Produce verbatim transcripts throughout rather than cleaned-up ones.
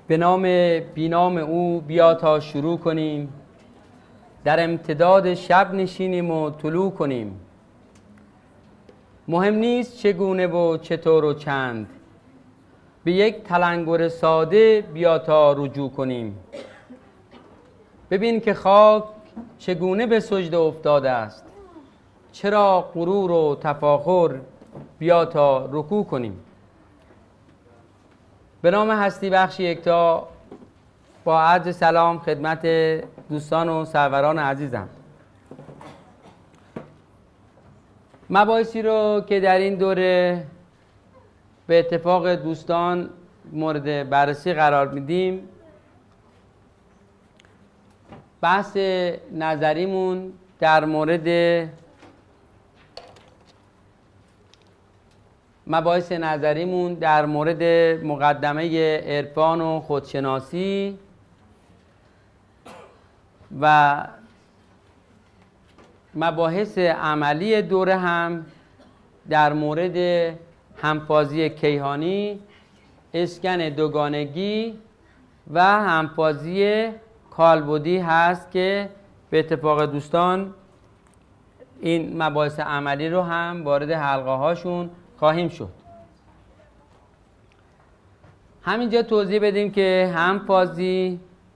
به نام بینام او بیا تا شروع کنیم، در امتداد شب نشینیم و طلوع کنیم. مهم نیست چگونه و چطور و چند، به یک تلنگر ساده بیا تا رجوع کنیم. ببین که خاک چگونه به سجده افتاده است، چرا غرور و تفاخر بیا تا رکوع کنیم. به نام هستی بخش یکتا با عرض سلام خدمت دوستان و سروران عزیزم. مباحثی رو که در این دوره به اتفاق دوستان مورد بررسی قرار میدیم، بحث نظریمون در مورد مباحث نظریمون در مورد مقدمه عرفان و خودشناسی و مباحث عملی دوره هم در مورد همفازی کیهانی، اسکن دوگانگی و همفازی کالبدی هست که به اتفاق دوستان این مباحث عملی رو هم وارد حلقه هاشون خواهیم شد. همینجا توضیح بدیم که همفازی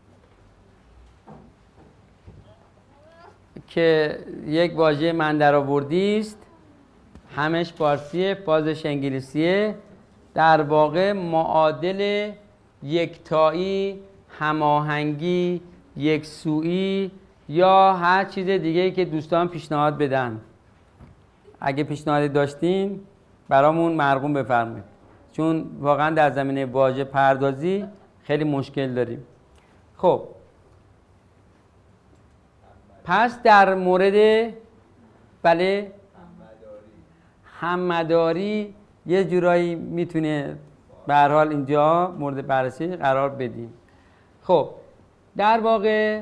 که یک واژه من درآوردی است، همش فارسیه، فازش انگلیسیه، در واقع معادل یکتایی، هماهنگی، یکسویی یا هر چیز دیگه‌ای که دوستان پیشنهاد بدن. اگه پیشنهادی داشتین برامون مرقوم بفرمایید، چون واقعا در زمینه واژه پردازی خیلی مشکل داریم. خب پس در مورد بله هممداری یه جورایی میتونه به هر حال اینجا مورد بررسی قرار بدیم. خب در واقع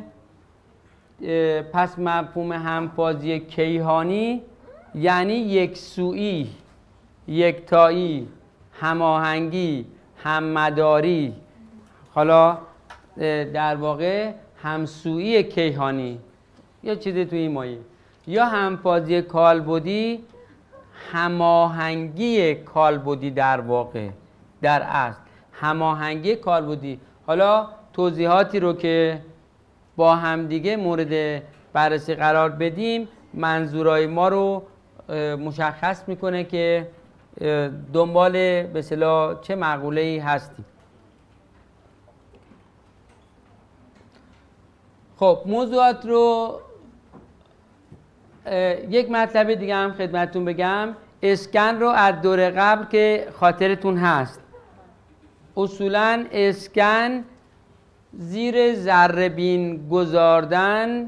پس مفهوم همفازی کیهانی یعنی یکسویی، یکتایی، هماهنگی، هممداری، حالا در واقع همسویی کیهانی یا چیزی توی این مایه، یا همفازی کالبدی، هماهنگی کالبدی در واقع در اصل هماهنگی کالبدی. حالا توضیحاتی رو که با همدیگه مورد بررسی قرار بدیم منظورای ما رو مشخص میکنه که دنبال به اصطلاح چه مقوله‌ای هستیم. خب موضوعات رو یک مطلب دیگه هم خدمتتون بگم. اسکن رو از دور قبل که خاطرتون هست، اصولاً اسکن زیر ذره بین گذاردن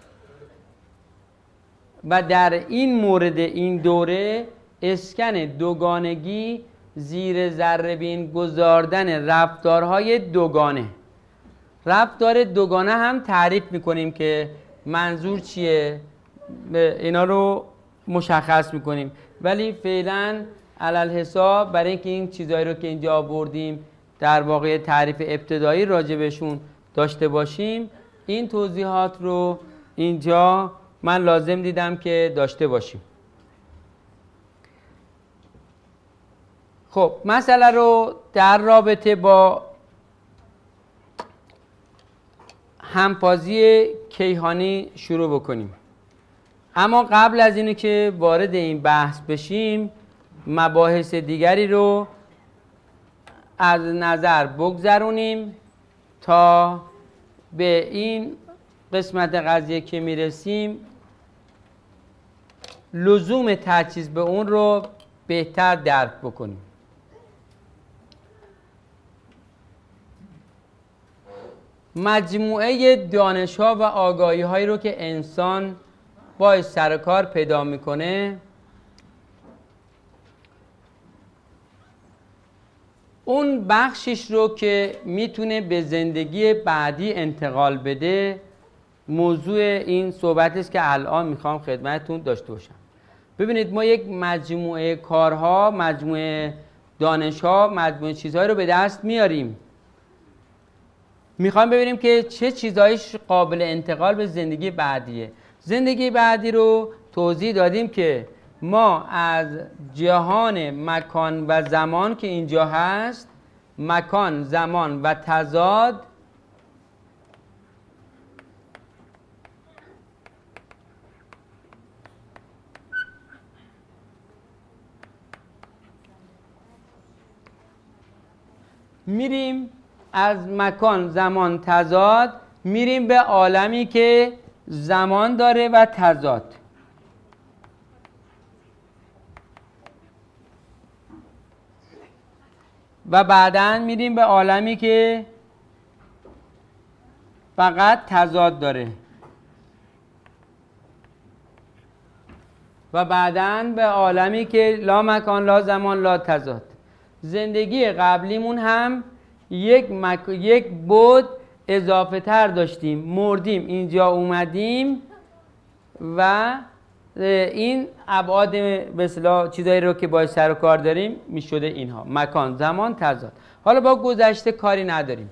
و در این مورد این دوره اسکن دوگانگی زیر ذره بین گذاردن رفتارهای دوگانه. رفتار دوگانه هم تعریف میکنیم که منظور چیه، اینا رو مشخص میکنیم، ولی فعلا علل حساب برای اینکه این چیزایی رو که اینجا آوردیم در واقع تعریف ابتدایی راجع بهشون داشته باشیم، این توضیحات رو اینجا من لازم دیدم که داشته باشیم. خب مسئله رو در رابطه با همفازی کیهانی شروع بکنیم. اما قبل از اینه که وارد این بحث بشیم مباحث دیگری رو از نظر بگذرونیم تا به این قسمت قضیه که میرسیم لزوم تجهیز به اون رو بهتر درک بکنیم. مجموعه دانش‌ها و آگاهی‌هایی رو که انسان باید سر کار پیدا میکنه، اون بخشش رو که میتونه به زندگی بعدی انتقال بده موضوع این صحبت است که الان میخوام خدمتتون داشته باشم. ببینید ما یک مجموعه کارها، مجموعه دانش‌ها، مجموعه چیزهایی رو به دست میاریم میخوایم ببینیم که چه چیزایش قابل انتقال به زندگی بعدیه. زندگی بعدی رو توضیح دادیم که ما از جهان مکان و زمان که اینجا هست، مکان، زمان و تضاد، میریم از مکان، زمان، تضاد میریم به عالمی که زمان داره و تضاد. و بعداً میریم به عالمی که فقط تضاد داره و بعداً به عالمی که لا مکان، لا زمان، لا تضاد. زندگی قبلیمون هم یک مک... یک بعد اضافه تر داشتیم، مردیم اینجا اومدیم و این ابعاد به اصطلاح چیزایی رو که باید سر و کار داریم میشده اینها، مکان، زمان، تضاد. حالا با گذشته کاری نداریم.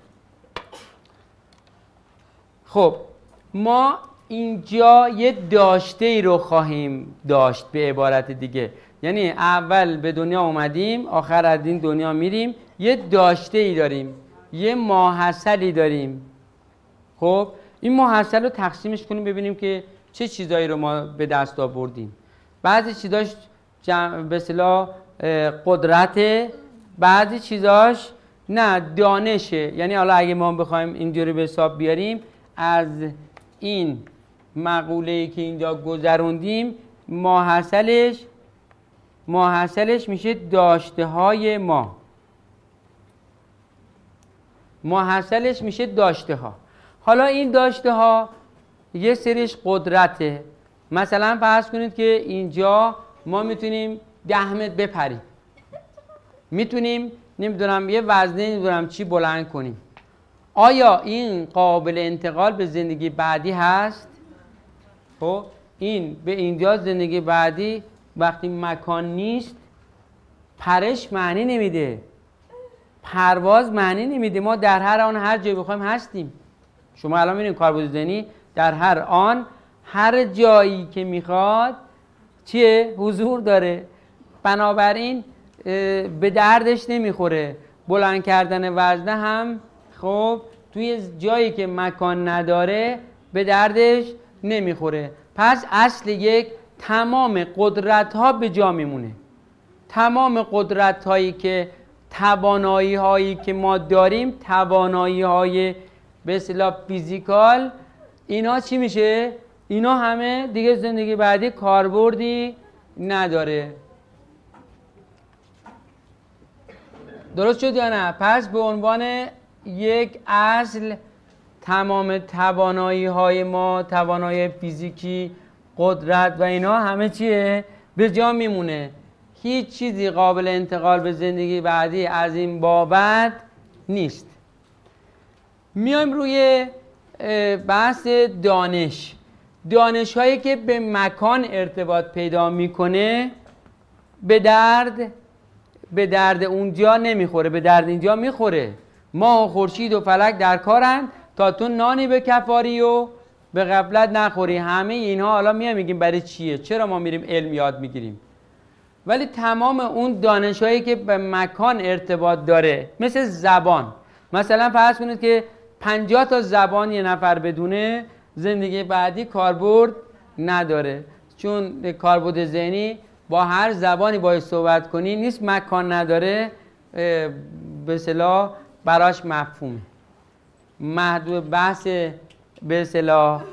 خب ما اینجا یه داشته ای رو خواهیم داشت، به عبارت دیگه یعنی اول به دنیا اومدیم، آخر از این دنیا میریم، یه داشته ای داریم، یه ماحصلی داریم. خب این ماحصل رو تقسیمش کنیم ببینیم که چه چیزایی رو ما به دست آوردیم. بعضی چیزاش جمع به اصطلاح قدرت، بعضی چیزاش نه دانشه. یعنی حالا اگه ما بخوایم اینجوری به حساب بیاریم، از این مقوله‌ای که اینجا گذروندیم ماحصلش ماحصلش میشه داشته های ما. ماحصلش میشه داشته ها. حالا این داشته ها یه سریش قدرته. مثلا فرض کنید که اینجا ما میتونیم ده متر بپریم، میتونیم نمیدونم یه وزنه نمیدونم چی بلند کنیم. آیا این قابل انتقال به زندگی بعدی هست؟ خب این به اینجا زندگی بعدی وقتی مکان نیست، پرش معنی نمیده، پرواز معنی نمیده. ما در هر آن هر جایی بخوایم هستیم. شما الان میبینید کاربرد ذهنی در هر آن هر جایی که میخواد چیه؟ حضور داره. بنابراین به دردش نمیخوره. بلند کردن وزنه هم خب توی جایی که مکان نداره به دردش نمیخوره. پس اصل یک، تمام قدرت ها به جا میمونه. تمام قدرت هایی که توانایی هایی که ما داریم، توانایی های به اصطلاح فیزیکال، اینا چی میشه؟ اینا همه دیگه زندگی بعدی کاربردی نداره. درست شد یا نه؟ پس به عنوان یک اصل تمام توانایی های ما، توانایی فیزیکی، قدرت و اینا همه چیه؟ به جا میمونه. هیچ چیزی قابل انتقال به زندگی بعدی از این بابت نیست. میایم روی بحث دانش. دانش هایی که به مکان ارتباط پیدا میکنه به درد به درد اونجا نمیخوره، به درد اینجا میخوره. ماه و خورشید و فلک در کارن تا تو نانی به کفاری و به غفلت نخوری. همه اینها حالا میام میگیم برای چیه؟ چرا ما میریم علم یاد میگیریم؟ ولی تمام اون دانش هایی که به مکان ارتباط داره، مثل زبان، مثلا فرض کنید که پنجاه تا زبان یه نفر بدونه، زندگی بعدی کاربرد نداره. چون کاربرد ذهنی با هر زبانی باید صحبت کنی نیست، مکان نداره، به اصطلاح براش مفهومه. محدود بحث به اصطلاح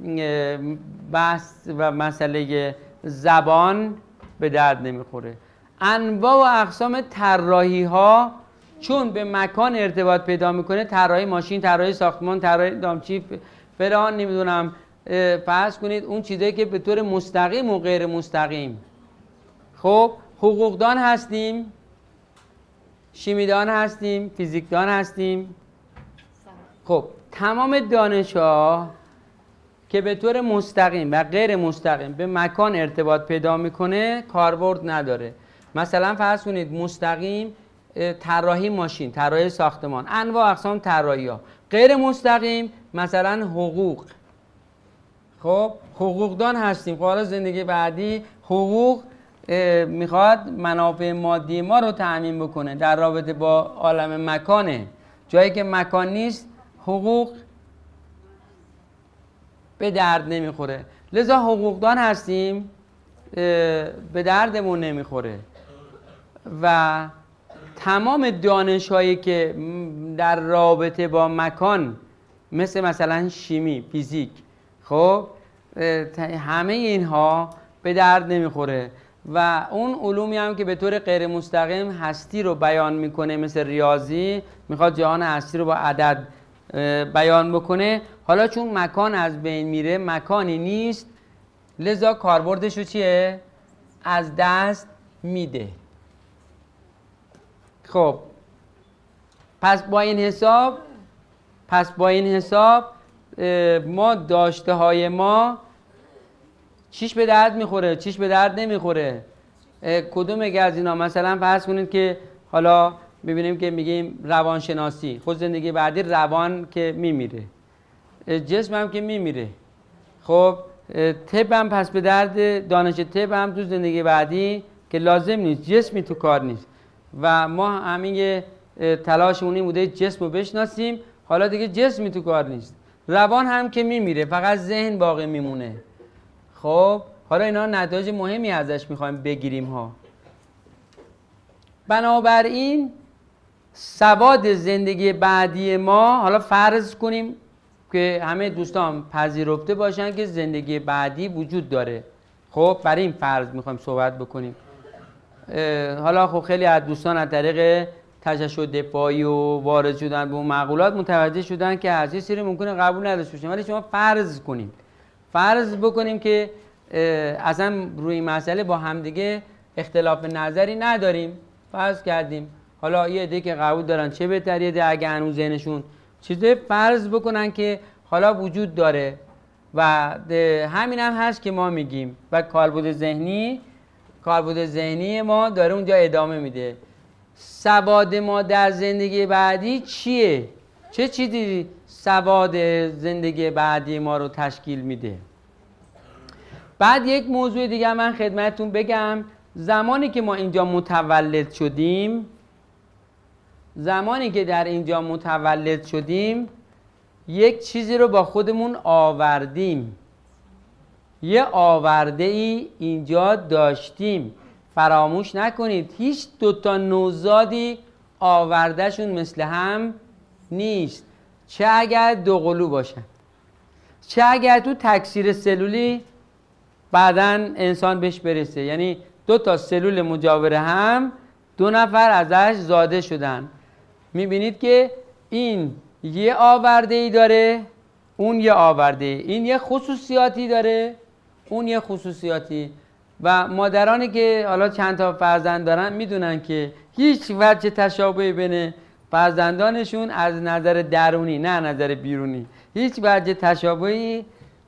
بحث و مسئله زبان به درد نمیخوره. انواع و اقسام طراحی ها چون به مکان ارتباط پیدا میکنه، طراحی ماشین، طراحی ساختمان، طراحی دامچی فلان، نمیدونم فرض کنید اون چیزایی که به طور مستقیم و غیر مستقیم. خب حقوقدان هستیم، شیمیدان هستیم، فیزیکدان هستیم. خب تمام دانش‌ها که به طور مستقیم و غیر مستقیم به مکان ارتباط پیدا میکنه کاربرد نداره. مثلا فرض کنید مستقیم طراحی ماشین، طراحی ساختمان، انواع اقسام طراحی ها. غیر مستقیم مثلا حقوق، خب حقوقدان هستیم. خب حالا زندگی بعدی حقوق میخواد منافع مادی ما رو تأمین بکنه در رابطه با عالم مکانه. جایی که مکان نیست حقوق به درد نمیخوره، لذا حقوقدان هستیم، به دردمون نمیخوره. و تمام دانش هایی که در رابطه با مکان مثل مثلا شیمی، فیزیک، خب همه اینها به درد نمیخوره. و اون علومی هم که به طور غیر مستقیم هستی رو بیان میکنه مثل ریاضی، میخواد جهان هستی رو با عدد بیان بکنه، حالا چون مکان از بین میره، مکانی نیست، لذا کاربردش رو چیه؟ از دست میده. خب پس با این حساب پس با این حساب ما داشته های ما چیش به درد میخوره، چیش به درد نمیخوره. کدوم یک از اینا؟ مثلا فرض کنید که حالا ببینیم که میگیم روانشناسی، خود زندگی بعدی روان که میمیره، جسم هم که میمیره. خب طب هم پس به درد، دانش طب هم تو زندگی بعدی که لازم نیست، جسمی تو کار نیست. و ما همین تلاشمون این بوده جسم رو بشناسیم، حالا دیگه جسمی تو کار نیست. روان هم که میمیره، فقط ذهن باقی میمونه. خب حالا اینا نتایج مهمی ازش میخوایم بگیریم ها. بنابراین سواد زندگی بعدی ما، حالا فرض کنیم که همه دوستان پذیرفته باشن که زندگی بعدی وجود داره. خب برای این فرض میخوایم صحبت بکنیم. حالا خب خیلی از دوستان از طریق تششع دفاعی و وارد شدن به اون مقولات متوجه شدن که از یه سری ممکنه قبول نداشته باشیم، ولی شما فرض کنیم فرض بکنیم که اصلا روی مسئله با همدیگه اختلاف نظری نداریم، فرض کردیم. حالا یه عده که قبول دارن چه بهتر، یه عده اگه هنوز ذهنشون چیزه فرض بکنن که حالا وجود داره و همین هم هست که ما میگیم. و کالبد ذهنی کالبد ذهنی ما داره اونجا ادامه میده. سواد ما در زندگی بعدی چیه؟ چه چیزی سواد زندگی بعدی ما رو تشکیل میده؟ بعد یک موضوع دیگه من خدمتتون بگم. زمانی که ما اینجا متولد شدیم زمانی که در اینجا متولد شدیم یک چیزی رو با خودمون آوردیم، یه آورده ای اینجا داشتیم. فراموش نکنید هیچ دوتا نوزادی آوردهشون مثل هم نیست، چه اگر دو قلو باشن، چه اگر تو تکثیر سلولی بعدن انسان بهش برسه، یعنی دو تا سلول مجاور هم دو نفر ازش زاده شدن. میبینید که این یه آورده ای داره، اون یه آورده ای، این یه خصوصیاتی داره، اون یه خصوصیاتی. و مادرانی که حالا چند تا فرزند دارن میدونن که هیچ وجه تشابهی بین فرزندانشون از نظر درونی نه نظر بیرونی، هیچ وجه تشابهی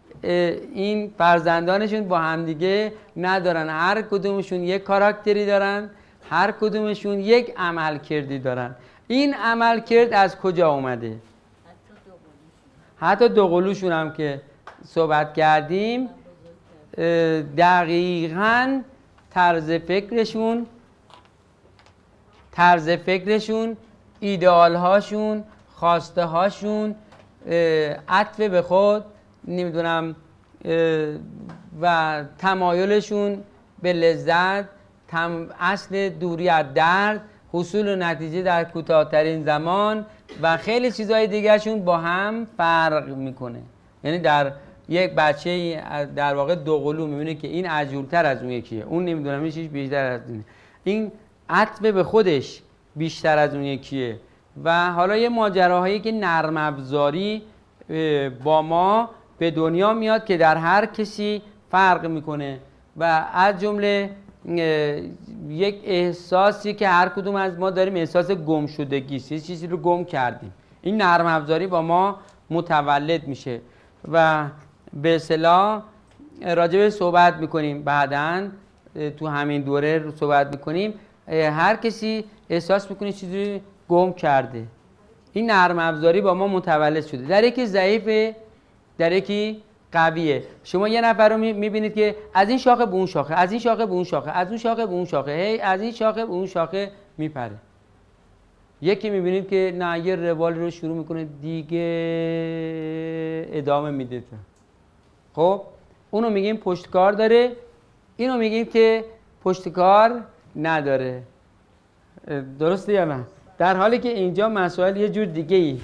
این فرزندانشون با همدیگه ندارن. هر کدومشون یک کاراکتری دارن، هر کدومشون یک عمل کردی دارن. این عمل کرد از کجا اومده؟ حتی دوقلوشون هم که صحبت کردیم، دقیقاً طرز فکرشون طرز فکرشون ایدئال هاشون، خواسته هاشون، عطف به خود، نمیدونم، و تمایلشون به لذت، تم اصل دوری از درد، حصول و نتیجه در کوتاه‌ترین زمان و خیلی چیزهای دیگرشون با هم فرق میکنه. یعنی در یک بچه در واقع دو قلو میبینه که این عجولتر از اون یکیه، اون نمیدونم این چیز بیشتر از اینه، این عطف به خودش بیشتر از اون یکیه. و حالا یه ماجراهایی که نرم افزاری با ما به دنیا میاد که در هر کسی فرق میکنه و از جمله یک احساسی که هر کدوم از ما داریم، احساس گم شدگی، یه چیزی رو گم کردیم. این نرم افزاری با ما متولد میشه و به اصطلاح راجع به صحبت میکنیم بعداً تو همین دوره رو صحبت میکنیم. هر کسی احساس میکنی چیزی گم کرده. این نرم افزاری با ما متولد شده، در یکی ضعیفه در یکی قویه. شما یه نفر رو میبینید که از این شاخه به اون شاخه، از این شاخه به اون شاخه، از اون شاخه به اون شاخه، هی از این شاخه به اون شاخه میپره. یکی میبینید که نه یه روالی رو شروع میکنه دیگه ادامه میده. خب اونو میگیم پشتکار داره، اینو میگیم که پشتکار نداره. درسته یا نه؟ در حالی که اینجا مسائل یه جور دیگه ای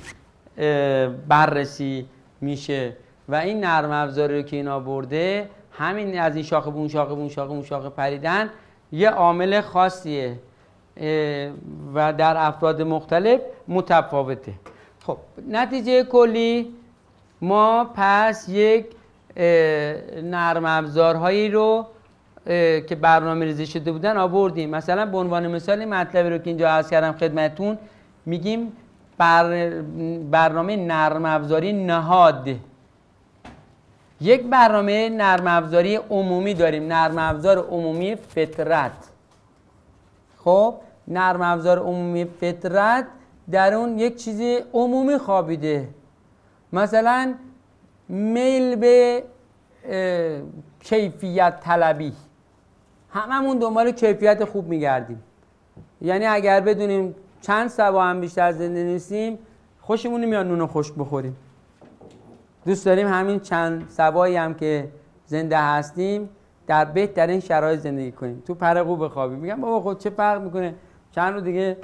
بررسی میشه و این نرم افزاری رو که اینا برده، همین از این شاخه به اون شاخه به اون شاخه به اون شاخه پریدن یه عامل خاصیه و در افراد مختلف متفاوته. خب نتیجه کلی ما پس یک نرم افزارهایی رو که برنامه ریزی شده بودن آوردیم. مثلا به عنوان مثال مطلبی رو که اینجا عرض کردم خدمتتون، میگیم بر برنامه نرم افزاری نهاد. یک برنامه نرم افزاری عمومی داریم، نرم افزار عمومی فطرت. خب نرم افزار عمومی فطرت در اون یک چیزی عمومی خوابیده، مثلا میل به کیفیت طلبی، هممون دنبال کیفیت خوب میگردیم. یعنی اگر بدونیم چند سبا هم بیشتر زنده نیستیم خوشمون نمیاد نون خشک بخوریم، دوست داریم همین چند سبایی هم که زنده هستیم در بهترین شرایط زندگی کنیم، تو پرقو بخوابیم. میگم بابا خود چه فرق میکنه، چند رو دیگه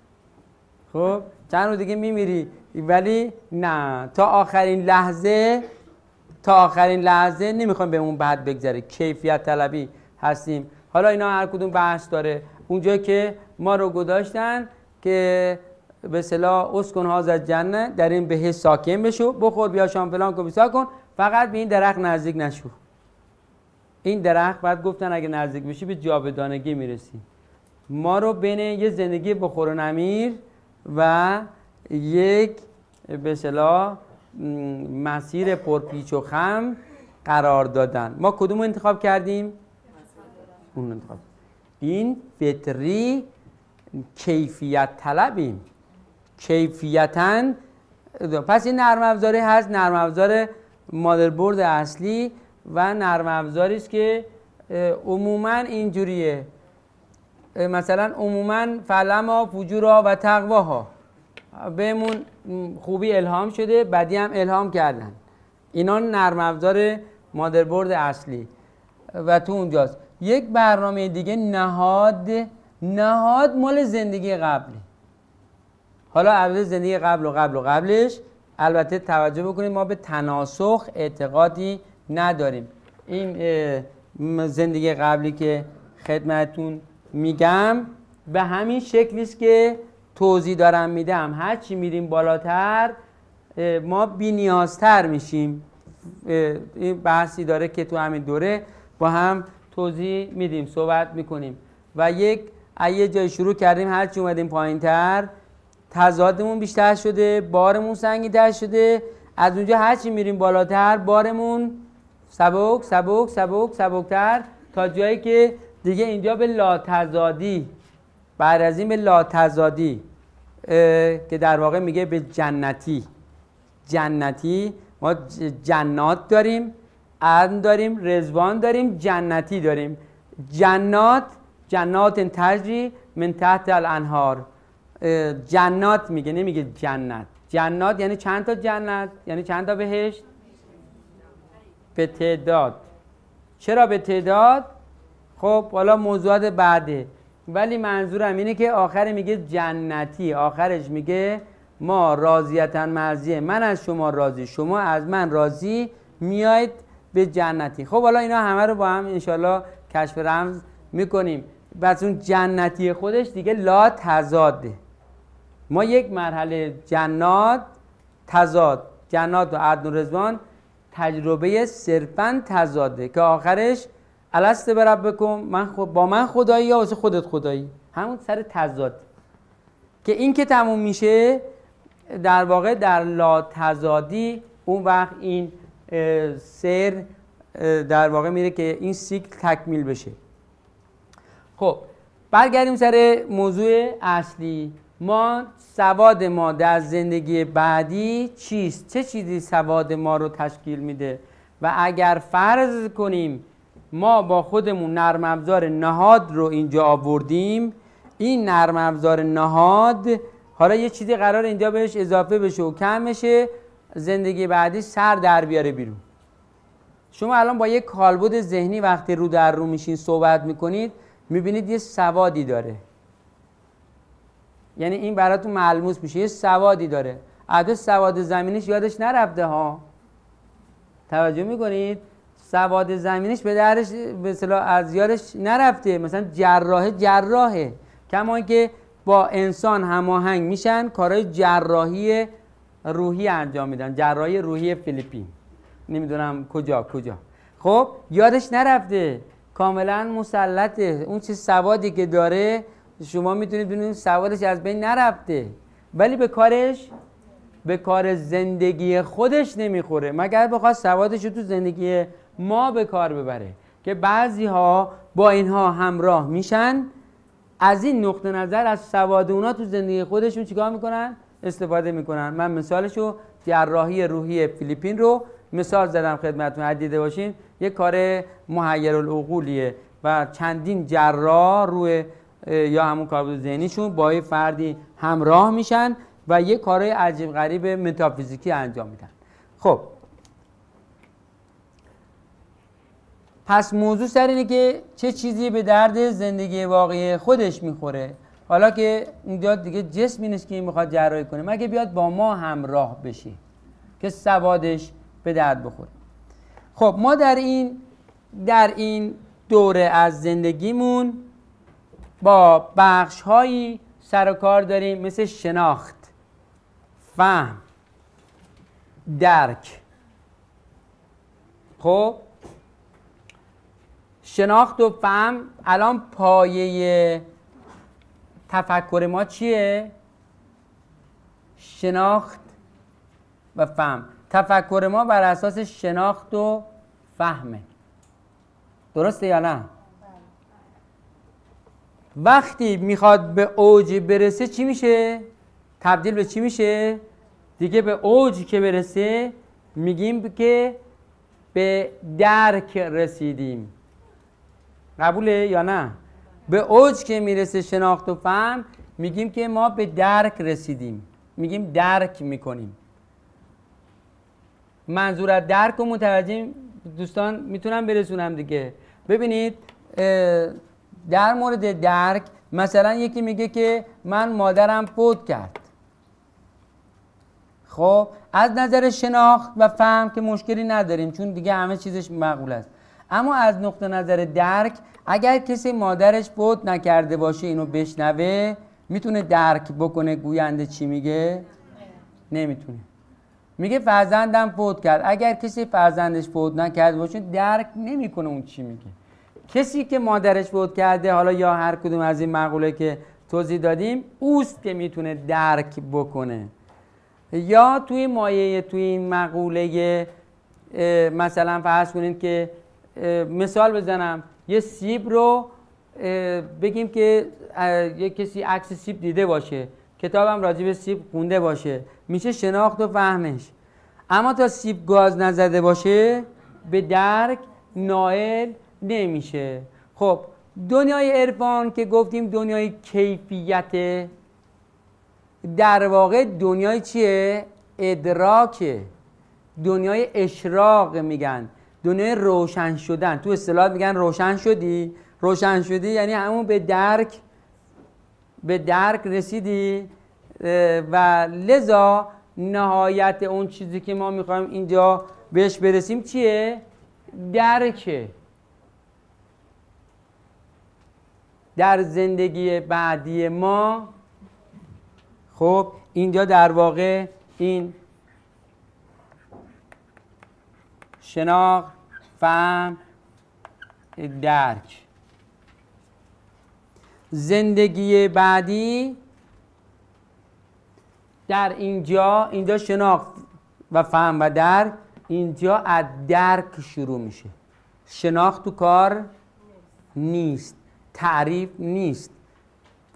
خب چند رو دیگه میمیری. ولی نه، تا آخرین لحظه تا آخرین لحظه نمیخوایم به اون بعد بگذره، کیفیت طلبی هستیم. حالا اینا هر کدوم بحث داره. اونجا که ما رو گذاشتن که به اصطلاح اسکن ها از جنه، در این بهشت ساکن بشو، بخور بیا شام فلان کن بیسار کن، فقط به این درخت نزدیک نشو. این درخت بعد گفتن اگه نزدیک بشی به جاودانگی میرسی. ما رو بین یه زندگی بخور و نمیر و یک به اصطلاح مسیر پرپیچ و خم قرار دادن. ما کدوم رو انتخاب کردیم؟ اون انتخاب. این فطری کیفیت طلبیم، کیفیتاً. پس این نرم افزاری هست، نرم افزار مادربرد اصلی و نرم افزاری است که عموماً اینجوریه، مثلا عموماً فلما فجورا و تقواها بهمون خوبی الهام شده، بدی هم الهام کردن. اینا نرم افزار مادربرد اصلی و تو اونجاست. یک برنامه دیگه نهاد، نهاد مال زندگی قبلی. حالا البته زندگی قبل و قبل و قبلش البته توجه بکنید ما به تناسخ اعتقادی نداریم. این زندگی قبلی که خدمتتون میگم به همین شکلی است که توضیح دارم میدم. هر چی میریم بالاتر ما بی‌نیازتر میشیم. این بحثی داره که تو همین دوره با هم توضیح میدیم، صحبت میکنیم و یک یه جای شروع کردیم، هر چی اومدیم پایینتر تضادمون بیشتر شده، بارمون سنگین‌تر شده. از اونجا هر چی میریم بالاتر بارمون سبک سبک سبک سبکتر تا جایی که دیگه اینجا به لاتضادی، بعد از این به لاتضادی که در واقع میگه به جنتی. جنتی ما جنات داریم، عدن داریم، رضوان داریم، جنتی داریم. جنات جنات تجری من تحت الانهار. جنات میگه، نمیگه جنت. جنات یعنی چند تا جنت؟ یعنی چند تا بهشت؟ به تعداد. چرا به تعداد؟ خب حالا موضوعات بعده، ولی منظورم اینه که آخر میگه جنتی، آخرش میگه ما راضیتن مرضیه، من از شما راضی، شما از من راضی، میاید به جنتی. خب حالا اینا همه رو با هم انشالله کشف رمز میکنیم. بس اون جنتی خودش دیگه لا تضاده. ما یک مرحله جنات تضاد، جنات و عدن و رضوان تجربه صرفاً تضاده که آخرش الست بربکم، من خود با من خدایی یا واسه خودت خدایی، همون سر تضاد که این که تموم میشه در واقع در لا تضادی. اون وقت این سیر در واقع میره که این سیکل تکمیل بشه. خب برگردیم سر موضوع اصلی. ما سواد ما در زندگی بعدی چیست؟ چه چیزی سواد ما رو تشکیل میده؟ و اگر فرض کنیم ما با خودمون نرم افزار نهاد رو اینجا آوردیم، این نرم افزار نهاد حالا یه چیزی قرار اینجا بهش اضافه بشه و کم بشه، زندگی بعدی سر در بیاره بیرون. شما الان با یک کالبد ذهنی وقتی رو در رو میشین صحبت میکنید، میبینید یه سوادی داره، یعنی این براتون ملموس میشه، یه سوادی داره. البته سواد زمینیش یادش نرفته ها، توجه میکنید؟ سواد زمینیش به درش به اصطلاح از یادش نرفته. مثلا جراح جراحه، کما اینکه با انسان هماهنگ میشن، کارهای جراحی روحی انجام میدن، جراحی روحی فیلیپین، نمیدونم کجا کجا. خب یادش نرفته، کاملا مسلطه. اون چه سوادی که داره شما میتونید ببینید سوادش از بین نرفته، ولی به کارش به کار زندگی خودش نمیخوره، مگر بخواد سوادش رو تو زندگی ما به کار ببره. که بعضی ها با اینها همراه میشن، از این نقطه نظر از سواد اونا تو زندگی خودشون چیکار میکنن؟ استفاده میکنن. من مثالشو جراحی روحی فیلیپین رو مثال زدم خدمتتون، دیده باشین. یک کار محیرالعقولیه و چندین جراح روی یا همون کاربرد ذهنیشون با یه فردی همراه میشن و یه کارهای عجیب غریب متافیزیکی انجام میدن. خب پس موضوع سر اینه که چه چیزی به درد زندگی واقعی خودش میخوره. حالا که اینجا دیگه جسمی نیست که این میخواد جراحی کنه، مگه بیاد با ما همراه بشه که سوادش به درد بخوره. خب ما در این در این دوره از زندگیمون با بخش هایی سر و کار داریم، مثل شناخت، فهم، درک. خب شناخت و فهم الان پایه تفکر ما چیه؟ شناخت و فهم. تفکر ما بر اساس شناخت و فهمه، درسته یا نه؟ وقتی میخواد به اوج برسه چی میشه؟ تبدیل به چی میشه؟ دیگه به اوج که برسه میگیم که به درک رسیدیم. قبوله یا نه؟ به اوج که میرسه شناخت و فهم میگیم که ما به درک رسیدیم، میگیم درک میکنیم. منظور از درک و متوجه دوستان میتونم برسونم دیگه. ببینید در مورد درک مثلا یکی میگه که من مادرم فوت کرد. خب از نظر شناخت و فهم که مشکلی نداریم، چون دیگه همه چیزش معقول است. اما از نقطه نظر درک، اگر کسی مادرش فوت نکرده باشه اینو بشنوه، میتونه درک بکنه گوینده چی میگه؟ نمیتونه. میگه فرزندم فوت کرد. اگر کسی فرزندش فوت نکرده باشه درک نمیکنه اون چی میگه. کسی که مادرش فوت کرده، حالا یا هر کدوم از این مقوله که توضیح دادیم، اوست که میتونه درک بکنه. یا توی مایه توی این مقوله مثلا فرض کنید که مثال بزنم، یه سیب رو بگیم که یه کسی عکس سیب دیده باشه، کتابم راجع به سیب خونده باشه، میشه شناخت و فهمش. اما تا سیب گاز نزده باشه به درک نائل نمیشه. خب دنیای عرفان که گفتیم دنیای کیفیت، در واقع دنیای چیه؟ ادراکه، دنیای اشراق میگن، دنیای روشن شدن. تو اصطلاح میگن روشن شدی، روشن شدی یعنی همون به درک به درک رسیدی. و لذا نهایت اون چیزی که ما میخوایم اینجا بهش برسیم چیه؟ درکه. در زندگی بعدی ما خب اینجا در واقع این شناخت، فهم، درک. زندگی بعدی در اینجا اینجا شناخت و فهم و درک، اینجا از درک شروع میشه. شناخت تو کار نیست، تعریف نیست.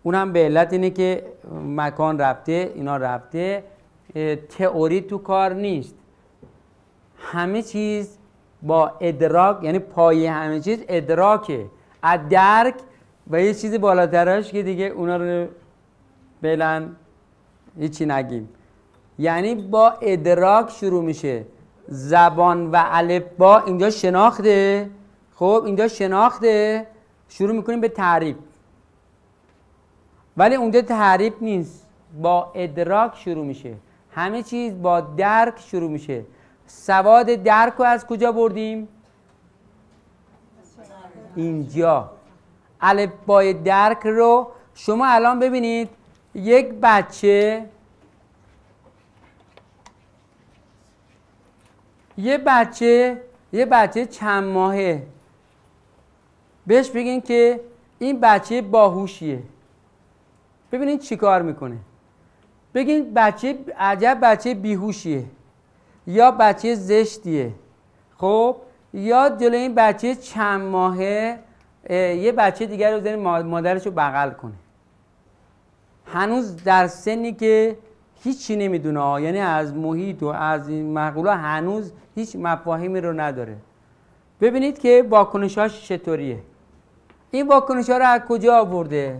اونم به علت اینه که مکان رفته، اینا رفته، تئوری تو کار نیست. همه چیز با ادراک، یعنی پایه همه چیز ادراکه، از درک و یه چیزی بالاترش که دیگه اونا رو فعلا هیچی نگیم. یعنی با ادراک شروع میشه. زبان و الفبا اینجا شناخته، خب اینجا شناخته، شروع میکنیم به تعریف، ولی اونجا تعریف نیست، با ادراک شروع میشه. همه چیز با درک شروع میشه. سواد درک رو از کجا بردیم؟ اینجا. الفبای درک رو شما الان ببینید، یک بچه یه بچه یه بچه چند ماهه بهش بگین که این بچه باهوشیه، ببینید چی کار میکنه. بگین بچه عجب بچه بیهوشیه یا بچه زشتیه، خب یا جلوی این بچه چند ماهه یه بچه دیگر رو بزنید مادرش رو بغل کنه. هنوز در سنی که هیچی نمیدونه، یعنی از محیط و از این مقوله هنوز هیچ مفاهیمی رو نداره. ببینید که واکنشاش چطوریه. این واکنش‌ها رو از کجا آورده؟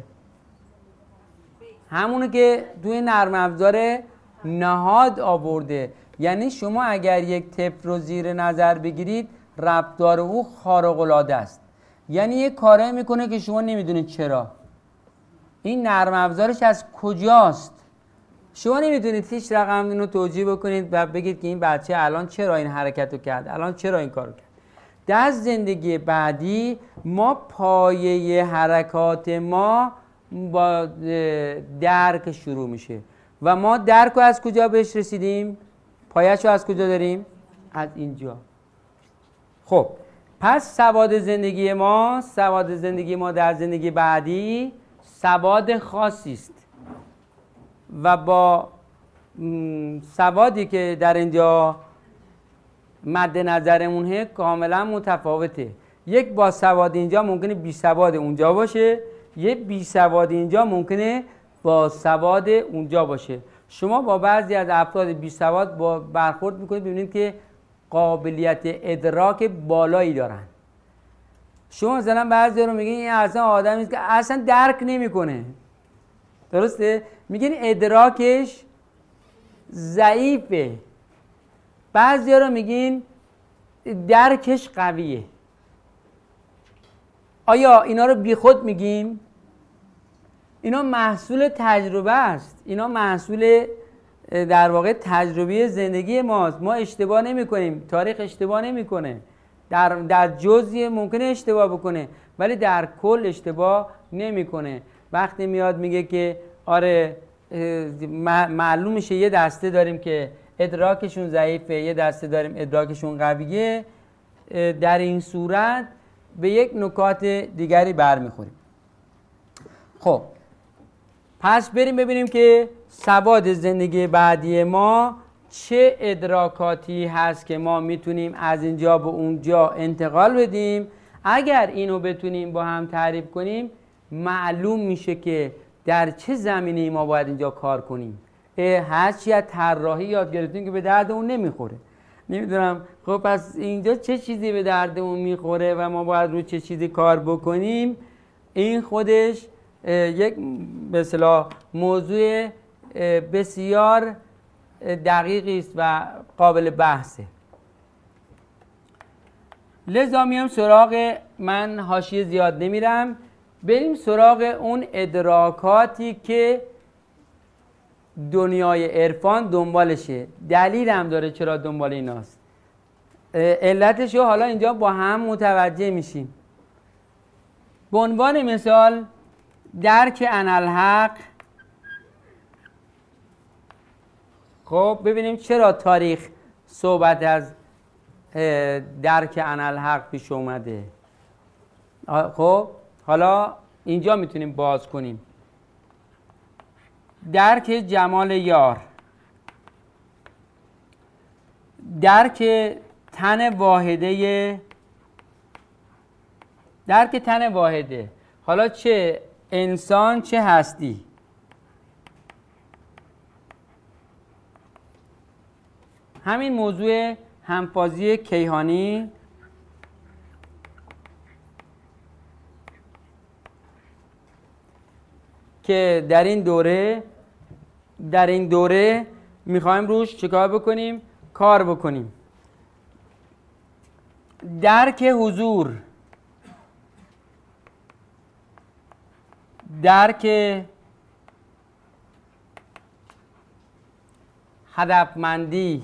همونه که توی نرم افزار نهاد آورده. یعنی شما اگر یک طفل رو زیر نظر بگیرید، رفتار او خارق‌العاده است. یعنی یک کاری میکنه که شما نمیدونید چرا. این نرم افزارش از کجاست؟ شما نمیتونید هیچ رقم اینو توجیه بکنید و بگید که این بچه الان چرا این حرکت رو کرد، الان چرا این کار رو کرد. در زندگی بعدی ما پایه حرکات ما با درک شروع میشه و ما درک رو از کجا بهش رسیدیم؟ پایه‌اش رو از کجا داریم؟ از اینجا. خب پس سواد زندگی ما سواد زندگی ما در زندگی بعدی سواد خاصی است و با سوادی که در اینجا مد نظرمونه کاملا متفاوته. یک با سواد اینجا ممکنه بی سواد اونجا باشه، یک بی سواد اینجا ممکنه با سواد اونجا باشه. شما با بعضی از افراد بی سواد با برخورد میکنید، ببینید که قابلیت ادراک بالایی دارن. شما مثلا بعضی رو میگین این اصلا آدمی است که اصلا درک نمیکنه، درسته؟ میگین ادراکش ضعیفه. بعضی رو میگین درکش قویه. آیا اینا رو بی خود میگیم؟ اینا محصول تجربه است. اینا محصول در واقع تجربه زندگی ماست. ما اشتباه نمی کنیم. تاریخ اشتباه نمیکنه. در در جزئی ممکنه اشتباه بکنه ولی در کل اشتباه نمیکنه. وقتی میاد میگه که آره معلوم میشه یه دسته داریم که ادراکشون ضعیفه، یه دسته داریم ادراکشون قویه، در این صورت به یک نکات دیگری برمیخوریم. خب پس بریم ببینیم که سواد زندگی بعدی ما چه ادراکاتی هست که ما میتونیم از اینجا به اونجا انتقال بدیم. اگر اینو بتونیم با هم تعریف کنیم معلوم میشه که در چه زمینه‌ای ما باید اینجا کار کنیم. هرچی از طراحی یاد گرفتیم که به درد اون نمیخوره. نمیدونم خب پس اینجا چه چیزی به درد اون میخوره و ما باید رو چه چیزی کار بکنیم. این خودش یک به اصطلاح موضوع بسیار دقیقی است و قابل بحثه. لذا میام سراغ، من حاشیه زیاد نمیرم، بریم سراغ اون ادراکاتی که دنیای عرفان دنبالشه. دلیل هم داره چرا دنبال ایناست. علتش رو حالا اینجا با هم متوجه میشیم. به عنوان مثال درک انالحق. خب ببینیم چرا تاریخ صحبت از درک انالحق پیش اومده. خب حالا اینجا میتونیم باز کنیم. درک جمال یار، درک تن واحده، درک تن واحده. حالا چه انسان چه هستی؟ همین موضوع همفازی کیهانی که در این دوره در این دوره میخوایم روش چیکار بکنیم؟ کار بکنیم. درک حضور، درک هدفمندی،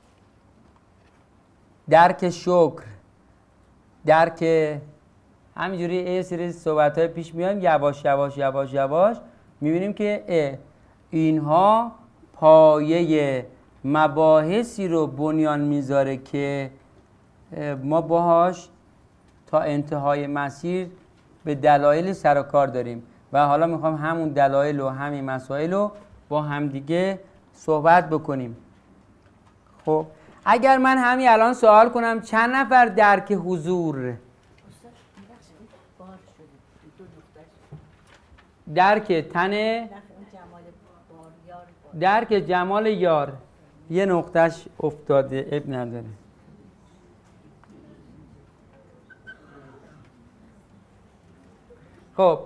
درک شکر، درک همینجوری یه سری صحبت‌های پیش میایم یواش یواش یواش یواش میبینیم که اینها پایه مباحثی رو بنیان میذاره که ما باهاش تا انتهای مسیر به دلایل سر و کار داریم و حالا میخوام همون دلایل و همین مسائل رو با همدیگه صحبت بکنیم. خب اگر من همین الان سوال کنم چند نفر درک حضور، درک تن، درک جمال یار، یه نقطهش افتاده اب نداره. خب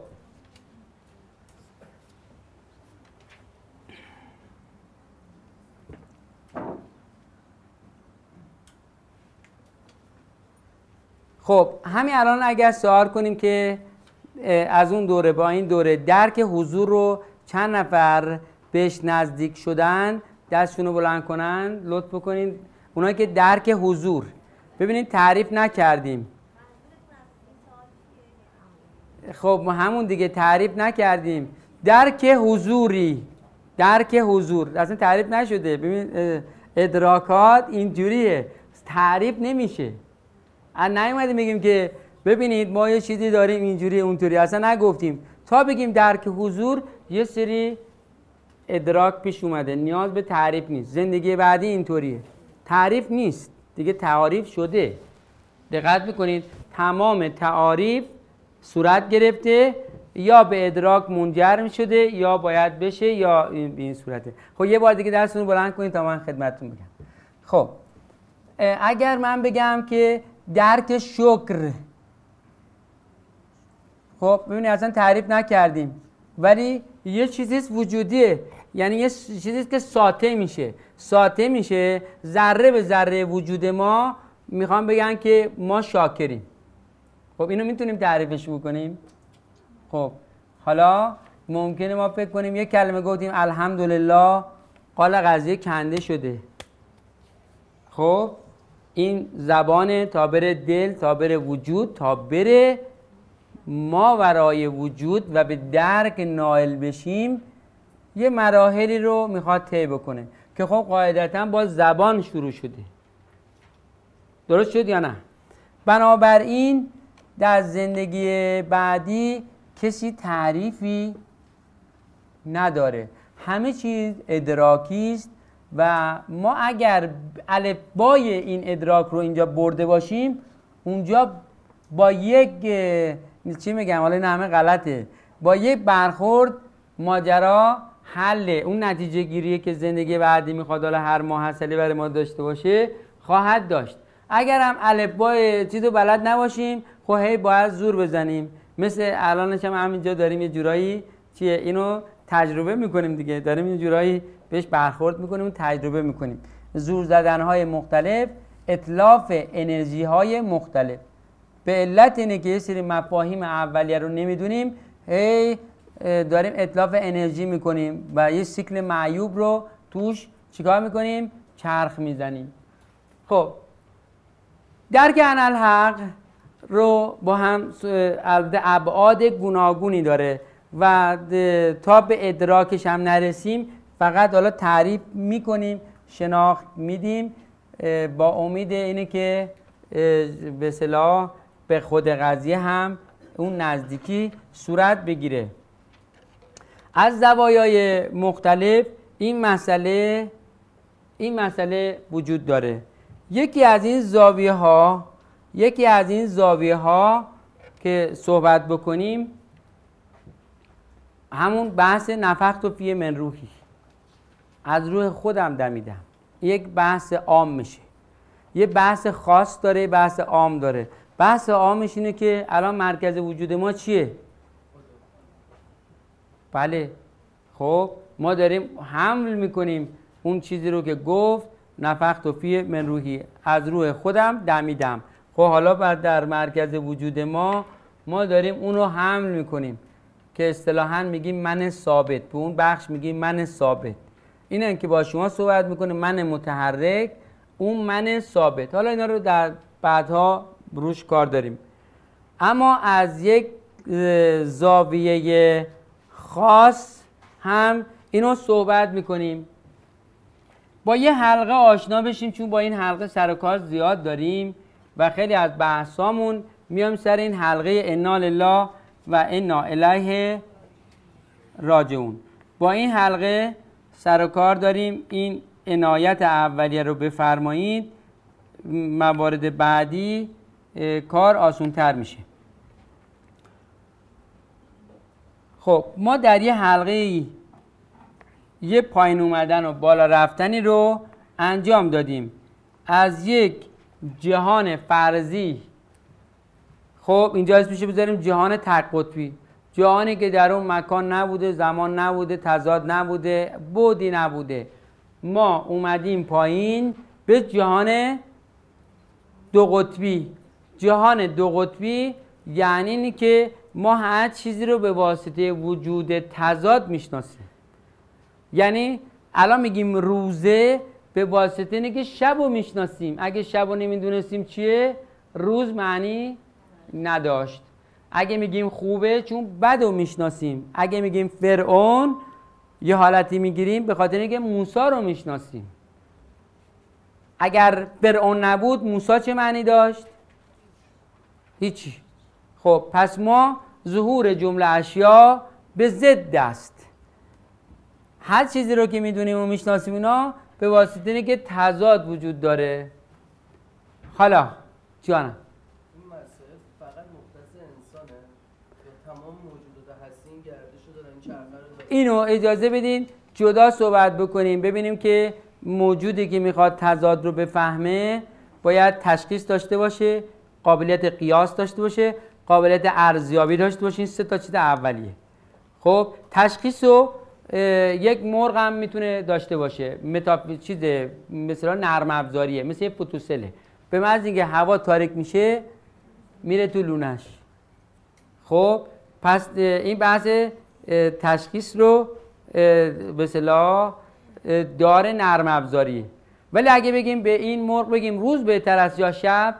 خب همین الان اگر سوال کنیم که از اون دوره با این دوره درک حضور رو چند نفر بهش نزدیک شدن دستشون رو بلند کنن، لطف بکنین. اونایی که درک حضور، ببینید تعریف نکردیم. خب ما همون دیگه تعریف نکردیم. درک حضوری، درک حضور اصلا تعریف نشده. ببین ادراکات اینجوریه، تعریف نمیشه. نیومدیم بگیم که ببینید ما یه چیزی داریم اینجوری اونطوری، اصلا نگفتیم. تا بگیم درک حضور یه سری ادراک پیش اومده، نیاز به تعریف نیست. زندگی بعدی اینطوریه، تعریف نیست دیگه، تعریف شده. دقت بکنید تمام تعریف صورت گرفته، یا به ادراک منجر می شده یا باید بشه یا به این صورته. خب یه بار دیگه دستتون بلند کنید تا من خدمتتون بگم. خب اگر من بگم که درک شکر، خب ببینید اصلا تعریف نکردیم ولی یه چیزیست وجودیه، یعنی یه چیزیست که ساطع میشه ساطع میشه ذره به ذره وجود ما میخوام بگن که ما شاکریم. خب اینو میتونیم تعریفش بکنیم. خب حالا ممکنه ما فکر کنیم یه کلمه گفتیم الحمدلله، قال قضیه کنده شده. خب این زبان تا بره دل، تا بره وجود، تا بره ما ورای وجود و به درک نائل بشیم، یه مراحلی رو میخواد طی بکنه که خب قاعدتاً با زبان شروع شده. درست شد یا نه؟ بنابراین در زندگی بعدی کسی تعریفی نداره، همه چیز ادراکی است و ما اگر الفبای این ادراک رو اینجا برده باشیم اونجا با یک چی میگم، حالا این همه غلطه، با یک برخورد ماجرا حله. اون نتیجه گیریه که زندگی بعدی میخواد حالا هر ماحصلی برای ما داشته باشه خواهد داشت. اگر هم الفبای چیزو بلد نباشیم خب هی باید زور بزنیم، مثل الانش هم همینجا داریم یه جورایی چیه اینو تجربه میکنیم دیگه، داریم یه جورایی بهش برخورد میکنیم و تجربه میکنیم. زور زدنهای مختلف، اتلاف انرژی های مختلف. به علت اینه که یه سری مفاهیم اولیه رو نمیدونیم هی داریم اتلاف انرژی میکنیم و یه سیکل معیوب رو توش چیکار میکنیم؟ چرخ میزنیم. خب درک انالحق رو با هم ابعاد گوناگونی داره و تا به ادراکش هم نرسیم فقط حالا تعریف میکنیم، شناخت میدیم با امید اینه که به اصطلاح به خود قضیه هم اون نزدیکی صورت بگیره. از زوایای مختلف این مسئله این مسئله وجود داره. یکی از این زاویه ها یکی از این زاویه ها که صحبت بکنیم همون بحث نفخت فیه من روحی، از روح خودم دمیدم، یک بحث عام میشه. یه بحث خاص داره، بحث عام داره. بحث عامش اینه که الان مرکز وجود ما چیه؟ بله، خب ما داریم حمل میکنیم اون چیزی رو که گفت نفخت فیه من روحی، از روح خودم دمیدم. خب حالا بعد در مرکز وجود ما ما داریم اون رو حمل میکنیم که اصطلاحاً میگیم من ثابت، به اون بخش میگیم من ثابت. اینه که با شما صحبت میکنه من متحرک، اون من ثابت. حالا اینا رو در بعدها روش کار داریم. اما از یک زاویه خاص هم اینو صحبت میکنیم. با یه حلقه آشنا بشیم، چون با این حلقه سر و کار زیاد داریم و خیلی از بحثامون میام سر این حلقه انا لله و انا الیه راجعون. با این حلقه سر و کار داریم. این عنایت اولیه رو بفرمایید، موارد بعدی کار آسان‌تر میشه. خب ما در یه حلقه یه پایین اومدن و بالا رفتنی رو انجام دادیم از یک جهان فرضی. خب اینجا اسمش بذاریم جهان تک قطبی، جهانی که در اون مکان نبوده، زمان نبوده، تضاد نبوده، بعدی نبوده. ما اومدیم پایین به جهان دو قطبی. جهان دو قطبی یعنی اینی که ما هر چیزی رو به واسطه وجود تضاد میشناسیم. یعنی الان میگیم روزه به واسطه اینه که شب رو میشناسیم. اگه شب رو نمیدونستیم چیه، روز معنی نداشت. اگه میگیم خوبه چون بد رو میشناسیم. اگه میگیم فرعون یه حالتی میگیریم به خاطر اینکه موسی رو میشناسیم. اگر فرعون نبود موسی چه معنی داشت؟ هیچی. خب پس ما ظهور جمله اشیا به ضد است. هر چیزی رو که میدونیم و میشناسیم اینا به واسطه اینه که تضاد وجود داره. حالا جانم این مسئله فقط مختص انسانه یا تمام موجودات هستی این گردش رو دارن، این چرخه رو دارن؟ اینو اجازه بدین جدا صحبت بکنیم، ببینیم که موجودی که میخواد تضاد رو بفهمه باید تشخیص داشته باشه، قابلیت قیاس داشته باشه، قابلیت ارزیابی داشته باشه. این سه تا چیز اولیه. خب تشخیص رو یک مرغ هم میتونه داشته باشه، متاف چیز مثلا نرم افزاریه، مثل یه فوتوسله. به محض اینکه هوا تاریک میشه میره تو لونش. خب پس این بحث تشخیص رو به اصطلاح داره نرم افزاریه. ولی اگه بگیم به این مرغ بگیم روز بهتر است یا شب،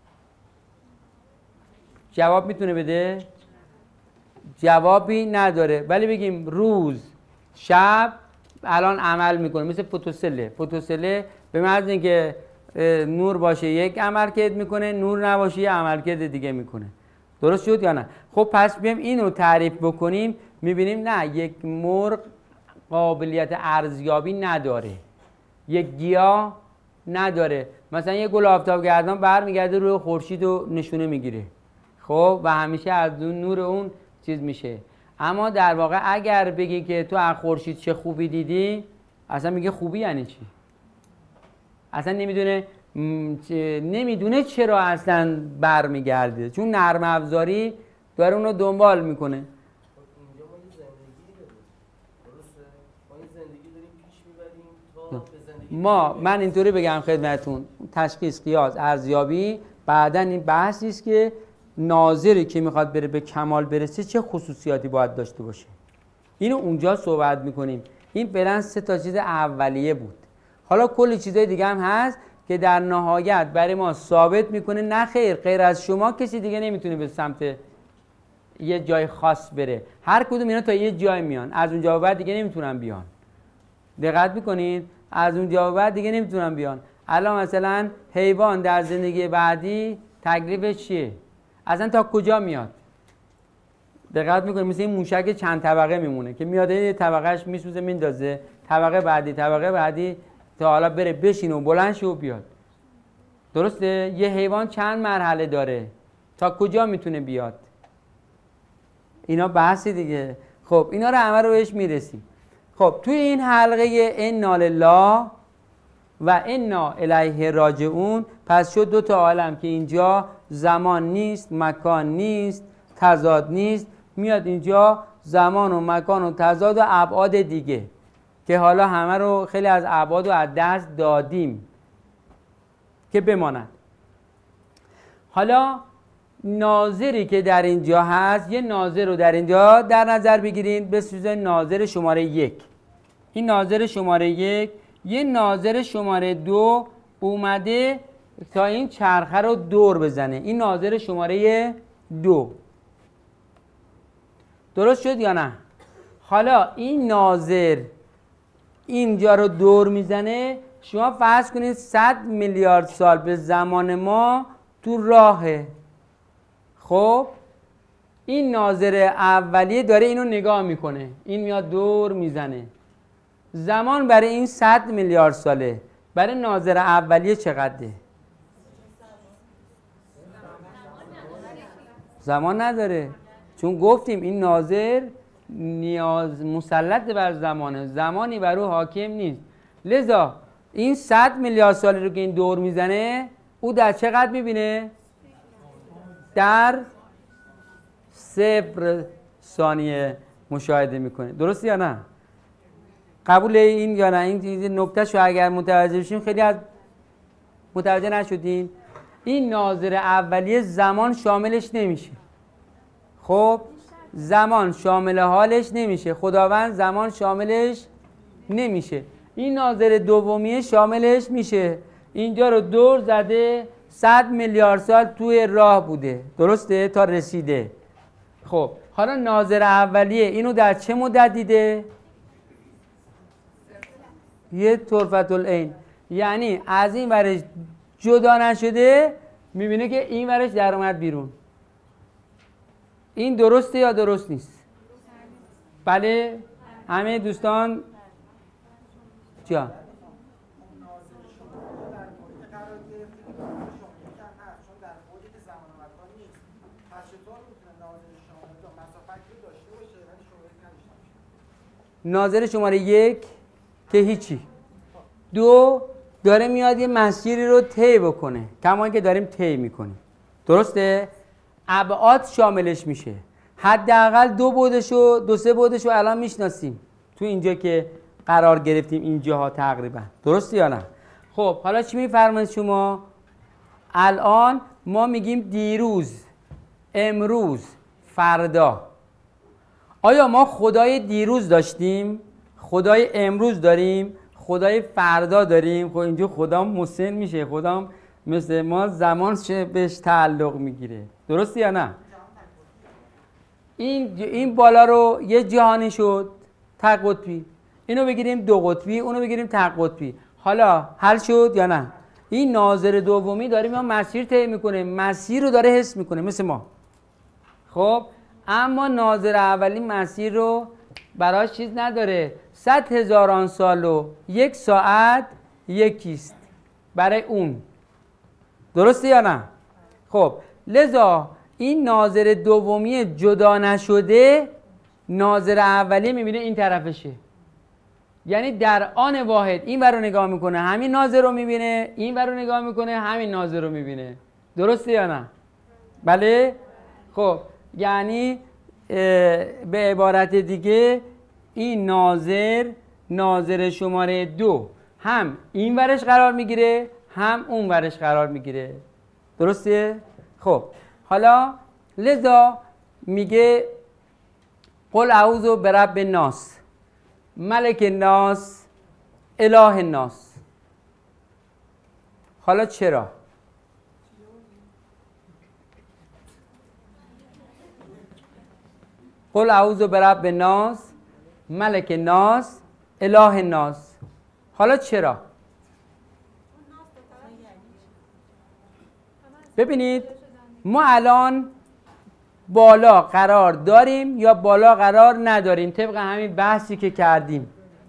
جواب میتونه بده؟ جوابی نداره. ولی بگیم روز شب الان عمل میکنه، مثل فوتوسله. فوتوسله به محض اینکه نور باشه یک عملکرد میکنه، نور نباشه یک عملکرد دیگه میکنه. درست شد یا نه؟ خب پس بیایم اینو تعریف بکنیم، میبینیم نه، یک مرغ قابلیت ارزیابی نداره، یک گیاه نداره. مثلا یک گل آفتابگردان برمیگرده روی خورشید و نشونه میگیره، خب و همیشه از اون نور اون چیز میشه. اما در واقع اگر بگی که تو از خورشید چه خوبی دیدی، اصلا میگه خوبی یعنی چی؟ اصلا نمیدونه نمیدونه چرا اصلا برمیگرده، چون نرم افزاری داره اون رو دنبال میکنه. اینجا ما یه زندگی داریم، درسته؟ ما یه زندگی داریم پیش میبریم تا به زندگی ما من اینطوری بگم خدمتتون، تشخیص، قیاس، ارزیابی بعداً این بحثی است که ناظری که میخواد بره به کمال برسه چه خصوصیاتی باید داشته باشه. اینو اونجا صحبت میکنیم. این فعلا سه تا چیز اولیه بود. حالا کلی چیزای دیگه هم هست که در نهایت برای ما ثابت میکنه نه خیر، غیر از شما کسی دیگه نمیتونه به سمت یه جای خاص بره. هر کدوم اینا تا یه جای میان، از اونجا بعد دیگه نمیتونن بیان. دقت میکنید؟ از اونجا بعد دیگه نمیتونن بیان. الان مثلا حیوان در زندگی بعدی تکلیفش چیه؟ اصلا تا کجا میاد؟ دقت میکنید؟ مثل این موشک چند طبقه میمونه که میاد یه طبقهش میسوزه میندازه، طبقه بعدی طبقه بعدی تا حالا بره بشینه و بلند شه و بیاد. درسته؟ یه حیوان چند مرحله داره، تا کجا میتونه بیاد؟ اینا بحثی دیگه. خب اینا رو همه رو بهش میرسیم. خب توی این حلقه انا لله و انا الیه راجعون پس شد دو تا عالم که اینجا زمان نیست، مکان نیست، تضاد نیست، میاد اینجا زمان و مکان و تضاد و ابعاد دیگه که حالا همه رو خیلی از ابعاد رو از دست دادیم که بماند. حالا ناظری که در اینجا هست، یه ناظر رو در اینجا در نظر بگیرید به صورت ناظر شماره یک. این ناظر شماره یک، یه ناظر شماره دو اومده تا این چرخه رو دور بزنه. این ناظر شماره دو. درست شد یا نه؟ حالا این ناظر اینجا رو دور میزنه. شما فرض کنید صد میلیارد سال به زمان ما تو راهه. خب این ناظر اولیه داره اینو نگاه میکنه، این میاد دور میزنه. زمان برای این صد میلیارد ساله، برای ناظر اولیه چقدره؟ زمان نداره، چون گفتیم این ناظر نیاز مسلط بر زمانه، زمانی بر او حاکم نیست. لذا این صد میلیارد ساله رو که این دور میزنه او در چقدر میبینه؟ در صفر ثانیه مشاهده میکنه. درست یا نه؟ قبول این یا نه؟ این نکته شو اگر متوجه بشیم، خیلی از متوجه نشدین. این ناظر اولیه زمان شاملش نمیشه. خب زمان شامل حالش نمیشه، خداوند زمان شاملش نمیشه. این ناظر دومیه شاملش میشه. اینجا رو دور زده، صد میلیارد سال توی راه بوده، درسته؟ تا رسیده. خب حالا ناظر اولیه اینو در چه مدت دیده؟ یه طرفت العین، یعنی از این ورش جدا نشده، میبینه که این ورش در اومد بیرون. این درسته یا درست نیست؟ بله؟ همه دوستان جا ناظر شماره یک که هیچی، دو داره میاد یه مسیری رو طی بکنه کما اینکه داریم طی میکنیم، درسته؟ ابعاد شاملش میشه. حداقل دو بعدشو دو سه بعدشو الان میشناسیم تو اینجا که قرار گرفتیم اینجاها تقریبا، درسته یا نه؟ خب حالا چی میفرمایید شما؟ الان ما میگیم دیروز، امروز، فردا. آیا ما خدای دیروز داشتیم؟ خدای امروز داریم؟ خدای فردا داریم؟ خب اینجا خدا مسن میشه، خدا مثل ما زمان بهش تعلق میگیره، درسته یا نه؟ این این بالا رو یه جهانی شد تک قطبی، اینو بگیریم دو قطبی، اونو بگیریم تک قطبی. حالا حل شد یا نه؟ این ناظر دومی داره ما مسیر طی میکنه، مسیر رو داره حس میکنه مثل ما. خب اما ناظر اولی مسیر رو براش چیز نداره. صد هزاران سال و یک ساعت یکیست برای اون، درسته یا نه؟ خب لذا این ناظر دومی جدا نشده، ناظر اولی میبینه این طرفشه، یعنی در آن واحد این ور رو نگاه میکنه همین ناظر رو میبینه، این ور رو نگاه میکنه همین ناظر رو میبینه، درسته یا نه؟ بله؟ خب یعنی به عبارت دیگه این ناظر ناظر شماره دو هم این ورش قرار میگیره هم اون ورش قرار میگیره، درسته؟ خب حالا لذا میگه قل اعوذ برب الناس ملک الناس اله الناس. حالا چرا؟ قل اعوذ برب الناس ملک الناس اله الناس. حالا چرا؟ ببینید ما الان بالا قرار داریم یا بالا قرار نداریم؟ طبق همین بحثی که کردیم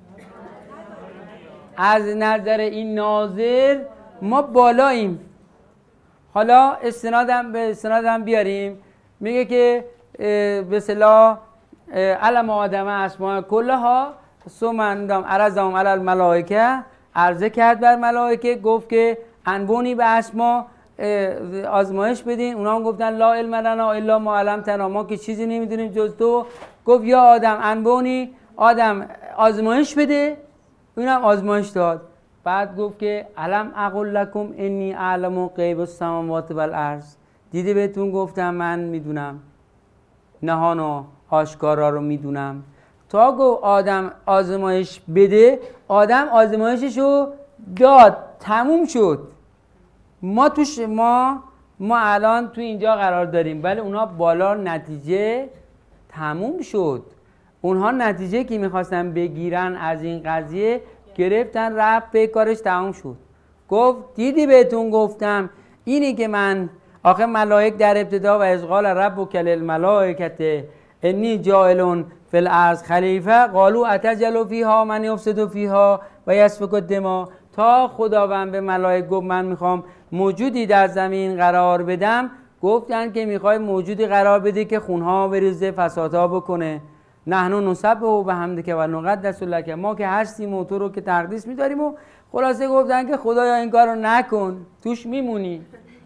از نظر این ناظر ما بالاییم. حالا استنادم به استنادم بیاریم، میگه که به اصطلاح علم آدم اسماء کلها ثم اندام عرضهم علی الملائکه، عرضه کرد بر ملائکه، گفت که انبونی به اسما آزمایش بدین. اونا هم گفتن لا علم لنا الا ما علمتنا، ما که چیزی نمیدونیم جز تو. گفت یا آدم انبونی، آدم آزمایش بده. اونم آزمایش داد. بعد گفت که علم اقول لکم انی اعلم غیب السماوات والارض، دیدی بهتون گفتم من میدونم، نهان و آشکارا رو میدونم. تا گفت آدم آزمایش بده، آدم آزمایششو داد، تموم شد. ما توش ما ما الان تو اینجا قرار داریم، ولی اونا بالا نتیجه تموم شد. اونها نتیجه که میخواستن بگیرن از این قضیه گرفتن، رفت به کارش، تموم شد. گفت دیدی بهتون گفتم اینی که من آخه ملائک در ابتدا و از قال ربک للملائکه انی جاعل فی الارض خلیفه قالوا اتجعل فیها من یفسد فیها و یسفک الدماء، تا خداوند به ملائک گفت من میخوام موجودی در زمین قرار بدم، گفتن که میخوای موجودی قرار بده که خونها بریزه، فسادها بکنه. نحن نسبح بحمدک و نقدس لک، ما که هستیم و تو رو که تقدیس می‌داریم. و خلاصه گفتن که خدایا این کارو نکن، توش میمونی.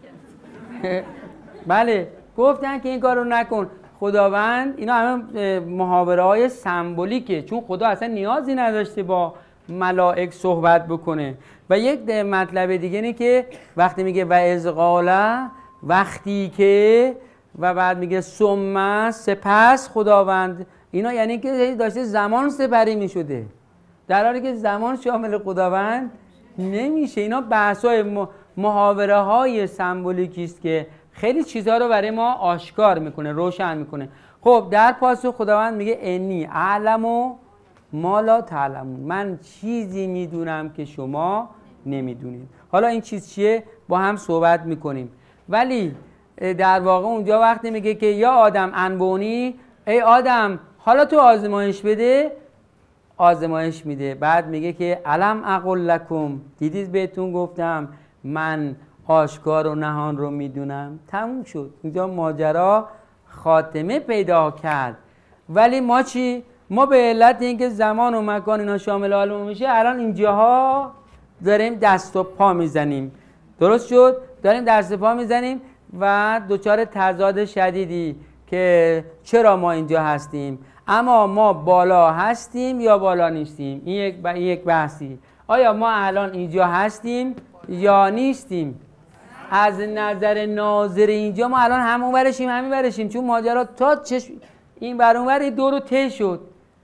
بله گفتن که این کارو نکن. خداوند، اینا همه محاوره‌های سمبولیکه، چون خدا اصلا نیازی نداشته با ملائک صحبت بکنه. و یک مطلب دیگه اینه که وقتی میگه و اذ قال، وقتی که، و بعد میگه ثم، سپس خداوند، اینا یعنی که داشته زمان سپری میشده، در حالی که زمان شامل خداوند نمیشه. اینا بحث‌های محاوره های سمبولیکی است که خیلی چیزها رو برای ما آشکار میکنه، روشن میکنه. خب در پاسخ خداوند میگه انی اعلم و ما لا تعلمون، من چیزی میدونم که شما نمیدونید. حالا این چیز چیه با هم صحبت میکنیم. ولی در واقع اونجا وقتی میگه که یا آدم انبونی، ای آدم حالا تو آزمایش بده، آزمایش میده. بعد میگه که علم اقول لکم، دیدید بهتون گفتم من آشکار و نهان رو میدونم. تموم شد. اینجا ماجرا خاتمه پیدا کرد. ولی ما چی؟ ما به علت اینکه زمان و مکان اینا شامل عالم میشه، الان اینجاها داریم دست و پا میزنیم. درست شد؟ داریم دست و پا میزنیم و دوچار تضاد شدیدی که چرا ما اینجا هستیم، اما ما بالا هستیم یا بالا نیستیم. این یک این یک بحثی. آیا ما الان اینجا هستیم یا نیستیم؟ از نظر ناظر اینجا ما الان همون ورشیم همین ورشیم، چون ماجرا تا چشم این بر اون ور دو رو طی شد.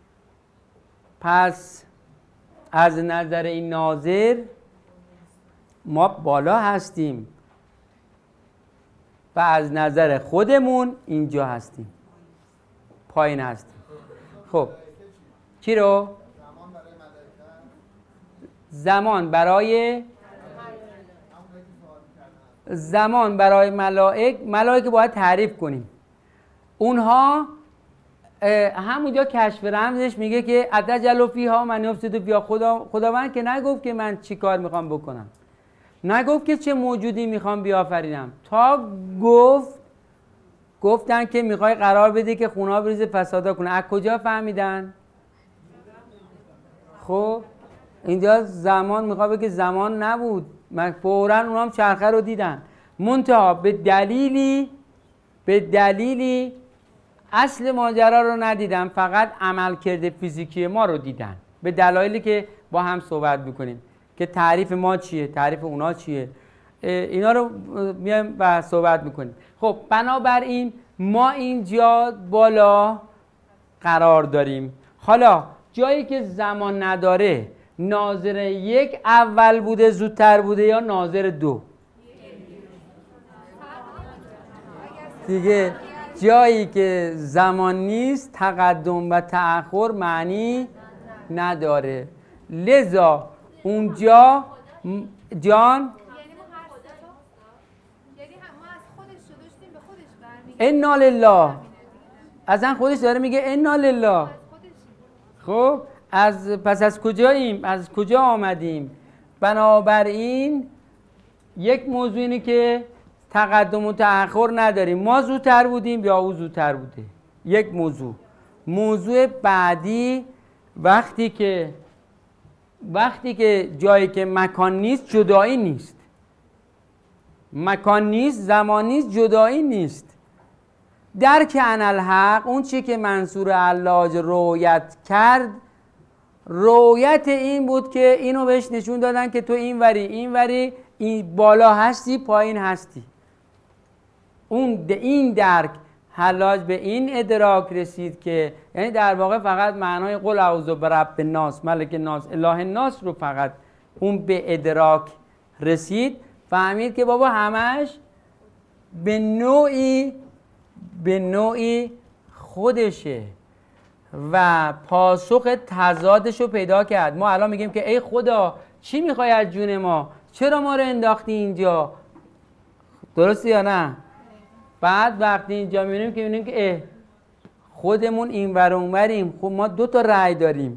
پس از نظر این ناظر ما بالا هستیم و از نظر خودمون اینجا هستیم، پایین هستیم. خب چی رو؟ زمان برای زمان برای ملائک، ملائک باید تعریف کنیم. اونها همونجا کشف رمزش میگه که اتجعل فیها من یفسد فیها، خدا خداوند که نگفت که من چی کار میخوام بکنم، نگفت که چه موجودی میخوام بیافرینم، تا گفت گفتن که میخوای قرار بده که خونا بریزه فسادا کنه. از کجا فهمیدن؟ خب اینجا زمان میخواد بگه زمان نبود، من فوراً اونها هم چرخه رو دیدن، منتها به دلیلی به دلیلی اصل ماجرا رو ندیدن، فقط عملکرد فیزیکی ما رو دیدن، به دلایلی که با هم صحبت میکنیم که تعریف ما چیه، تعریف اونا چیه، اینا رو میایم و صحبت میکنیم. خب بنابراین ما اینجا بالا قرار داریم. حالا جایی که زمان نداره، ناظر یک اول بوده زودتر بوده یا ناظر دو؟ دیگه جایی که زمان نیست تقدم و تأخر معنی نداره. لذا اونجا جان انا لله، ازن خودش داره میگه انا لله. خب از پس از کجاییم؟ از کجا آمدیم؟ بنابراین یک موضوع اینه که تقدم و تأخر نداریم، ما زودتر بودیم یا او زودتر بوده، یک موضوع. موضوع بعدی وقتی که وقتی که جایی که مکان نیست جدایی نیست، مکان نیست زمان نیست جدایی نیست. درک انالحق اون چی که منصور حلاج رویت کرد، رویت این بود که اینو بهش نشون دادن که تو این وری این وری این بالا هستی پایین هستی. اون این درک حلاج به این ادراک رسید که یعنی در واقع فقط معنای قل اعوذ برب الناس ملک الناس اله الناس رو فقط اون به ادراک رسید، فهمید که بابا همش به نوعی به نوعی خودشه و پاسخ تضادش رو پیدا کرد. ما الان میگیم که ای خدا چی میخوای از جون ما؟ چرا ما رو انداختی اینجا؟ درسته یا نه؟ بعد وقتی اینجا میبینیم که میبینیم که اه خودمون این ور اون وریم، خب ما دو تا رأی داریم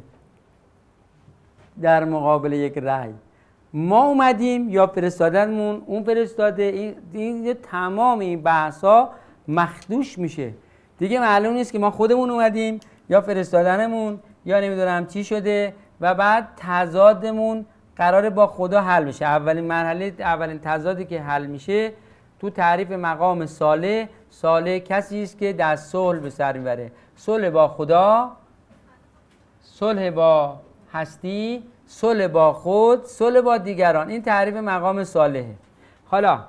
در مقابل یک رأی، ما اومدیم یا فرستادنمون اون فرستاده. این, این تمام این بحث ها مخدوش میشه دیگه، معلوم نیست که ما خودمون اومدیم یا فرستادنمون یا نمیدونم چی شده و بعد تضادمون قراره با خدا حل بشه. اولین مرحله اولین تضادی که حل میشه تو تعریف مقام صالح، صالح کسی است که در صلح به سر میبره، صلح با خدا، صلح با هستی، صلح با خود، صلح با دیگران. این تعریف مقام صالحه. حالا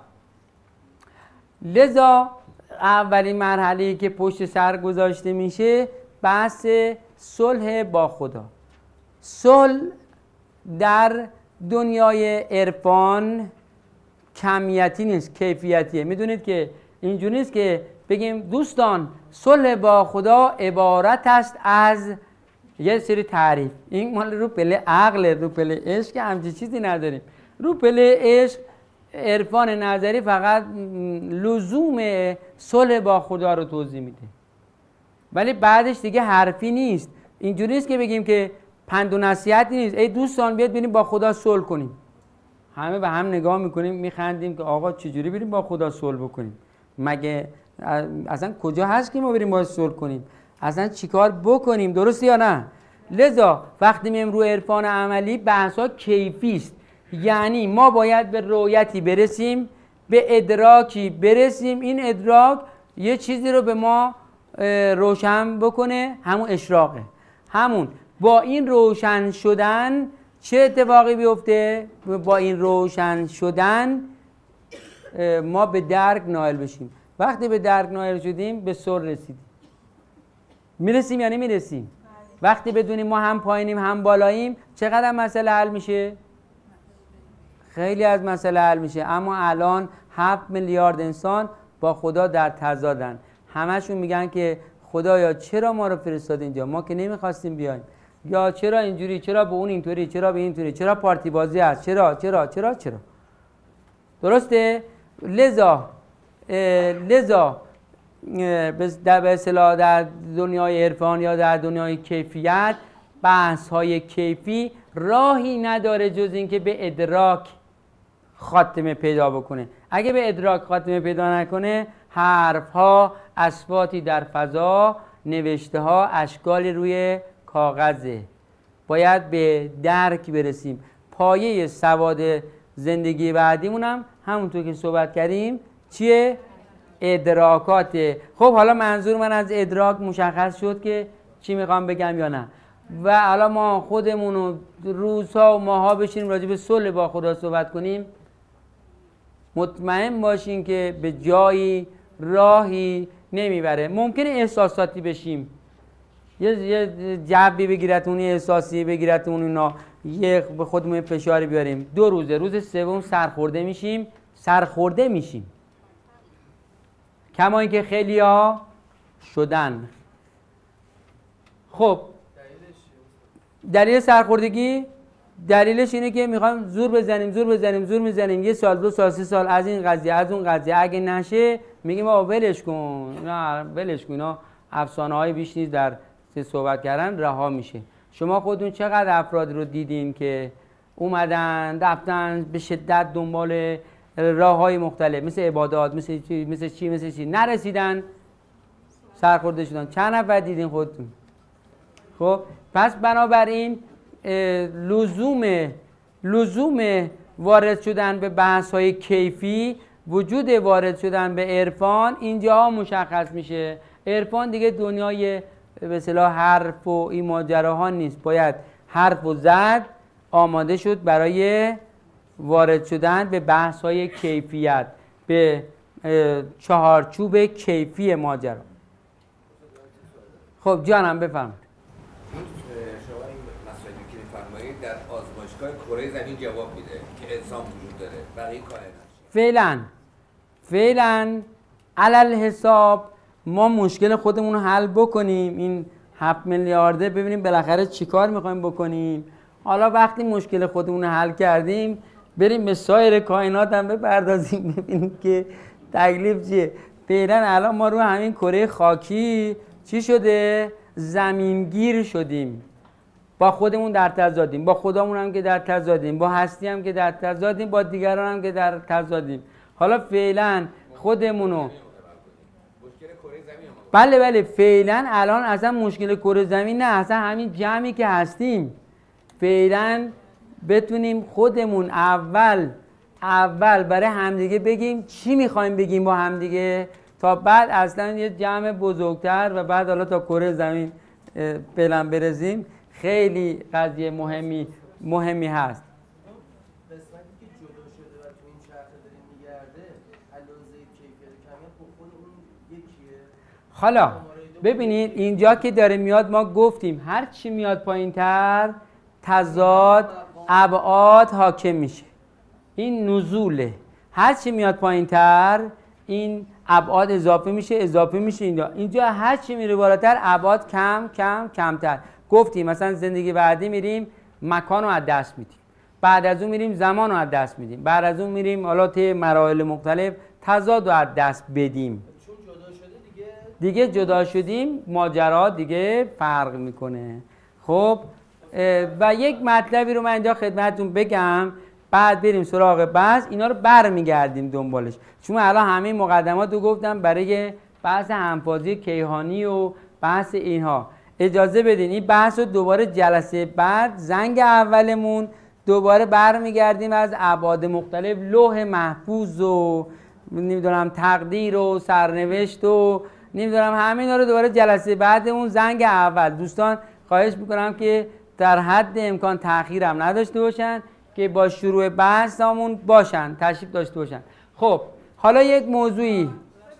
لذا اولین مرحله‌ای که پشت سر گذاشته میشه بحث صلح با خدا. صلح در دنیای عرفان کمیتی نیست، کیفیتیه. میدونید که اینجوری نیست که بگیم دوستان صلح با خدا عبارت است از یه سری تعریف. این مال رو پله عقل، رو پله عشق که همچین چیزی نداریم. رو پله عشق عرفان نظری فقط لزوم صلح با خدا رو توضیح میده، ولی بعدش دیگه حرفی نیست. اینجوری نیست که بگیم که پند و نصیحتی نیست، ای دوستان بیاد بریم با خدا صلح کنیم. همه به هم نگاه میکنیم میخندیم که آقا چجوری بریم با خدا صلح بکنیم؟ مگه اصلا کجا هست که ما بریم با صلح کنیم؟ اصلا چیکار بکنیم؟ درسته یا نه؟ لذا وقتی میایم رو عرفان عملی بحثا کیفی است، یعنی ما باید به رؤیتی برسیم، به ادراکی برسیم. این ادراک یه چیزی رو به ما روشن بکنه، همون اشراقه. همون با این روشن شدن چه اتفاقی بیفته؟ با این روشن شدن ما به درک نائل بشیم. وقتی به درک نائل شدیم به صلح رسیدیم. میرسیم یا نمیرسیم؟ وقتی بدونیم ما هم پایینیم هم بالاییم چقدر مسئله حل میشه؟ خیلی از مسئله حل میشه. اما الان هفت میلیارد انسان با خدا در تضادن. همشون میگن که خدایا چرا ما رو فرستاد اینجا؟ ما که نمیخواستیم بیایم. یا چرا اینجوری؟ چرا به اون اینطوری؟ چرا به اینطوری؟ چرا پارتی بازی هست؟ چرا چرا چرا چرا؟ درسته؟ لذا لذا در به اصطلاح در دنیای عرفان یا در دنیای کیفیت بحث های کیفی راهی نداره جز اینکه به ادراک خاتمه پیدا بکنه. اگه به ادراک خاتمه پیدا نکنه حرف ها اصواتی در فضا، نوشته ها اشکالی روی کاغذه. باید به درک برسیم. پایه سواد زندگی بعدیمون هم همونطور که صحبت کردیم چیه؟ ادراکاته. خب حالا منظور من از ادراک مشخص شد که چی میخوام بگم یا نه. و حالا ما خودمون رو روزها و ماها بشینیم راجع به صلح با خدا صحبت کنیم، مطمئن باشین که به جایی راهی نمیبره. ممکنه احساساتی بشیم، یه یه جبی بگیرتون، یه احساسی بگیرتون، اینا یه به خودمون فشاری بیاریم. دو روزه، روز سوم سرخورده میشیم، سرخورده میشیم. کما اینکه خیلیا شدن. خب دلیل سرخوردگی دلیلش اینه که میخوایم زور بزنیم زور بزنیم زور میزنیم، یه سال دو سال سه سال از این قضیه از اون قضیه، اگه نشه میگیم آقا ولش کن، نه ولش کن، اینا افسانه های بیش نیست در صحبت کردن رها میشه. شما خودتون چقدر افراد رو دیدین که اومدن رفتن به شدت دنبال راه های مختلف مثل عبادات، مثل چی مثل چی مثل چی نرسیدن، سرخورده شدن؟ چند نفر دیدین خودتون؟ خب پس بنابراین لزوم لزوم وارد شدن به بحث های کیفی، وجود وارد شدن به عرفان اینجا مشخص میشه. عرفان دیگه دنیای به اصطلاح حرف و این ماجراها نیست، باید حرف و زد آماده شد برای وارد شدن به بحث های کیفیت، به چهارچوب کیفی ماجرا. خب جانم بفرمایید. شما این مسئله که می‌فرمایید در آزمایشگاه کره زمین جواب میده که انسان وجود داره، بقیه کائنات فعلا فعلا علل حساب ما مشکل خودمون رو حل بکنیم، این هفت میلیارده ببینیم بالاخره چیکار میخوایم بکنیم. حالا وقتی مشکل خودمون رو حل کردیم بریم به سایر کائنات هم بپردازیم ببینیم که تکلیف چیه. فعلا الان ما رو همین کره خاکی چی شده؟ زمینگیر شدیم، با خودمون در تضادیم، با خدامون هم که در تضادیم، با هستی هم که در تضادیم، با دیگران هم که در تضادیم. حالا فعلا خودمونو بله بله فعلا الان اصلا مشکل کره زمین نه، اصلا همین جمعی که هستیم فعلا بتونیم خودمون اول اول برای همدیگه بگیم چی میخوایم بگیم با همدیگه، تا بعد اصلا یه جمع بزرگتر و بعد حالا تا کره زمین فعلا برسیم. خیلی قضیه مهمی مهمی هست. قسمتی که جدا شده و تو این چرخه داره میگرده علاوه کیفیت کمیت خود اون یکیه. حالا ببینید اینجا که داره میاد ما گفتیم هر چی میاد پایین‌تر تضاد ابعاد حاکم میشه، این نزوله. هر چی میاد پایین‌تر این ابعاد اضافه میشه اضافه میشه اینجا اینجا هر چی میره بالاتر ابعاد کم کم کمتر. گفتیم مثلا زندگی بعدی میریم مکان رو از دست میدیم، بعد از اون میریم زمان رو از دست میدیم، بعد از اون میریم حالا طی مراحل مختلف تضاد رو از دست بدیم. چون جدا شده دیگه دیگه جدا شدیم ماجرا دیگه فرق میکنه. خب و یک مطلبی رو من اینجا خدمتتون بگم بعد بریم سراغ بحث، اینا رو برمیگردیم دنبالش، چون الان همه مقدمات رو گفتم برای بحث همفازی کیهانی و بحث اینها. اجازه بدین این بحث رو دوباره جلسه بعد زنگ اولمون دوباره برمیگردیم از ابعاد مختلف، لوح محفوظ و نمیدونم تقدیر و سرنوشت و نمیدونم همینا رو دوباره جلسه بعدمون زنگ اول. دوستان خواهش میکنم که در حد امکان تأخیرم نداشته باشن که با شروع بحثمون باشن، تشریف داشته باشن. خب حالا یک موضوعی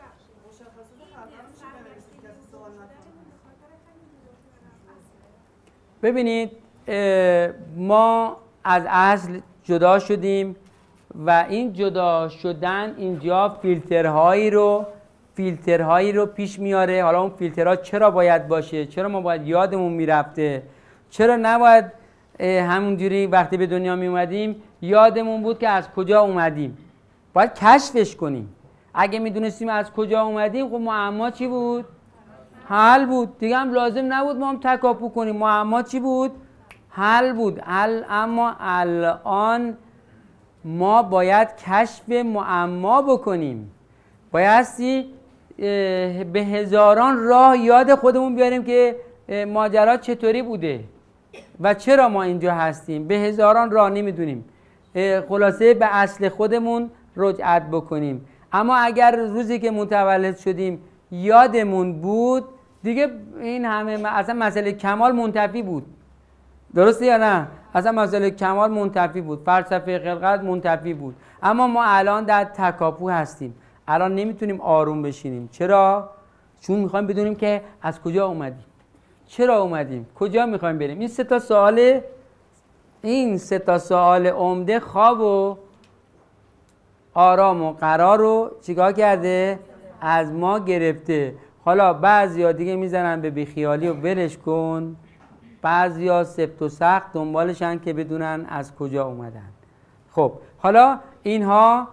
ببینید، ما از اصل جدا شدیم و این جدا شدن اینجا فیلترهایی رو فیلترهایی رو پیش میاره. حالا اون فیلترها چرا باید باشه؟ چرا ما باید یادمون میرفته؟ چرا نباید همونجوری وقتی به دنیا می اومدیم یادمون بود که از کجا اومدیم؟ باید کشفش کنیم. اگه میدونستیم از کجا اومدیم خب معما چی بود؟ حل بود دیگه، هم لازم نبود ما هم تکاپو کنیم. معما چی بود؟ حل بود. حل. اما الان ما باید کشف معما بکنیم، بایستی به هزاران راه یاد خودمون بیاریم که ماجرا چطوری بوده و چرا ما اینجا هستیم. به هزاران راه نمیدونیم، خلاصه به اصل خودمون رجعت بکنیم. اما اگر روزی که متولد شدیم یادمون بود دیگه این همه اصلا مسئله کمال منتفی بود. درسته یا نه؟ اصلا مسئله کمال منتفی بود، فلسفه خلقت منتفی بود. اما ما الان در تکاپو هستیم، الان نمیتونیم آروم بشینیم. چرا؟ چون میخوایم بدونیم که از کجا اومدیم، چرا اومدیم، کجا میخوایم بریم. این سه تا سوال این سه تا سوال عمده خواب و آرام و قرار رو چیکار کرده؟ از ما گرفته. حالا بعضیا دیگه میزنن به بیخیالی و ولش کن، بعضیا سفت و سخت دنبالشن که بدونن از کجا اومدن. خب حالا اینها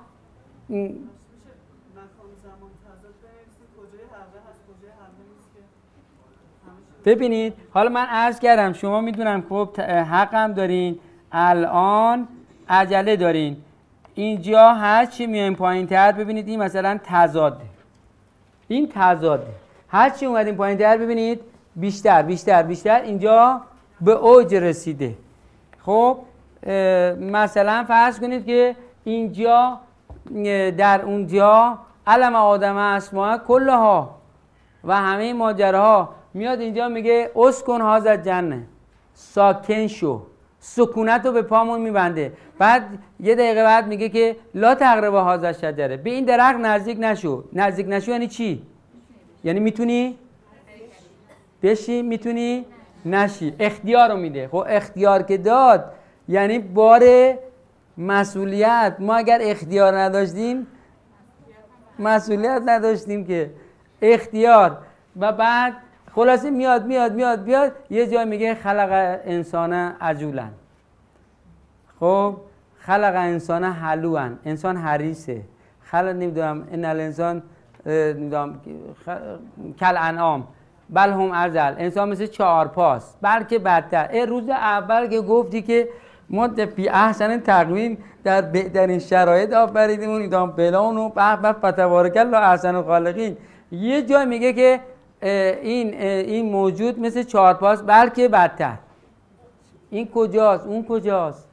ببینید، حالا من عرض کردم شما میدونم خب حقم دارین، الان عجله دارین. اینجا هر چی میایم پایین تر ببینید این مثلا تضاده، این تضاده. هر چی اومدیم پایین تر ببینید بیشتر بیشتر بیشتر اینجا به اوج رسیده. خب مثلا فرض کنید که اینجا در اونجا علم آدم اسماء کلها و همه ماجراها میاد اینجا میگه اسکن هذا جنه، ساکن شو، سکونت رو به پامون میبنده. بعد یه دقیقه بعد میگه که لا تقربا هذا شجره، به این درخت نزدیک نشو. نزدیک نشو یعنی چی؟ یعنی میتونی بشی، میتونی نشی. اختیار رو میده. خب اختیار که داد یعنی بار مسئولیت. ما اگر اختیار نداشتیم مسئولیت نداشتیم که اختیار. و بعد خلاصه میاد میاد میاد میاد یه جای میگه خلق انسان عجولا. خب خلق انسان حلوان، انسان حریصه. خلق نمیدونم ان الانسان نمیدونم کل انعام بل هم ارذل، انسان مثل چهار پاست بلکه بدتر. ای روز اول که گفتی که ما فی احسن تقویم در بهترین شرایط آفریدیمون، ایدام بلان و به به فتبارک الله احسن الخالقین، یه جای میگه که این این موجود مثل چهار پاست بلکه بدتر. این کجاست؟ اون کجاست؟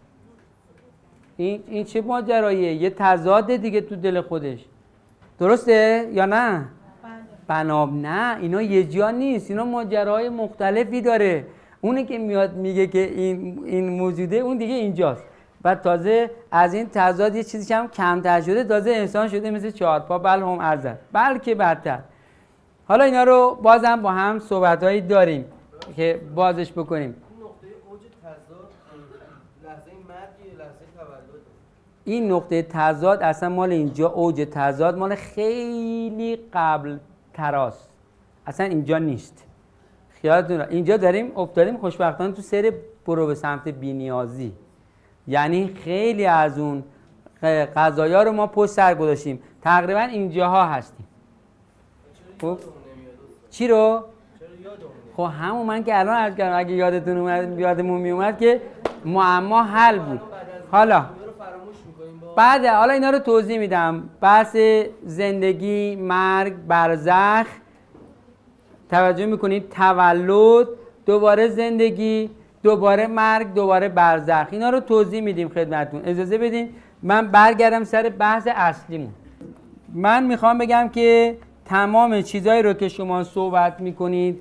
این این چه ماجراییه؟ یه تضاد دیگه تو دل خودش. درسته یا نه؟ بناب نه، اینا یه جا نیست، اینا ماجراهای مختلفی داره. اونی که میاد میگه که این این موجوده اون دیگه اینجاست. و تازه از این تضاد یه چیزی کم کمتر شده، تازه انسان شده مثل چهار پا بل هم ارذل بلکه بدتر. حالا اینا رو بازم با هم صحبتایی داریم که بازش بکنیم. این نقطه اوج تضاد لحظه مرگ، لحظه تولد. این نقطه تضاد اصلا مال اینجا، اوج تضاد مال خیلی قبل تراست، اصلا اینجا نیست. خیالتون را اینجا داریم افتادیم خوشبختانه تو سیر برو به سمت بی‌نیازی. یعنی خیلی از اون قضایا رو ما پشت سر گذاشتیم، تقریبا اینجاها هستیم. خب چی رو؟ خب همون من که الان عرض کردم اگه یادتون اومد یادمون می اومد که معما حل بود. حالا بعد حالا اینا رو توضیح میدم. بحث زندگی، مرگ، برزخ، توجه میکنید، تولد، دوباره زندگی، دوباره مرگ، دوباره برزخ، اینا رو توضیح میدیم خدمتتون. اجازه بدین من برگردم سر بحث اصلیمون. من میخوام بگم که تمام چیزایی رو که شما صحبت میکنید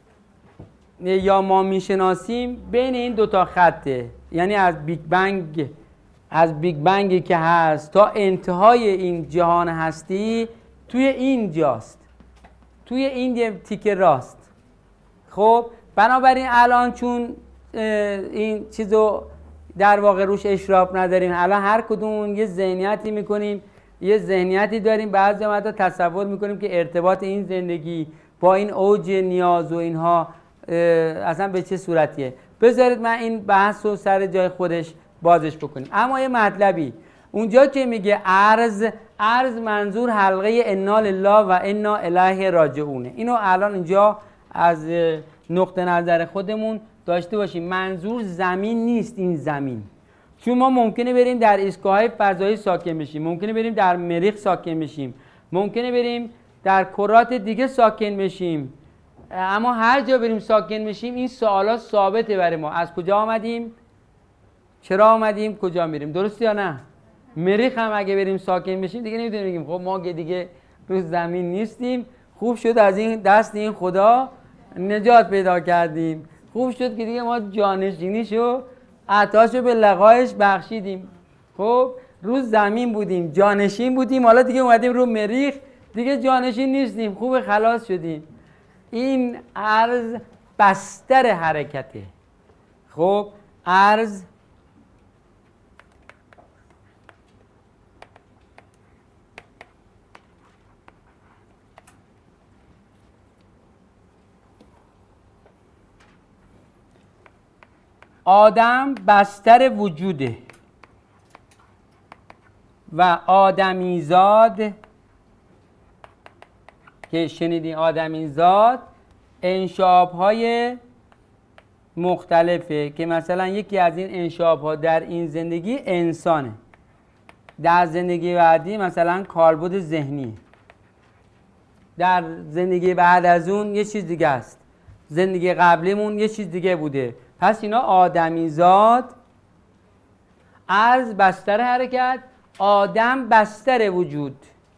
یا ما میشناسیم بین این دوتا خطه، یعنی از بیگ بنگ از بیگ بنگی که هست تا انتهای این جهان هستی توی این جاست، توی این یه تیکه راست. خب بنابراین الان چون این چیزو در واقع روش اشراف نداریم، الان هر کدوم یه ذهنیتی میکنیم، یه ذهنیتی داریم، بعضی وقتا تصور میکنیم که ارتباط این زندگی با این اوج نیاز و اینها اصلا به چه صورتیه. بذارید من این بحث رو سر جای خودش بازش بکنیم. اما یه مطلبی اونجا که میگه ارز، ارز منظور حلقه انا لله و انا الیه راجعونه. اینو الان اینجا از نقطه نظر خودمون داشته باشیم. منظور زمین نیست، این زمین. چون ما ممکنه بریم در ایستگاه‌های فضایی ساکن بشیم، ممکنه بریم در مریخ ساکن بشیم، ممکنه بریم در کرات دیگه ساکن بشیم، اما هر جا بریم ساکن بشیم این سوالات ثابته برای ما. از کجا آمدیم؟ چرا آمدیم؟ کجا میریم؟ درسته یا نه؟ مریخ هم اگه بریم ساکن بشیم دیگه نمیتونیم بگیم خب ما که دیگه رو زمین نیستیم، خوب شد از این دست این خدا نجات پیدا کردیم، خوب شد که دیگه ما جانشینیشو عطاشو به لقایش بخشیدیم. خب رو زمین بودیم جانشین بودیم، حالا دیگه اومدیم رو مریخ دیگه جانشین نیستیم، خوب خلاص شدیم. این ارز بستر حرکته. خب ارز آدم بستر وجوده و آدمیزاد که شنیدین آدمیزاد انشاب‌های مختلفه که مثلا یکی از این انشاب‌ها در این زندگی انسانه، در زندگی بعدی مثلا کالبد ذهنی، در زندگی بعد از اون یه چیز دیگه است. زندگی قبلیمون یه چیز دیگه بوده. پس اینا آدمیزاد، ارض بستر حرکت، آدم بستر وجود.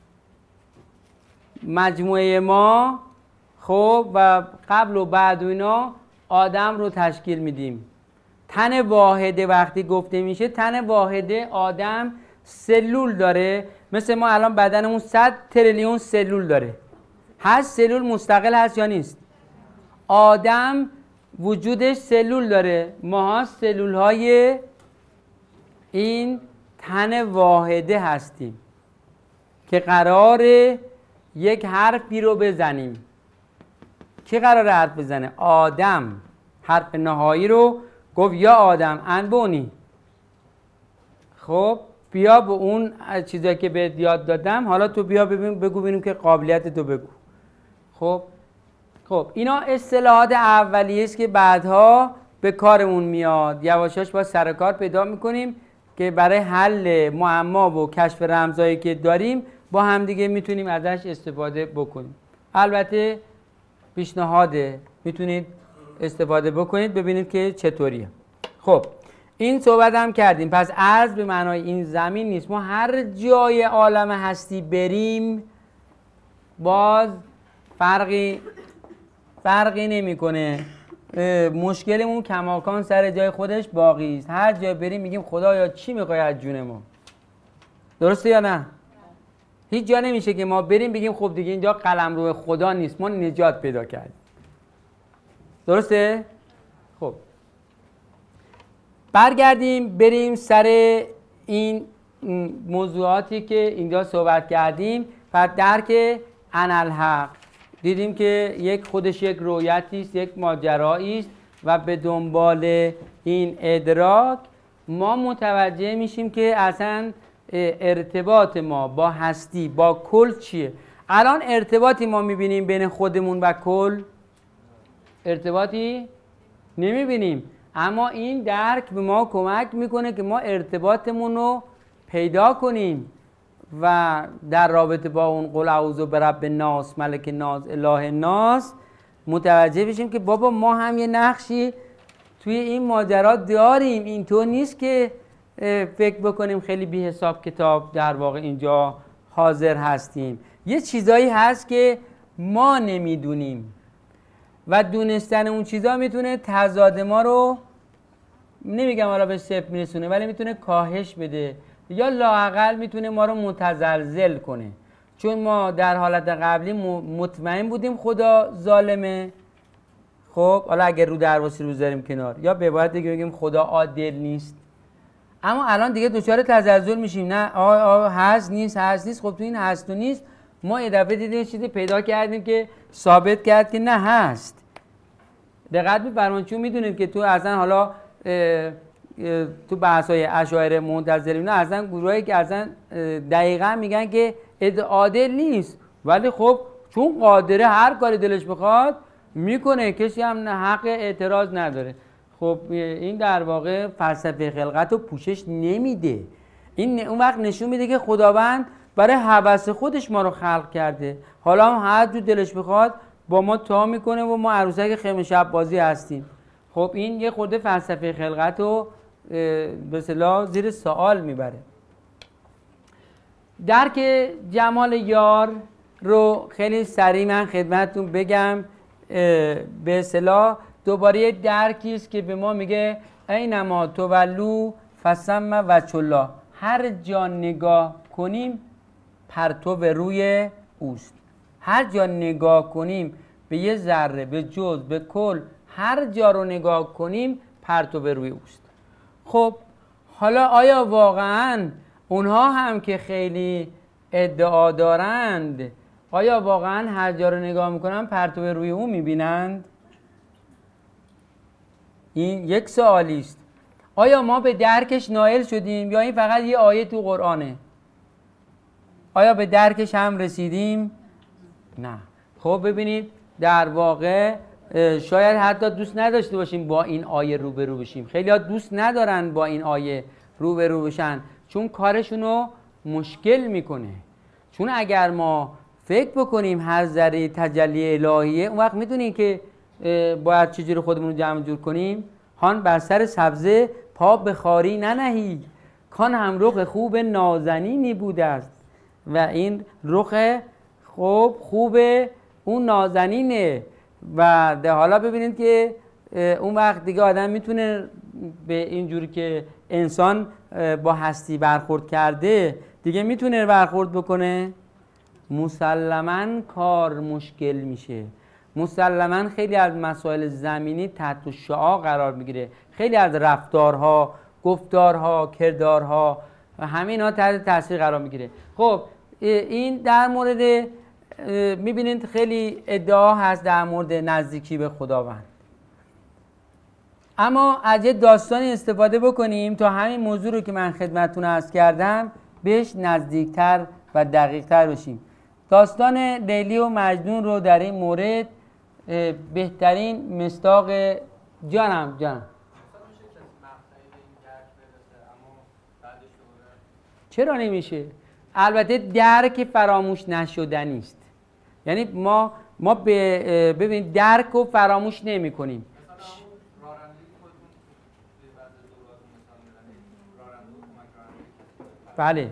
مجموعه ما خب و قبل و بعد و اینا آدم رو تشکیل میدیم. تن واحده وقتی گفته میشه، تن واحده آدم سلول داره. مثل ما الان بدنمون صد تریلیون سلول داره. هر سلول مستقل هست یا نیست؟ آدم وجودش سلول داره. ماها سلول های این تن واحده هستیم که قراره یک حرفی رو بزنیم. کی قراره حرف بزنه؟ آدم. حرف نهایی رو گفت یا آدم انبونی. خب بیا به اون چیزایی که بهت یاد دادم، حالا تو بیا ببین بگو ببینیم که قابلیت تو بگو. خب خب اینا اصطلاحات اولیه است که بعدها به کارمون میاد. یواشاش با سر کار پیدا میکنیم که برای حل معما و کشف رمزایی که داریم با همدیگه میتونیم ازش استفاده بکنیم. البته پیشنهاده، میتونید استفاده بکنید ببینید که چطوریه. خب این صحبت هم کردیم. پس ارض به معنای این زمین نیست. ما هر جای عالم هستی بریم باز فرقی فرقی نمیکنه. مشکلمون کماکان سر جای خودش باقی است. هر جای بریم میگیم خدایا چی میخوای از جون ما؟ درسته یا نه؟ هیچ جا نمیشه که ما بریم بگیم خب دیگه اینجا قلمرو خدا نیست، ما نجات پیدا کردیم. درسته؟ خب برگردیم بریم سر این موضوعاتی که اینجا صحبت کردیم. پس درک انالحق دیدیم که یک خودش یک رویتی است، یک ماجرایی است و به دنبال این ادراک ما متوجه میشیم که اصلا ارتباط ما با هستی با کل چیه. الان ارتباطی ما میبینیم بین خودمون و کل؟ ارتباطی نمیبینیم، اما این درک به ما کمک میکنه که ما ارتباطمون رو پیدا کنیم و در رابطه با اون قل اعوذ برب الناس ملک الناس اله الناس متوجه بشیم که بابا ما هم یه نقشی توی این ماجرا داریم. اینطور نیست که فکر بکنیم خیلی بی حساب کتاب در واقع اینجا حاضر هستیم. یه چیزایی هست که ما نمیدونیم و دونستن اون چیزا میتونه تضاد ما رو، نمیگم حالا به صفر میرسونه، ولی میتونه کاهش بده یا لااقل میتونه ما رو متزلزل کنه. چون ما در حالت قبلی مطمئن بودیم خدا ظالمه، خب حالا اگر رو درواسی رو بذاریم کنار، یا به عبارت دیگه بگیم خدا عادل نیست، اما الان دیگه دچار تزلزل میشیم. نه آه آه هست نیست هست نیست. خب تو این هست و نیست ما یه دفعه دیدیم چیزی پیدا کردیم که ثابت کرد که نه هست. دقت بفرمایید، چون میدونیم که تو اصلا حالا اه اه تو بحث‌های اشاعره معتزله نه اصلا گروهایی که اصلا دقیقاً میگن که عادل نیست، ولی خب چون قادره هر کاری دلش بخواد میکنه، کسی هم حق اعتراض نداره. خب این در واقع فلسفه خلقت رو پوشش نمیده. این اون وقت نشون میده که خداوند برای هوس خودش ما رو خلق کرده، حالا هم هر جو دلش بخواد با ما تا میکنه و ما عروسک خیمه شب بازی هستیم. خب این یه خورده فلسفه خلقت رو به اصطلاح زیر سوال میبره. درک جمال یار رو خیلی سریع من خدمتتون بگم. به اصطلاح دوباره یه درکی است که به ما میگه اینما تولو فثم وجه الله. هر جا نگاه کنیم پرتو به روی اوست. هر جا نگاه کنیم به یه ذره، به جزء، به کل، هر جا رو نگاه کنیم پرتو به روی اوست. خب حالا آیا واقعاً اونها هم که خیلی ادعا دارند، آیا واقعاً هر جا رو نگاه میکنن پرتو به روی اون میبینند؟ این یک سوالی است. آیا ما به درکش نائل شدیم یا این فقط یه آیه تو قرآنه؟ آیا به درکش هم رسیدیم؟ نه. خب ببینید در واقع شاید حتی دوست نداشته باشیم با این آیه روبرو بشیم. خیلی ها دوست ندارن با این آیه روبرو بشن چون کارشونو مشکل میکنه. چون اگر ما فکر بکنیم هر ذره تجلی الهیه، اون وقت میدونین که باید چجوری خودمون رو جمع جور کنیم؟ هان بر سر سبزه پا به خاری ننهی، کان هم رخ خوب نازنینی بوده است. و این رخ خوب خوبه اون نازنینه. و ده حالا ببینید که اون وقت دیگه آدم میتونه به اینجوری که انسان با هستی برخورد کرده دیگه میتونه برخورد بکنه. مسلماً کار مشکل میشه، مسلماً خیلی از مسائل زمینی تحت شعاع قرار میگیره، خیلی از رفتارها، گفتارها، کردارها و همین ها تحت تاثیر قرار میگیره. خب این در مورد میبینید خیلی ادعا هست در مورد نزدیکی به خداوند، اما از یه داستانی استفاده بکنیم تا همین موضوع رو که من خدمتتون عرض کردم بهش نزدیکتر و دقیقتر بشیم. داستان لیلی و مجنون رو در این مورد بهترین مصداق جانم جانم چرا نمیشه؟ البته درک فراموش نشدنی است. یعنی ما ما به ببین درک و فراموش نمی کنیم. بله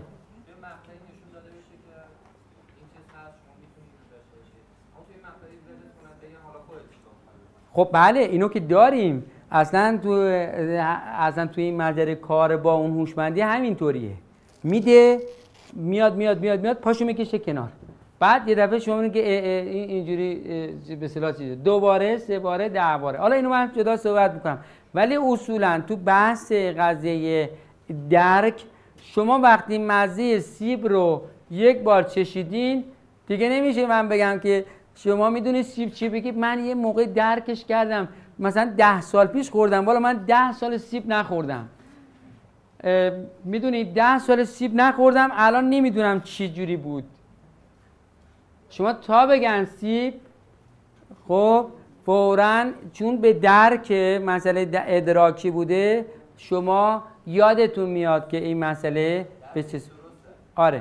خب بله اینو که داریم. اصلا تو اصلا تو این مجره کار با اون هوشمندی همینطوریه، میده میاد میاد میاد میاد پاشو میکشه کنار، بعد یه دفعه شما میگید که اینجوری به اصطلاح چیزه دوباره سه باره ده باره. حالا اینو من جدا صحبت میکنم، ولی اصولا تو بحث قضیه درک شما وقتی مزه سیب رو یک بار چشیدین دیگه نمیشه من بگم که شما میدونی سیب چی، بگید من یه موقع درکش کردم مثلا ده سال پیش خوردم، والا من ده سال سیب نخوردم. میدونی ده سال سیب نخوردم الان نمیدونم چی جوری بود. شما تا بگن سیب خب فوراً چون به درک مسئله ادراکی بوده شما یادتون میاد که این مسئله به چه آره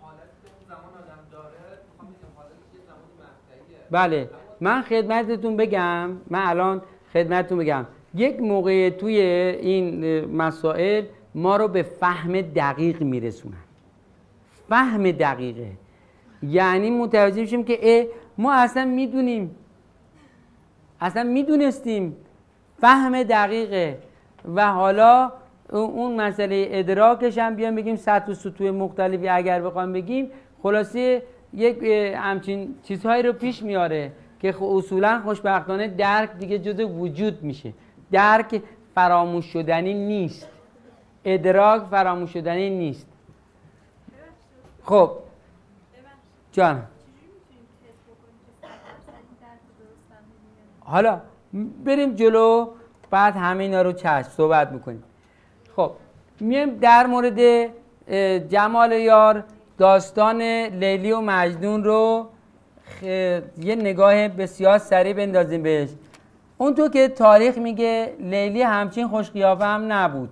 بله. من خدمتتون بگم من الان خدمتتون بگم یک موقع توی این مسائل ما رو به فهم دقیق میرسونن. فهم دقیقه یعنی متوجه میشیم که ما اصلا میدونیم، اصلا میدونستیم، فهم دقیقه. و حالا اون مسئله ادراکش هم بیان بگیم سطح و سطوح مختلفی اگر بخوام بگیم خلاصه یک همچین چیزهایی رو پیش میاره که اصولا خوشبختانه درک دیگه جزء وجود میشه. درک فراموش شدنی نیست، ادراک فراموش شدنی نیست. خب جان حالا بریم جلو بعد همه اینا رو چشم صحبت میکنیم. خب میایم در مورد جمال یار داستان لیلی و مجنون رو یه نگاه بسیار سریع بندازیم بهش. اون تو که تاریخ میگه لیلی همچین خوش قیافه هم نبود.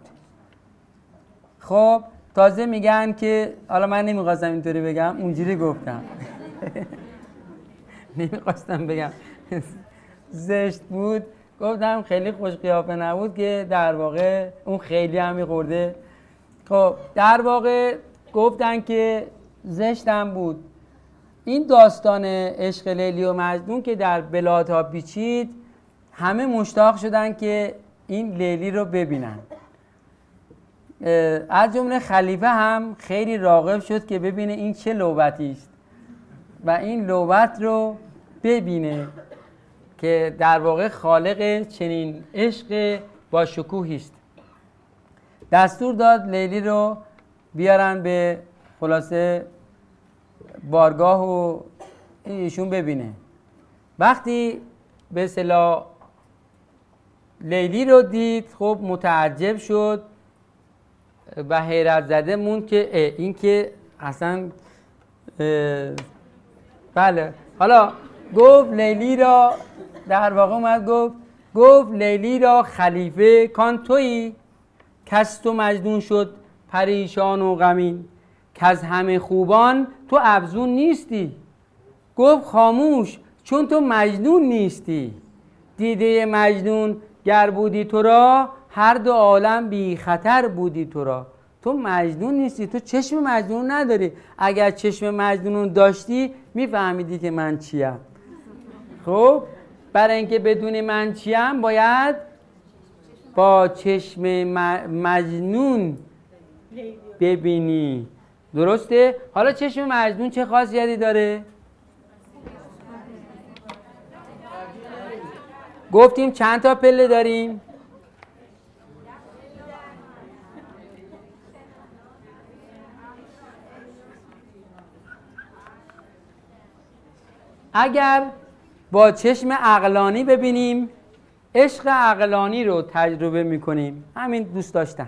خب تازه میگن که حالا من نمیخواستم اینطوری بگم اونجوری گفتم نمیخواستم بگم زشت بود، گفتم خیلی خوش قیافه نبود که در واقع اون خیلی هم میخورده. خب در واقع گفتن که زشتم بود. این داستان عشق لیلی و مجنون که در بلادها پیچید همه مشتاق شدن که این لیلی رو ببینن. از جمله خلیفه هم خیلی راغب شد که ببینه این چه لعبتی است و این لعبت رو ببینه که در واقع خالق چنین عشق با شکوهی است. دستور داد لیلی رو بیارن به خلاصه بارگاه و ایشون ببینه. وقتی به اصطلاح لیلی رو دید خب متعجب شد و حیرت زده موند که این که اصلا بله. حالا گفت لیلی را در واقع اومد گفت گفت لیلی را خلیفه کان تویی کس تو مجنون شد پریشان و غمین که از همه خوبان تو افزون نیستی. گفت خاموش چون تو مجنون نیستی دیده مجنون گر بودی تو را، هر دو عالم بی خطر بودی تو را. تو مجنون نیستی، تو چشم مجنون نداری. اگر چشم مجنون داشتی میفهمیدی که من چیم. خب برای اینکه بدونی من چیم باید با چشم مجنون ببینی. درسته؟ حالا چشم مجنون چه خاصیتی داره؟ گفتیم چند تا پله داریم؟ اگر با چشم عقلانی ببینیم، عشق عقلانی رو تجربه میکنیم، همین دوست داشتن.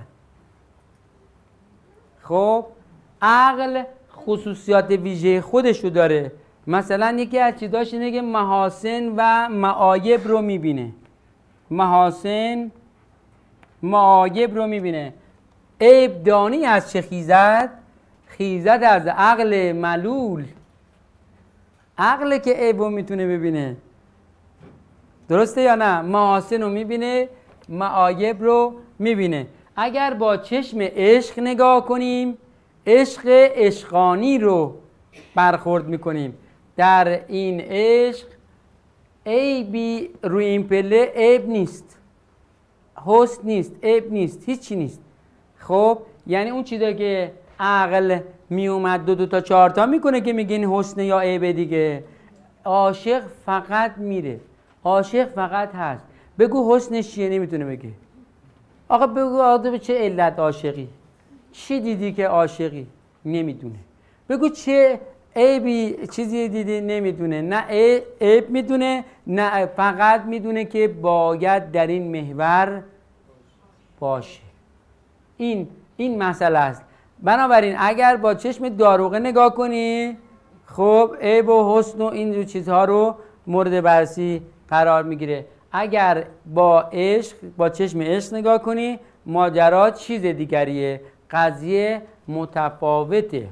خب عقل خصوصیات ویژه خودشو داره. مثلا یکی از چیزاش اینه که محاسن و معایب رو میبینه. محاسن معایب رو میبینه. عیب دانی از چه خیزد؟ خیزد از عقل ملول. عقل که عیب رو میتونه ببینه. درسته یا نه؟ محاسن رو میبینه، معایب رو میبینه. اگر با چشم عشق نگاه کنیم، عشق عشقانی رو برخورد میکنیم. در این عشق عیبی روی این پله عیب نیست، حسن نیست، عیب نیست، هیچی نیست. خب یعنی اون چیزا که عقل می اومد دو دو تا چهار تا میکنه که میگین حسن یا عیب دیگه. عاشق فقط میره، عاشق فقط هست. بگو حسنش چیه؟ نمیتونه بگه. آقا بگو آقا به چه علت عاشقی؟ چی دیدی که عاشقی؟ نمیدونه. بگو چه عیبی چیزی دیدی؟ نمیدونه. نه عیب میدونه، نه فقط میدونه که باید در این محور باشه. این این مسئله است. بنابراین اگر با چشم داروغه نگاه کنی، خب عیب و حسن و این چیزها رو مورد بررسی قرار میگیره. اگر با عشق، با چشم عشق نگاه کنی، ماجرا چیز دیگریه، قضیه متفاوته.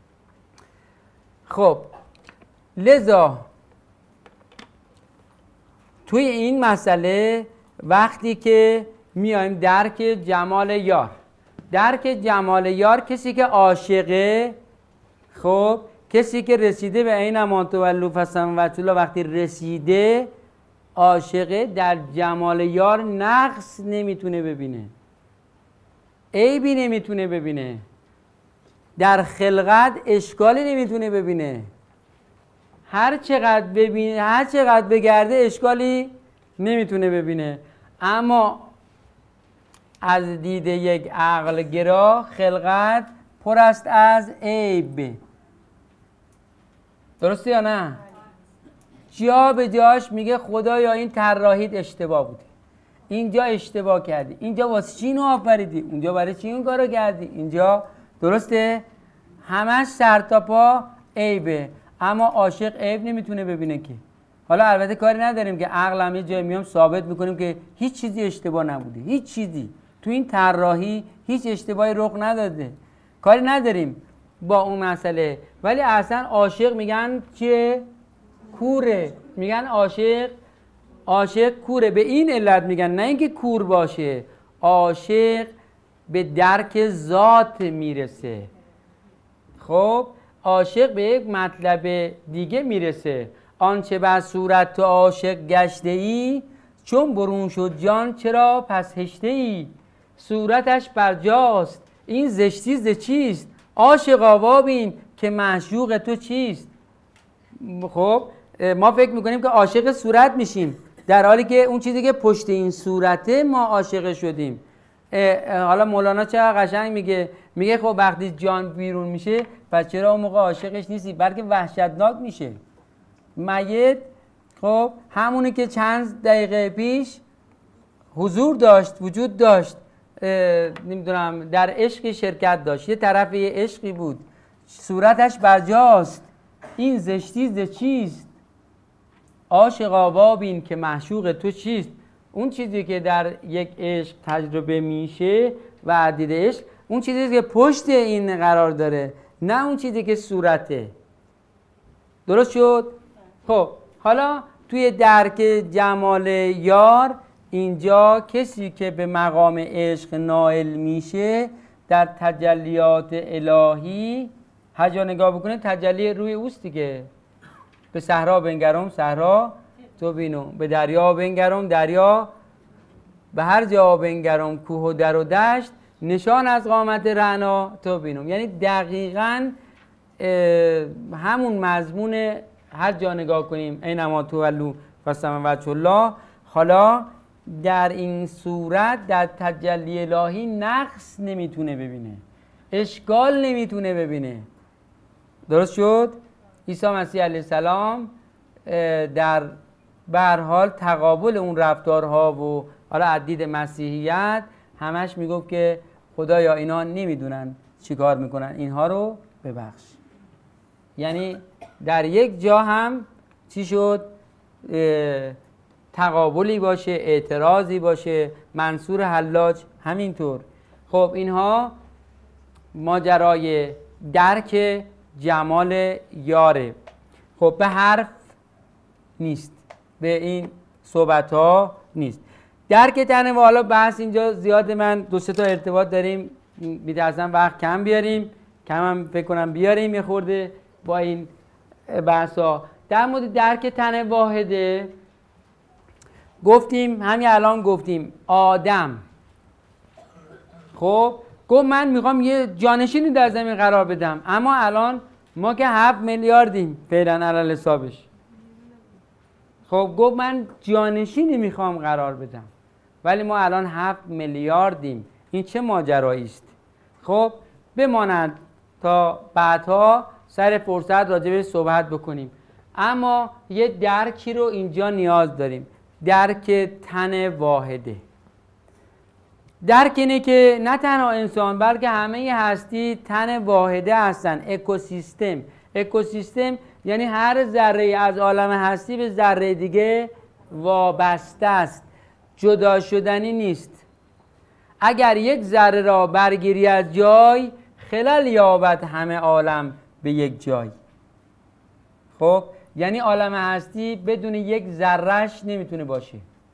خب لذا توی این مسئله وقتی که میایم درک جمال یار، درک جمال یار، کسی که عاشقه، خب کسی که رسیده به عین ما تولوا فسموات الله، وقتی رسیده عاشقه، در جمال یار نقص نمیتونه ببینه، عیبی نمیتونه ببینه، در خلقت اشکالی نمیتونه ببینه. هر چقدر ببینه، هر چقدر بگرده اشکالی نمیتونه ببینه. اما از دید یک عقل گرا خلقت پر است از عیب. درسته یا نه؟ جا به جاش میگه خدایا این طراحیت اشتباه بوده، اینجا اشتباه کردی، اینجا واسه چی اینو آفریدی، اونجا برای چی این کارو کردی، اینجا. درسته؟ همش سر تا پا عیبه. اما عاشق عیب نمیتونه ببینه که. حالا البته کاری نداریم که عقل هم یه جای میام ثابت میکنیم که هیچ چیزی اشتباه نبوده، هیچ چیزی تو این طراحی هیچ اشتباهی رخ نداده، کاری نداریم با اون مسئله. ولی اصلا عاشق میگن چیه؟ کوره. میگن عاشق عاشق کوره. به این علت میگن، نه اینکه کور باشه، عاشق به درک ذات میرسه. خب عاشق به یک مطلب دیگه میرسه. آنچه بر صورت تو عاشق گشته ای، چون برون شد جان چرا پس هشته ای. صورتش برجاست این زشتی ز چیست، عاشقا وابین که معشوق تو چیست. خب ما فکر میکنیم که عاشق صورت میشیم، در حالی که اون چیزی که پشت این صورته ما عاشق شدیم. حالا مولانا چقدر قشنگ میگه، میگه خب وقتی جان بیرون میشه پس چرا اون موقع عاشقش نیستی، بلکه وحشتناک میشه. میت خب همونی که چند دقیقه پیش حضور داشت، وجود داشت، نمیدونم در عشق شرکت داشت، یه طرف یه عشقی بود، صورتش برجاست این زشتی ز چیست، عاشقا وابین که معشوق تو چیست. اون چیزی که در یک عشق تجربه میشه و دید عشق، اون چیزی که پشت این قرار داره، نه اون چیزی که صورته. درست شد؟ خب حالا توی درک جمال یار اینجا کسی که به مقام عشق نائل میشه در تجلیات الهی هر جا نگاه بکنه تجلی روی اوست دیگه. به صحرا بنگرم صحرا تو بینو، به دریا بنگرم دریا، به هر جا بنگرم کوه و در و دشت، نشان از قامت رعنا تو بینم. یعنی دقیقاً همون مضمون هر جا نگاه کنیم اینما تولوا فثم وجه الله. حالا در این صورت در تجلی الهی نقص نمیتونه ببینه، اشکال نمیتونه ببینه. درست شد؟ عیسی مسیح علیه السلام در به هر حال تقابل اون رفتارها و حالا از دید مسیحیت همش میگفت که خدایا اینا نمیدونن چی کار میکنن، اینها رو ببخش. یعنی در یک جا هم چی شد؟ تقابلی باشه، اعتراضی باشه. منصور حلاج همینطور. خب اینها ماجرای درک جمال یاره. خب به حرف نیست، به این صحبت ها نیست. درک تنه و حالا بحث اینجا زیاد، من دو سه تا ارتباط داریم، میترسم وقت کم بیاریم، کم هم فکر کنم بیاریم یه خورده با این بحث ها. در مورد درک تن واحده گفتیم، همین الان گفتیم آدم خب گفت من میخوام یه جانشینی در زمین قرار بدم، اما الان ما که هفت میلیاردیم فعلا علل حسابش. خب گفت من جانشینی میخوام قرار بدم، ولی ما الان هفت میلیاردیم. این چه ماجرایی است؟ خب بماند تا بعدها سر فرصت راجع به صحبت بکنیم. اما یه درکی رو اینجا نیاز داریم، درک تن واحده. درک اینه که نه تنها انسان بلکه همه هستی تن واحده هستن. اکوسیستم، اکوسیستم یعنی هر ذره از عالم هستی به ذره دیگه وابسته است، جدا شدنی نیست. اگر یک ذره را برگیری از جای، خلل یابد همه عالم به یک جای. خب یعنی عالم هستی بدون یک ذرهش نمیتونه باشه.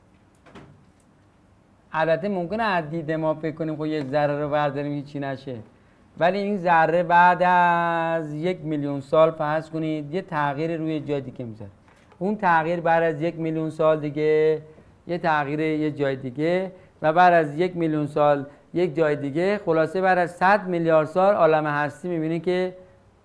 البته ممکنه از دید ما فکر کنیم خب یک ذره رو برداریم هیچی نشه، ولی این ذره بعد از یک میلیون سال فرض کنید یه تغییر روی جای دیگه میذاره، اون تغییر بعد از یک میلیون سال دیگه یه تغییر یه جای دیگه، و بعد از یک میلیون سال یک جای دیگه. خلاصه بعد از صد میلیارد سال عالم هستی میبینی که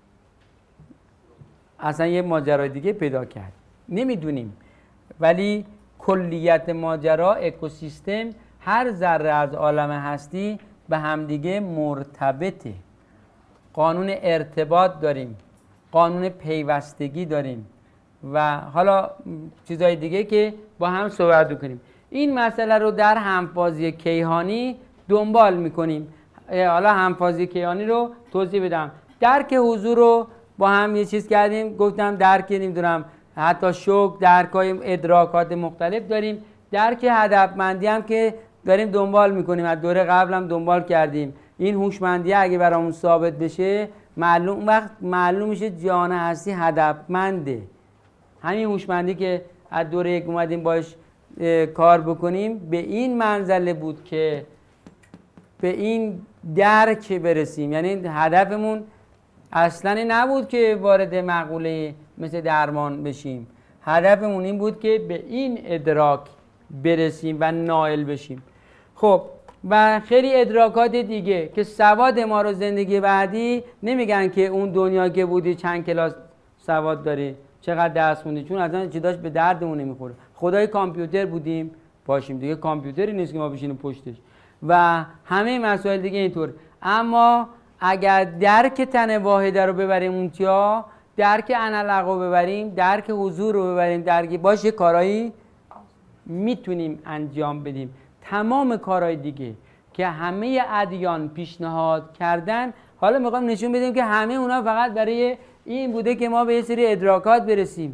اصلا یه ماجرای دیگه پیدا کرد، نمیدونیم. ولی کلیت ماجرا اکوسیستم، هر ذره از عالم هستی به همدیگه مرتبطه. قانون ارتباط داریم، قانون پیوستگی داریم و حالا چیزهای دیگه که با هم صحبت کنیم. این مسئله رو در همفازی کیهانی دنبال میکنیم. حالا همفازی کیهانی رو توضیح بدم. درک حضور رو با هم یه چیز کردیم، گفتم درک نمیدونم حتی شوق، درکای ادراکات مختلف داریم. درک هدفمندی هم که داریم دنبال میکنیم، از دوره قبل هم دنبال کردیم. این هوشمندی اگه برامون ثابت بشه، معلوم اون وقت معلوم میشه جان هستی هدفمنده. همین هوشمندی که از دوره یک اومدیم باش کار بکنیم به این منزله بود که به این درک برسیم. یعنی هدفمون اصلا نبود که وارد مقوله مثل درمان بشیم، هدفمون این بود که به این ادراک برسیم و نائل بشیم. خب و خیلی ادراکات دیگه که سواد ما رو زندگی بعدی نمیگن که اون دنیا که بودی چند کلاس سواد داری، چقدر درس خوندی، چون اصلا چیزاش به دردمون نمیخوره. خدای کامپیوتر بودیم باشیم دیگه، کامپیوتری نیست که ما بشینیم پشتش و همه مسائل دیگه اینطور. اما اگر درک تن واحده رو ببریم اونجا، درک انالق رو ببریم، درک حضور رو ببریم، درک باشه کارایی میتونیم انجام بدیم. تمام کارهای دیگه که همه ادیان پیشنهاد کردن، حالا میخوام نشون بدیم که همه اونا فقط برای این بوده که ما به یه سری ادراکات برسیم.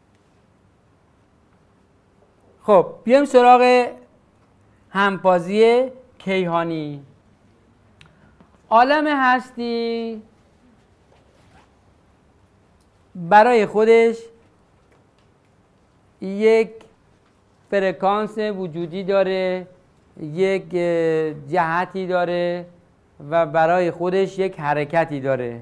خب بیایم سراغ همفازی کیهانی. عالم هستی برای خودش یک فرکانس وجودی داره، یک جهتی داره و برای خودش یک حرکتی داره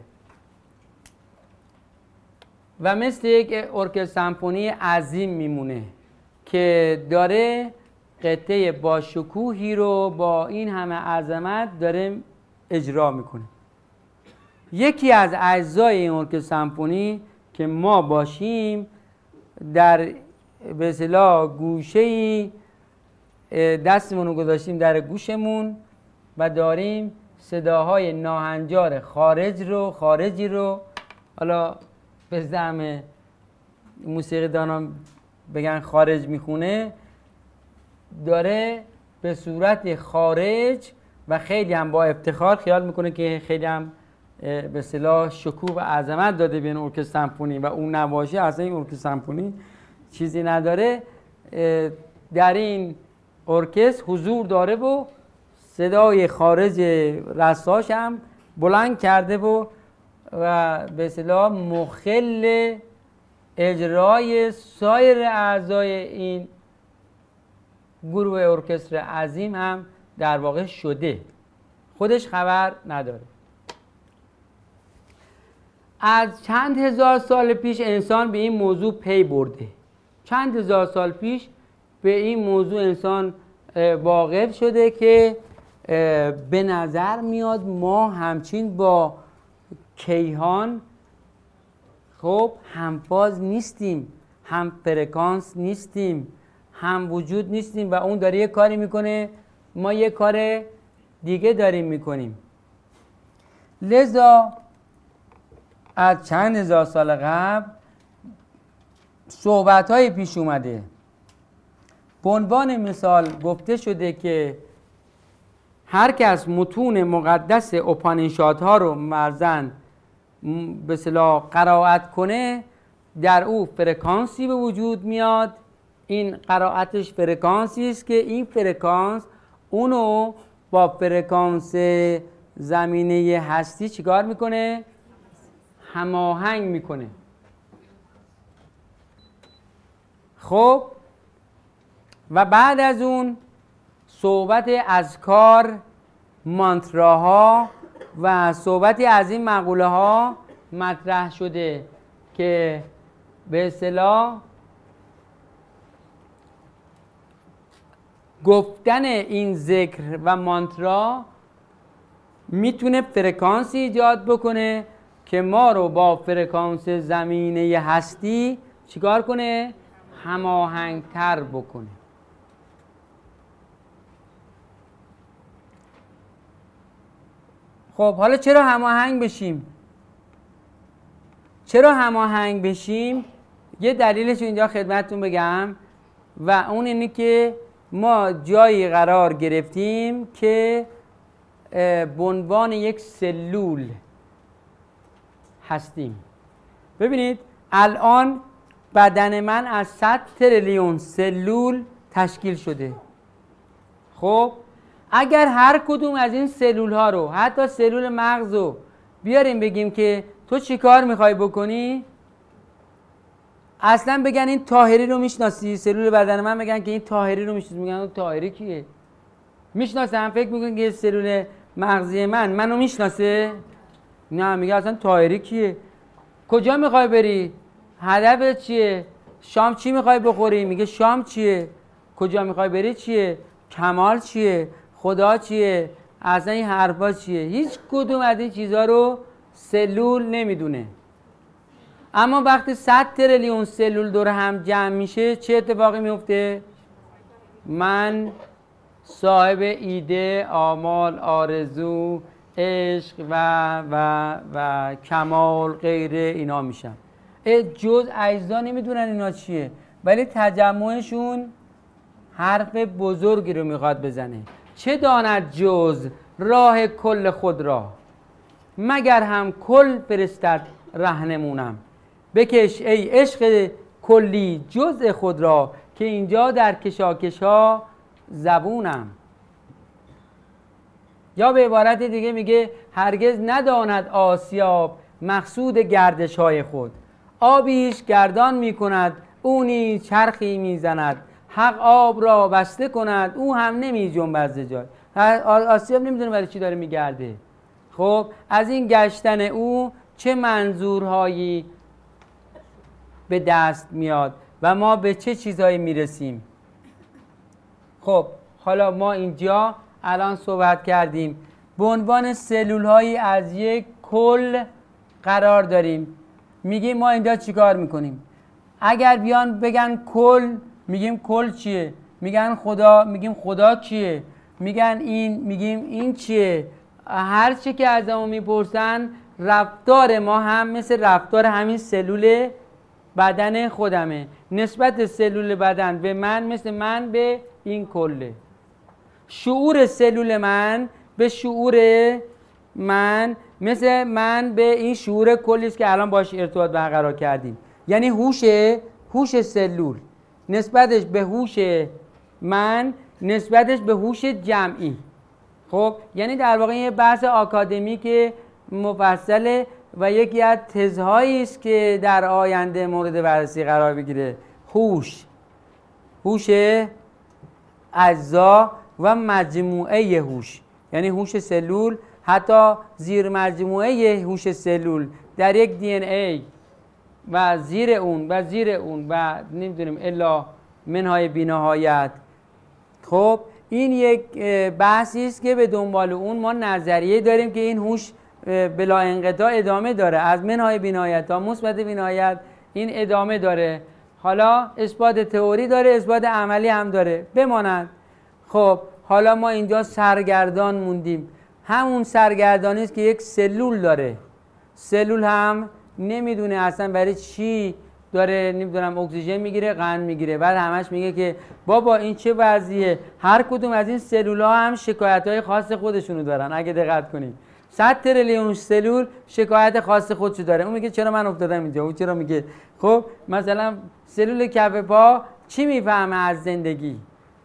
و مثل یک ارکستر سمفونی عظیم میمونه که داره قطعه با شکوهی رو با این همه عظمت داره اجرا میکنه. یکی از اجزای این ارکستر سمفونی که ما باشیم در به اصطلاح گوشه‌ای دستمون رو گذاشتیم در گوشمون و داریم صداهای ناهنجار خارج رو خارجی رو، حالا به زعم موسیقی دانان بگن خارج میخونه، داره به صورت خارج و خیلی هم با افتخار خیال میکنه که خیلی هم به اصطلاح شکوه و عظمت داده به این ارکستر سمفونی و اون نباشه اصلا این ارکستر سمفونی چیزی نداره. در این ارکستر حضور داره و صدای خارج رساش هم بلند کرده و و به اصطلاح مخل اجرای سایر اعضای این گروه ارکستر عظیم هم در واقع شده، خودش خبر نداره. از چند هزار سال پیش انسان به این موضوع پی برده. چند هزار سال پیش به این موضوع انسان واقف شده که به نظر میاد ما همچین با کیهان خب همفاز نیستیم، هم فرکانس نیستیم، هم وجود نیستیم و اون داره یه کاری میکنه، ما یه کار دیگه داریم میکنیم. لذا از چند هزار سال قبل صحبت‌های پیش اومده. به عنوان مثال گفته شده که هر کس متون مقدس اپانیشادها رو مرزن به اصطلاح قرائت کنه، در او فرکانسی به وجود میاد. این قرائتش فرکانسی است که این فرکانس اونو با فرکانس زمینه هستی چیکار میکنه؟ هماهنگ میکنه. خب و بعد از اون صحبت اذکار، مانتراها و صحبتی از این مقوله ها مطرح شده که به اصطلاح گفتن این ذکر و مانترا میتونه فرکانسی ایجاد بکنه که ما رو با فرکانس زمینه هستی چیکار کنه؟ هماهنگتر بکنه. خب حالا چرا هماهنگ بشیم؟ چرا هماهنگ بشیم؟ یه دلیلش اینجا خدمتتون بگم و اون اینه که ما جایی قرار گرفتیم که به عنوان یک سلول هستیم. ببینید الان بدن من از صد تریلیون سلول تشکیل شده. خب اگر هر کدوم از این سلول ها رو، حتی سلول مغز رو بیاریم بگیم که تو چی کار میخوای بکنی، اصلا بگن این طاهری رو میشناسی، سلول بدن من بگن که این طاهری رو میشناسی، میگن طاهری کیه؟ میشناسن؟ فکر میکنن که سلول مغزی من منو میشناسه؟ نه، میگه اصلا طاهری کیه؟ کجا میخوای بری؟ هدفت چیه؟ شام چی میخوای بخوری؟ میگه شام چیه؟ کجا میخوای بری چیه؟ کمال چیه؟ خدا چیه؟ اصلا این حرفا چیه؟ هیچ کدوم از این چیزها رو سلول نمیدونه. اما وقتی صد تریلیون سلول دور هم جمع میشه چه اتفاقی میفته؟ من صاحب ایده، آمال، آرزو، عشق و و و کمال غیره اینا میشم. جز اجزا نمیدونن اینا چیه، ولی تجمعشون حرف بزرگی رو میخواد بزنه. چه داند جز راه کل خود را، مگر هم کل فرستد رهنمونم. بکش ای عشق کلی جزء خود را، که اینجا در کشاکش ها زبونم. یا به عبارت دیگه میگه هرگز نداند آسیاب مقصود گردش های خود، آبیش گردان میکند اونی چرخی میزند، حق آب را بسته کند، او هم نمی جنبد ز جای. آسیاب نمیدونه برای چی داره میگرده. خب از این گشتن او چه منظورهایی به دست میاد و ما به چه چیزهایی میرسیم؟ خب حالا ما اینجا الان صحبت کردیم به عنوان سلول هایی از یک کل قرار داریم. میگیم ما اینجا چیکار میکنیم؟ اگر بیان بگن کل، میگیم کل چیه؟ میگن خدا، میگیم خدا چیه؟ میگن این، میگیم این چیه؟ هر چی که از ما میپرسن رفتار ما هم مثل رفتار همین سلول بدن خودمه. نسبت سلول بدن به من مثل من به این کله. شعور سلول من به شعور من مثل من به این شعور کلی است که الان باش ارتباط برقرار کردیم. یعنی هوش هوش سلول نسبتش به هوش من نسبتش به هوش جمعی. خب یعنی در واقع یه بحث آکادمیک مفصله و یکی از تزهایی است که در آینده مورد بررسی قرار بگیره. هوش هوش اجزا و مجموعه هوش، یعنی هوش سلول، حتی زیر مجموعه هوش سلول در یک دی ان ای و زیر اون و زیر اون و نمیدونیم الا منهای بینهایت. خب این یک بحثی است که به دنبال اون ما نظریه داریم که این هوش بلا انقطاع ادامه داره، از منهای بینهایت تا مثبت بینهایت این ادامه داره. حالا اثبات تئوری داره، اثبات عملی هم داره، بماند. خب حالا ما اینجا سرگردان موندیم. همون سرگردانی است که یک سلول داره. سلول هم نمیدونه اصلا برای چی داره نمیدونم اکسیژن میگیره، قند میگیره، بعد همش میگه که بابا این چه وضعیه. هر کدوم از این سلول ها هم شکایت های خاص خودشونو دارن. اگه دقت کنید صد تریلیون سلول شکایت خاص خودشو داره. اون میگه چرا من افتادم اینجا، اون چرا میگه. خب مثلا سلول کف پا چی میفهمه از زندگی؟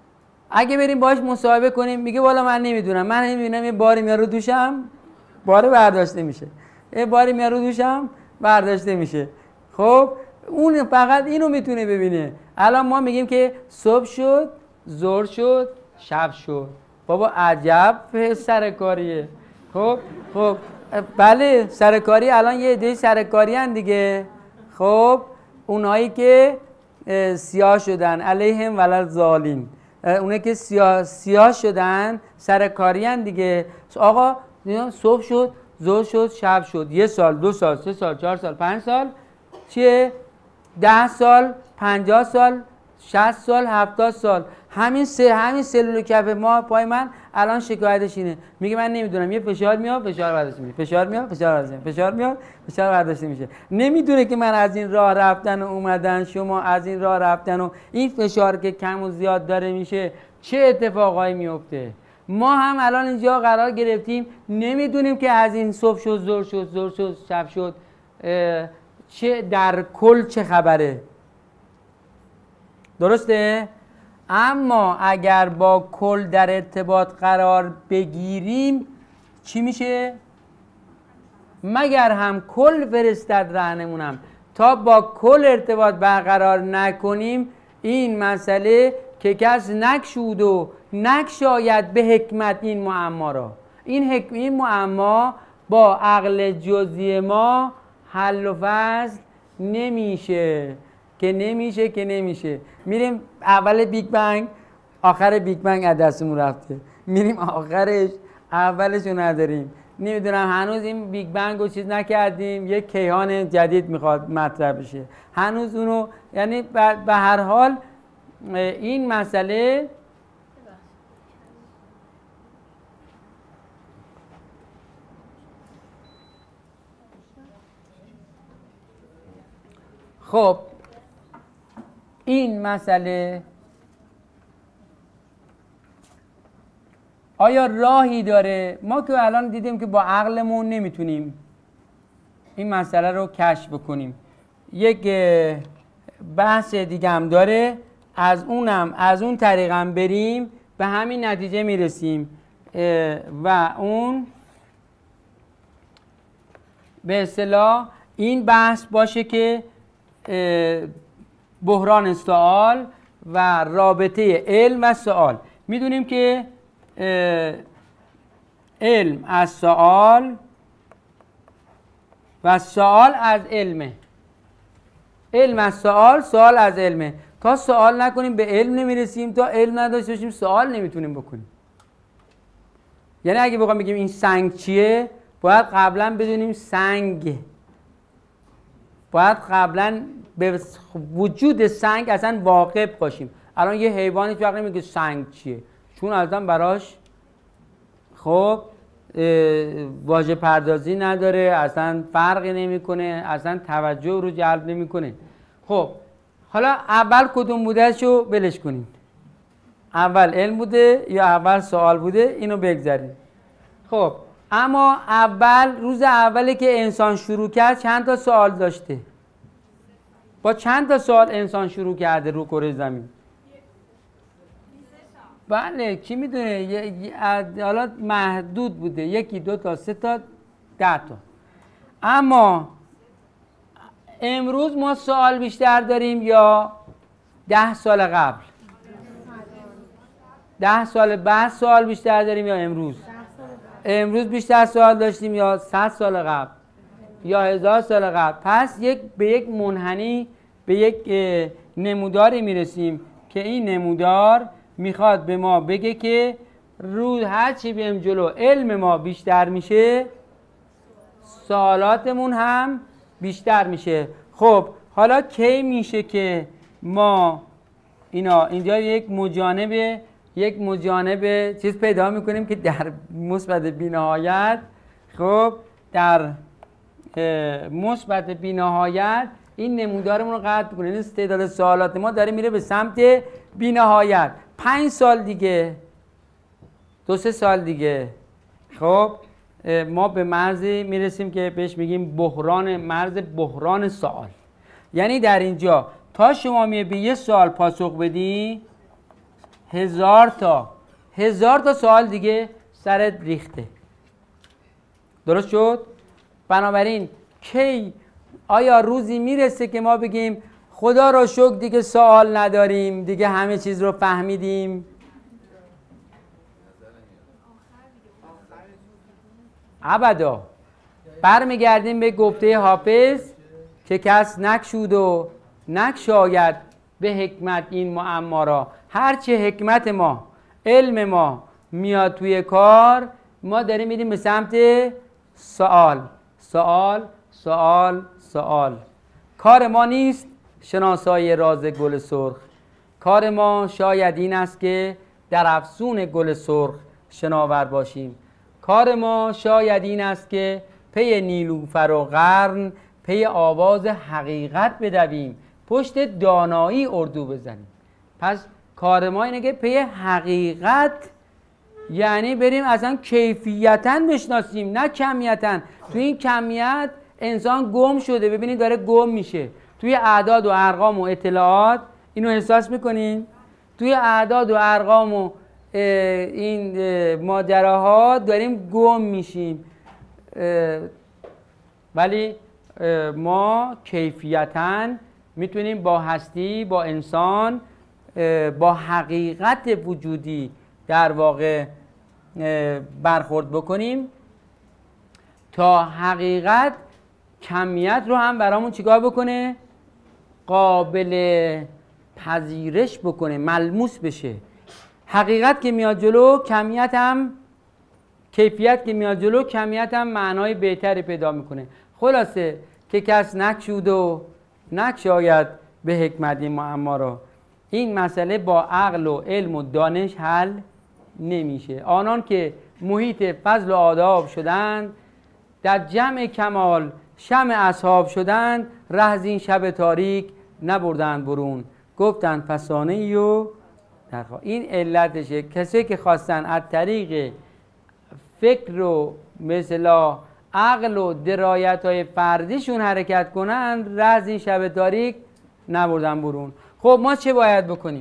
اگه بریم باهاش مصاحبه کنیم میگه والا من نمیدونم، من نمیدونم یه باری میاره رو دوشم باره برداشته میشه، یه باری میاره رو دوشم برداشته میشه. خب اون فقط اینو میتونه ببینه. الان ما میگیم که صبح شد، ظهر شد، شب شد. بابا عجب سرکاریه. خب خب بله سرکاری، الان یه عده سرکاری هن دیگه. خب اونایی که سیاه شدن علیهم ولل ظالین، اونایی که سیاه, سیاه شدن سرکاری هن دیگه. آقا صبح شد، ظهر شد، شب شد، یه سال، دو سال، سه سال، چهار سال، پنج سال، چیه؟ ده سال، پنجاه سال، شصت سال، هفتاد سال. همین سه همین سلول کف ما پای من الان شکایتش اینه. میگه من نمیدونم، یه فشار میاد، فشار برداشته میشه، فشار میاد، فشار برداشته میشه، فشار میاد، فشار برداشته میشه. نمیدونه که من از این راه رفتن و اومدن، شما از این راه رفتن و این فشار که کم و زیاد داره میشه چه اتفاقایی میفته. ما هم الان اینجا قرار گرفتیم نمیدونیم که از این صبح شد، ظهر شد، ظهر شد، شب شد، چه در کل چه خبره. درسته؟ اما اگر با کل در ارتباط قرار بگیریم چی میشه؟ مگر هم کل فرستد رهنمونم. تا با کل ارتباط برقرار نکنیم این مسئله که کس نکشود و نکشاید به حکمت این معما را. این حکم این معما با عقل جزئی ما حل و فصل نمیشه که نمیشه که نمیشه. میریم اول بیگ بنگ، آخر بیگ بنگ از دستمون رفته، میریم آخرش اولشو نداریم. نمیدونم هنوز این بیگ بنگ رو چیز نکردیم، یک کیهان جدید میخواد مطرح بشه هنوز اونو. یعنی به هر حال این مسئله خب این مسئله آیا راهی داره؟ ما که الان دیدیم که با عقلمون نمیتونیم این مسئله رو کشف بکنیم. یک بحث دیگه هم داره، از اونم از اون طریقم بریم به همین نتیجه میرسیم و اون به اصطلاح این بحث باشه که بحران سوال و رابطه علم و سوال. میدونیم که علم از سوال و سوال از علمه. علم از سوال، سوال از علمه. تا سوال نکنیم به علم نمیرسیم، تا علم نداشته باشیم سوال نمیتونیم بکنیم. یعنی اگه بخوام بگیم این سنگ چیه، باید قبلا بدونیم سنگ، باید قبلا به وجود سنگ اصلا واقف باشیم. الان یه حیوانی هیچ وقت نمیگه سنگ چیه، چون اصلا براش خب واژه پردازی نداره، اصلا فرقی نمیکنه، اصلا توجه رو جلب نمیکنه. خب حالا اول کدوم بوده شو بلش کنیم، اول علم بوده یا اول سوال بوده، اینو بگذاریم. خب اما اول روز اولی که انسان شروع کرد چند تا سوال داشته؟ با چند تا سوال انسان شروع کرده رو کره زمین؟ بله کی میدونه؟ حالا محدود بوده، یکی دو تا سه تا ده تا. اما امروز ما سوال بیشتر داریم یا ده سال قبل؟ ده سال بعد سوال بیشتر داریم یا امروز؟ امروز بیشتر سوال داشتیم یا صد سال قبل یا هزار سال قبل؟ پس یک به یک منحنی، به یک نموداری میرسیم که این نمودار میخواد به ما بگه که روز هر چی بیم جلو علم ما بیشتر میشه، سوالاتمون هم بیشتر میشه. خب حالا کی میشه که ما اینا اینجا یک مجانبه یک مجانب چیز پیدا میکنیم که در مثبت بی‌نهایت، خب در مثبت بی‌نهایت این نمودارمون رو قطع کنیم. این تعداد سوالات ما داره میره به سمت بی‌نهایت. پنج سال دیگه، دو سه سال دیگه، خب ما به مرزی میرسیم که بهش میگیم بحران، مرز بحران سوال. یعنی در اینجا تا شما میه به یه سوال پاسخ بدی، هزار تا هزار تا سوال دیگه سرت ریخته. درست شد؟ بنابراین کی آیا روزی میرسه که ما بگیم خدا را شکر دیگه سوال نداریم، دیگه همه چیز رو فهمیدیم؟ ابدا. برمیگردیم به گفته حافظ که کس نکشود و نکشاید به حکمت این معما را. هرچه حکمت ما، علم ما میاد توی کار، ما داریم میریم به سمت سوال سوال سوال سوال. کار ما نیست شناسای راز گل سرخ، کار ما شاید این است که در افسون گل سرخ شناور باشیم. کار ما شاید این است که پی نیلوفر و قرن، پی آواز حقیقت بدویم، پشت دانایی اردو بزنیم. پس کار ما اینه که پی حقیقت، یعنی بریم اصلا کیفیتاً بشناسیم نه کمیتاً. توی این کمیت انسان گم شده، ببینید داره گم میشه توی اعداد و ارقام و اطلاعات. اینو احساس میکنین؟ توی اعداد و ارقام و این ماجراها داریم گم میشیم. ولی ما کیفیتاً میتونیم با هستی، با انسان، با حقیقت وجودی در واقع برخورد بکنیم تا حقیقت کمیت رو هم برامون چیکار بکنه؟ قابل پذیرش بکنه، ملموس بشه. حقیقت که میاد جلو، کمیت هم، کیفیت که میاد جلو، کمیت هم معنای بهتری پیدا میکنه. خلاصه که کس نکشود و نکشاید به حکمت این معما را. این مسئله با عقل و علم و دانش حل نمیشه. آنان که محیط فضل و آداب شدند، در جمع کمال شمع اصحاب شدند، ره زین شب تاریک نبردند برون، گفتند فسانه ای و درخوا. این علتشه. کسی که خواستن از طریق فکر و مثلا عقل و درایت های فردیشون حرکت کنند، ره زین شب تاریک نبردن برون. خب ما چه باید بکنیم؟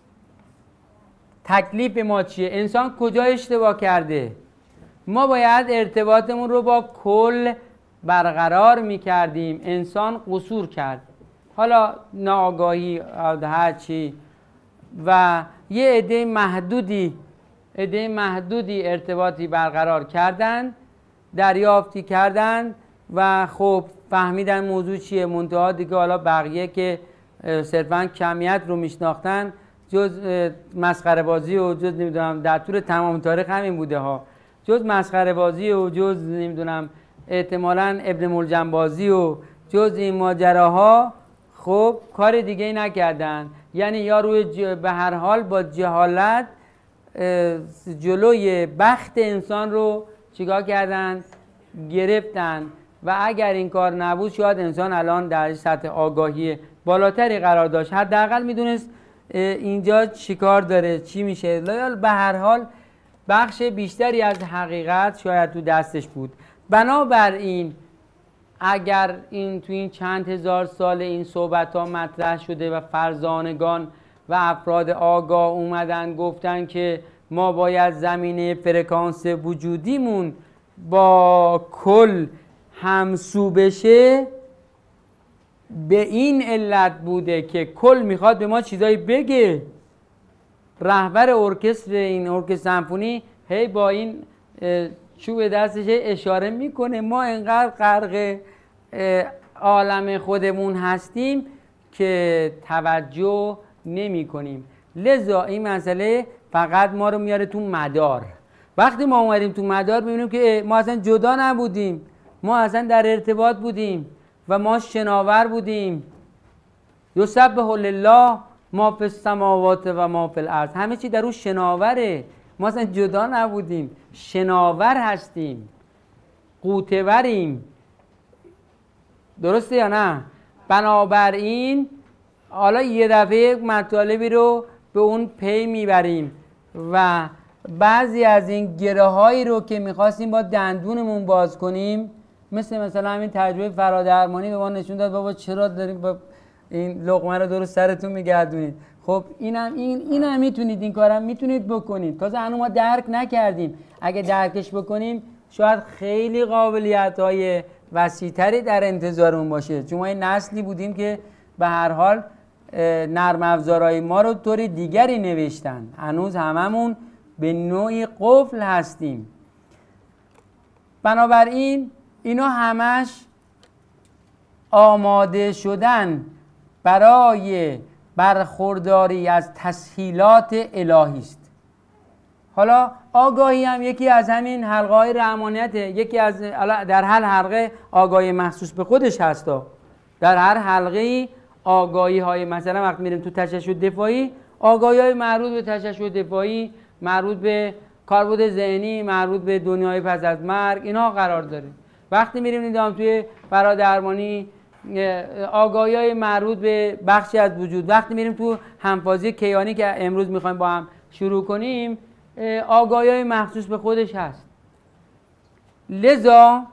تکلیف ما چیه؟ انسان کجا اشتباه کرده؟ ما باید ارتباطمون رو با کل برقرار میکردیم. انسان قصور کرد. حالا ناآگاهی هر چی، و یه عده محدودی عده محدودی ارتباطی برقرار کردن، دریافتی کردن و خب فهمیدن موضوع چیه. منتها دیگه حالا بقیه که صرفا کمیت رو میشناختن، جز مسخره بازی و جز نمیدونم در طول تمام تاریخ همین بوده ها، جز مسخره بازی و جز نمیدونم احتمالاً ابن ملجم بازی و جز این ماجراها خب کار دیگه ای نکردن. یعنی یا روی ج... به هر حال با جهالت جلوی بخت انسان رو چیکار کردن؟ گرفتن. و اگر این کار نبود شاید انسان الان در سطح آگاهی بالاتری قرار داشت، حداقل میدونست اینجا چیکار داره، چی میشه. به هر حال بخش بیشتری از حقیقت شاید تو دستش بود. بنابراین اگر این تو این چند هزار سال این صحبت ها مطرح شده و فرزانگان و افراد آگاه اومدن گفتن که ما باید زمینه فرکانس وجودیمون با کل همسو بشه، به این علت بوده که کل میخواد به ما چیزایی بگه. رهبر ارکستر این ارکستر سمفونی هی با این چوب دستش اشاره میکنه ما انقدر غرق عالم خودمون هستیم که توجه نمی کنیم. لذا این مسئله فقط ما رو میاره تو مدار. وقتی ما اومدیم تو مدار میبینیم که ما اصلا جدا نبودیم، ما اصلا در ارتباط بودیم و ما شناور بودیم. یسبح لله ما فی السماوات و ما فی الارض، همه چی در اون شناوره. ما اصلا جدا نبودیم، شناور هستیم، قوتوریم. درسته یا نه؟ بنابراین حالا یه دفعه یک مطالبی رو به اون پی میبریم و بعضی از این گره هایی رو که میخواستیم با دندونمون باز کنیم، مثل مثلا همین تجربه فرادرمانی به ما نشون داد بابا چرا داریم با این لقمه رو درست سرتون میگردونید. خب اینم این اینم میتونید، این کارم میتونید بکنید. تازه هنوز ما درک نکردیم. اگه درکش بکنیم شاید خیلی قابلیت های وسیع‌تری در انتظارمون باشه، چون ما این نسلی بودیم که به هر حال نرم افزارهای ما رو طوری دیگری نوشتن. هنوز هممون به نوعی قفل هستیم. بنابراین اینا همش آماده شدن برای برخورداری از تسهیلات الهی است. حالا آگاهی هم یکی از همین حلقه های رحمانیته. یکی از در هر حلقه آگاهی مخصوص به خودش هستا. در هر حلقه آگاهی های، مثلا وقت میریم تو تششع دفاعی، آگاهی های مربوط به تششع دفاعی، مربوط به کاربرد ذهنی، مربوط به دنیای پس از مرگ، اینا قرار داره. وقتی میریم دیدم توی فرادرمانی آگاهی های مربوط به بخشی از وجود. وقتی میریم تو همفازی کیانی که امروز میخوایم با هم شروع کنیم، آگاهی های مخصوص به خودش هست. لذا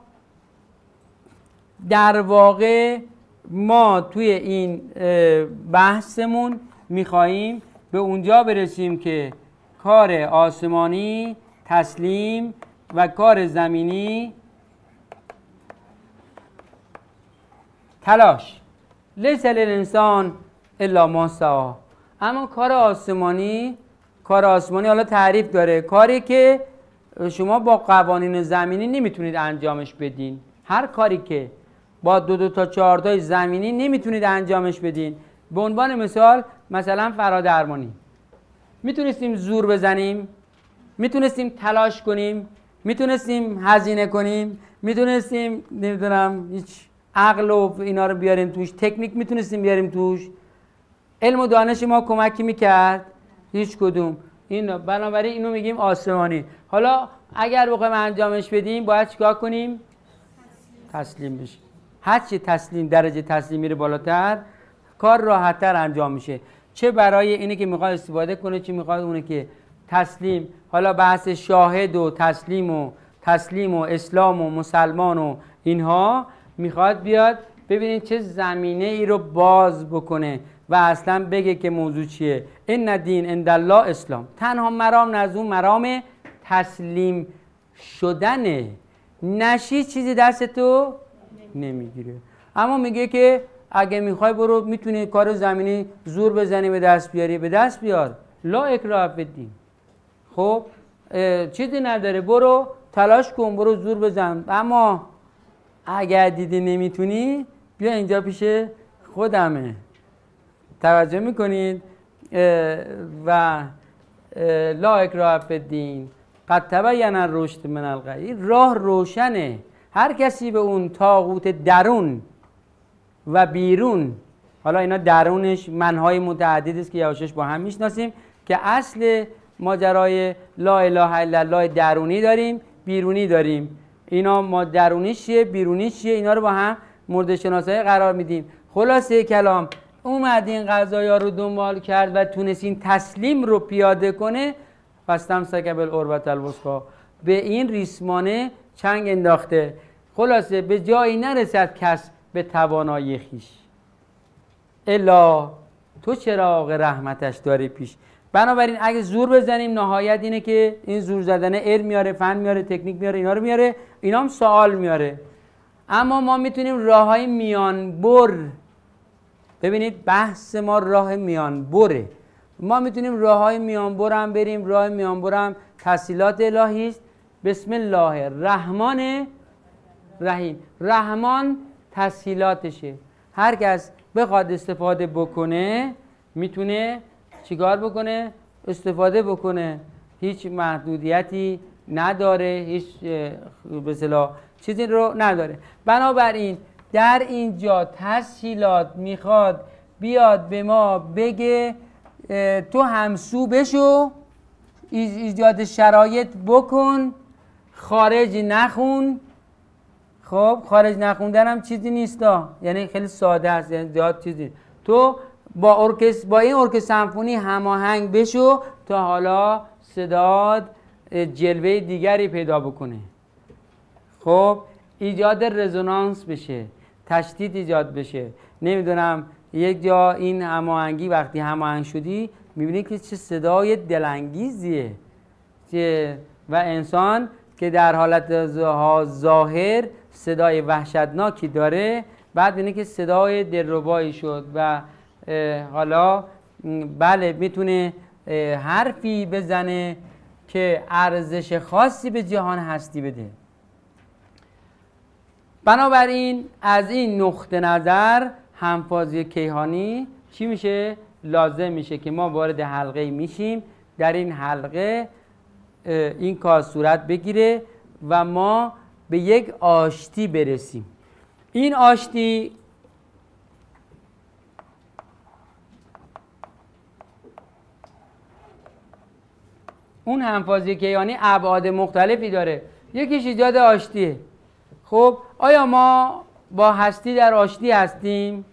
در واقع ما توی این بحثمون میخواییم به اونجا برسیم که کار آسمانی تسلیم و کار زمینی تلاش. لیس للانسان الا ما سعی. اما کار آسمانی، کار آسمانی حالا تعریف داره، کاری که شما با قوانین زمینی نمیتونید انجامش بدین. هر کاری که با دو دو تا چهار تای زمینی نمیتونید انجامش بدین. به عنوان مثال مثلا فرادرمانی میتونستیم زور بزنیم، میتونستیم تلاش کنیم، میتونستیم هزینه کنیم، میتونستیم نمیدونم هیچ عقل و اینا رو بیاریم توش، تکنیک میتونستیم بیاریم توش، علم و دانش ما کمکی میکرد، هیچ کدوم. این بنابراین اینو میگیم آسمانی. حالا اگر بخوایم انجامش بدیم باید چیکار کنیم؟ تسلیم بشیم. هرچی تسلیم درجه تسلیم میره بالاتر، کار راحت‌تر انجام میشه. چه برای اینه که میخواد استفاده کنه، چه میخواد اونه که تسلیم. حالا بحث شاهد و تسلیم و تسلیم و اسلام و مسلمان و اینها میخواد بیاد ببینید چه زمینه ای رو باز بکنه و اصلا بگه که موضوع چیه. این دین عند الله اسلام. تنها مرام نزد اون مرام تسلیم شدنه. نشی چیزی دست تو نمیگیره. اما میگه که اگه میخوای برو، میتونی کار زمینی زور بزنی به دست بیاری، به دست بیار. لا اکراه فی الدین. خب چیزی نداره، برو تلاش کن، برو زور بزن. اما اگر دیدی نمیتونی، بیا اینجا پیش خودمه. توجه میکنید؟ و لا اکراه فی الدین قد تبین الرشد من الغی. راه روشنه. هر کسی به اون طاغوت درون و بیرون، حالا اینا درونش منهای متعدد است که یواشش با هم میشناسیم، که اصل ماجرای لا اله الا الله درونی داریم، بیرونی داریم. اینا ما درونیش چیه، بیرونیش چیه، اینا رو با هم مورد شناسایی قرار میدیم. خلاصه کلام، اومد این قضایا رو دنبال کرد و تونست این تسلیم رو پیاده کنه. فاستمسک بالعروة الوثقی، به این ریسمانه چنگ انداخته. خلاصه به جایی نرسد کس به توانایی خیش، الا تو چراغ رحمتش داری پیش. بنابراین اگه زور بزنیم، نهایت اینه که این زور زدن علم میاره، فن میاره، تکنیک میاره، اینا رو میاره، اینا هم سوال میاره. اما ما میتونیم راه های میان بر، ببینید بحث ما راه میان بره، ما میتونیم راه های میان بر هم بریم. راه میان بر هم تسهیلات الهی است. بسم الله الرحمن رحیم. رحمان تسهیلاتشه. هر کس بخواد استفاده بکنه میتونه چیکار بکنه؟ استفاده بکنه. هیچ محدودیتی نداره، هیچ به اصطلاح چیزی رو نداره. بنابراین در اینجا تسهیلات میخواد بیاد به ما بگه تو همسو بشو، ایجاد شرایط بکن، خارج نخون. خب خارج نخوندن هم چیزی نیستا، یعنی خیلی ساده است، یعنی زیاد چیزی. تو با ارکستر، با این ارکستر سمفونی هماهنگ بشو تا حالا صدات جلوه دیگری پیدا بکنه. خب ایجاد رزونانس بشه، تشدید ایجاد بشه. نمیدونم یک جا این هماهنگی وقتی هماهنگ شدی میبینی که چه صدای دلانگیزیه و انسان که در حالت ظاهر صدای وحشتناکی داره، بعد اینه که صدای دلربایی شد و حالا بله میتونه حرفی بزنه که ارزش خاصی به جهان هستی بده. بنابراین از این نقطه نظر همفازی کیهانی چی میشه؟ لازم میشه که ما وارد حلقه میشیم. در این حلقه این کار صورت بگیره و ما به یک آشتی برسیم. این آشتی اون همفازی کیهانی ابعاد مختلفی داره. یکیش ایجاد آشتیه. خب آیا ما با هستی در آشتی هستیم؟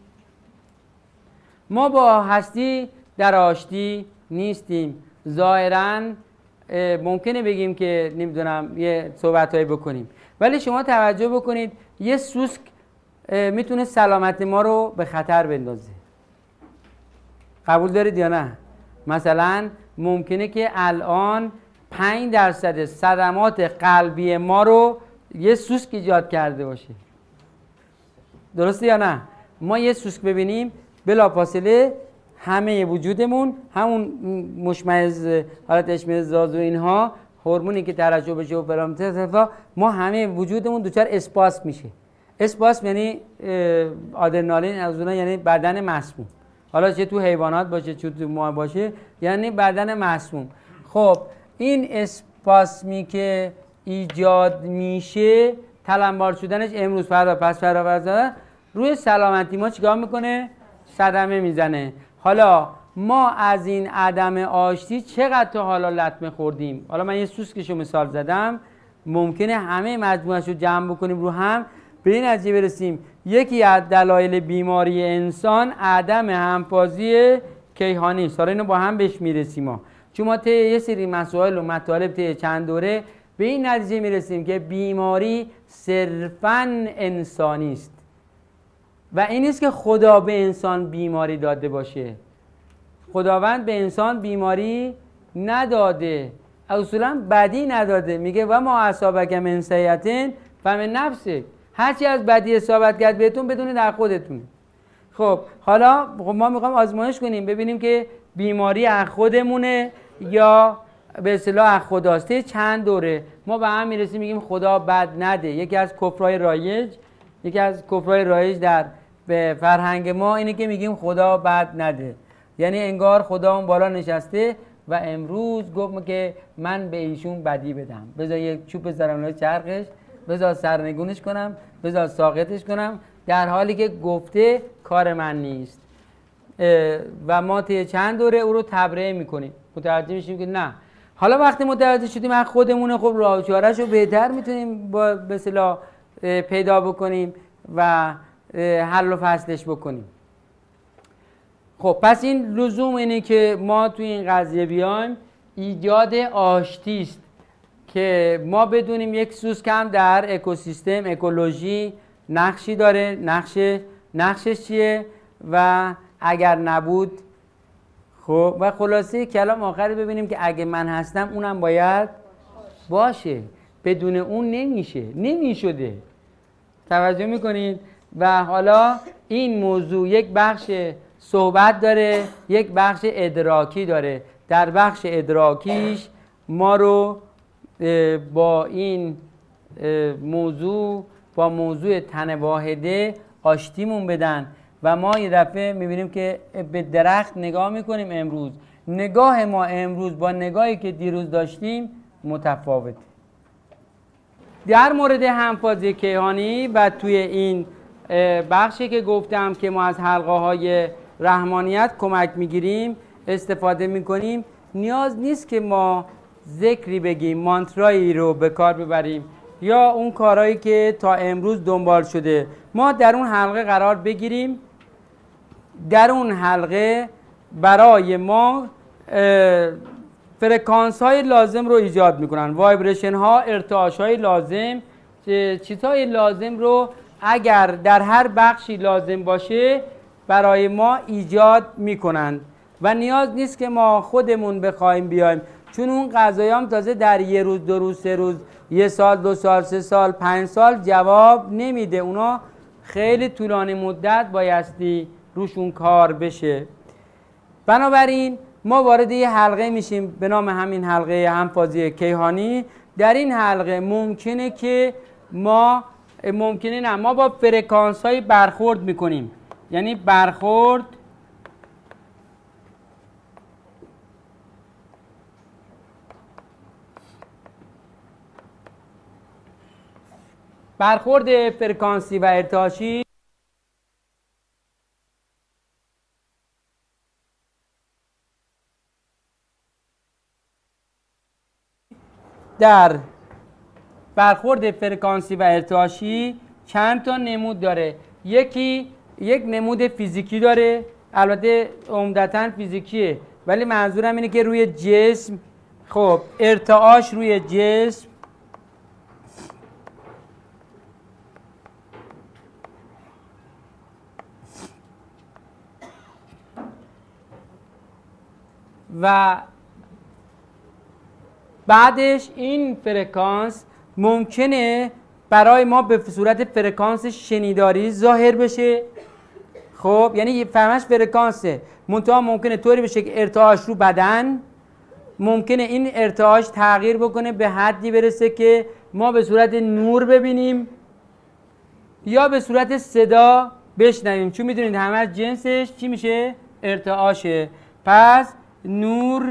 ما با هستی در آشتی نیستیم. ظاهراً ممکنه بگیم که نمیدونم یه صحبتایی بکنیم، ولی شما توجه بکنید یه سوسک میتونه سلامت ما رو به خطر بندازه. قبول دارید یا نه؟ مثلا ممکنه که الان پنج درصد صدمات قلبی ما رو یه سوسک ایجاد کرده باشه. درسته یا نه؟ ما یه سوسک ببینیم بلافاصله همه وجودمون همون مشمئز، حالت اشمئزاز و اینها، هورمونی که ترشح بشه و فلان، ما همه وجودمون دچار اسپاسم میشه. اسپاسم یعنی آدرنالین از اونها، یعنی بدن مسموم. حالا چه تو حیوانات باشه چه تو ما باشه، یعنی بدن مسموم. خب این اسپاسمی که ایجاد میشه، تلمبار شدنش امروز فردا پس فردا فردا روی سلامتی ما چیکار میکنه؟ صدمه میزنه. حالا ما از این عدم آشتی چقدر تا حالا لطمه خوردیم؟ حالا من یه سوسکشو مثال زدم، ممکنه همه مجموعه‌شو جمع بکنیم رو هم به این نتیجه برسیم یکی از دلایل بیماری انسان عدم همفازی کیهانی است. حالا اینو با هم بهش میرسیم ما، چون ما طی یه سری مسائل و مطالب طی چند دوره به این نتیجه میرسیم که بیماری صرفاً انسانی است و این نیست که خدا به انسان بیماری داده باشه. خداوند به انسان بیماری نداده، اصولا بدی نداده. میگه و ما اصابک من سیئة فمن نفسک، هرچی از بدی اصابت کرد بهتون بدونید در خودتون. خب حالا خب ما میخوام آزمایش کنیم ببینیم که بیماری از خودمونه یا به اصطلاح از خداست. چند دوره ما به هم میرسیم میگیم خدا بد نده. یکی از کفرهای رایج یکی از کفرهای رایج در به فرهنگ ما اینه که میگیم خدا بد نده، یعنی انگار خدا اون بالا نشسته و امروز گفت که من به ایشون بدی بدم، بذار یک چوب بذارم روی چرخش، بذار سرنگونش کنم، بذار ساقطش کنم، در حالی که گفته کار من نیست. و ما طی چند دوره او رو تبرئه میکنیم، متوجه میشیم که نه. حالا وقتی متوجه شدیم از خودمونه، خب راه و چاره‌شو بهتر میتونیم با به اصطلاح پیدا بکنیم و حل و فصلش بکنیم. خب پس این لزوم اینه که ما توی این قضیه بیایم ایجاد آشتی است که ما بدونیم یک سوسک هم در اکوسیستم اکولوژی نقشی داره، نقش نقشش چیه و اگر نبود خب و خلاصه کلام آخر ببینیم که اگه من هستم اونم باید باشه، بدون اون نمیشه، نمیشده. توجه میکنید؟ و حالا این موضوع یک بخش صحبت داره، یک بخش ادراکی داره. در بخش ادراکیش ما رو با این موضوع با موضوع تن واحده آشتیمون بدن و ما یه دفعه میبینیم که به درخت نگاه میکنیم. امروز نگاه ما امروز با نگاهی که دیروز داشتیم متفاوته. در مورد همفازی کیهانی و توی این بخشی که گفتم که ما از حلقه های رحمانیت کمک میگیریم استفاده میکنیم، نیاز نیست که ما ذکری بگیم، مانترایی رو به کار ببریم یا اون کارهایی که تا امروز دنبال شده. ما در اون حلقه قرار بگیریم، در اون حلقه برای ما فرکانس های لازم رو ایجاد میکنن، وایبریشن ها، ارتعاش های لازم، چیزهای لازم رو اگر در هر بخشی لازم باشه برای ما ایجاد میکنن و نیاز نیست که ما خودمون بخوایم بیایم، چون اون قضایام تازه در یه روز، دو روز، سه روز، یه سال، دو سال، سه سال، پنج سال جواب نمیده. اونا خیلی طولانی مدت بایستی روشون کار بشه. بنابراین ما وارد یه حلقه میشیم به نام همین حلقه همفازی کیهانی. در این حلقه ممکنه که ما ممکنه نه ما با فرکانس های برخورد میکنیم، یعنی برخورد برخورد فرکانسی و ارتعاشی در برخورد فرکانسی و ارتعاشی چند تا نمود داره. یکی یک نمود فیزیکی داره، البته عمدتاً فیزیکیه ولی منظورم اینه که روی جسم، خب ارتعاش روی جسم و بعدش این فرکانس ممکنه برای ما به صورت فرکانس شنیداری ظاهر بشه. خب یعنی فهمش فرکانسه، منتها ممکنه طوری بشه که ارتعاش رو بدن، ممکنه این ارتعاش تغییر بکنه به حدی برسه که ما به صورت نور ببینیم یا به صورت صدا بشنویم، چون میدونید همه جنسش چی میشه؟ ارتعاشه. پس نور،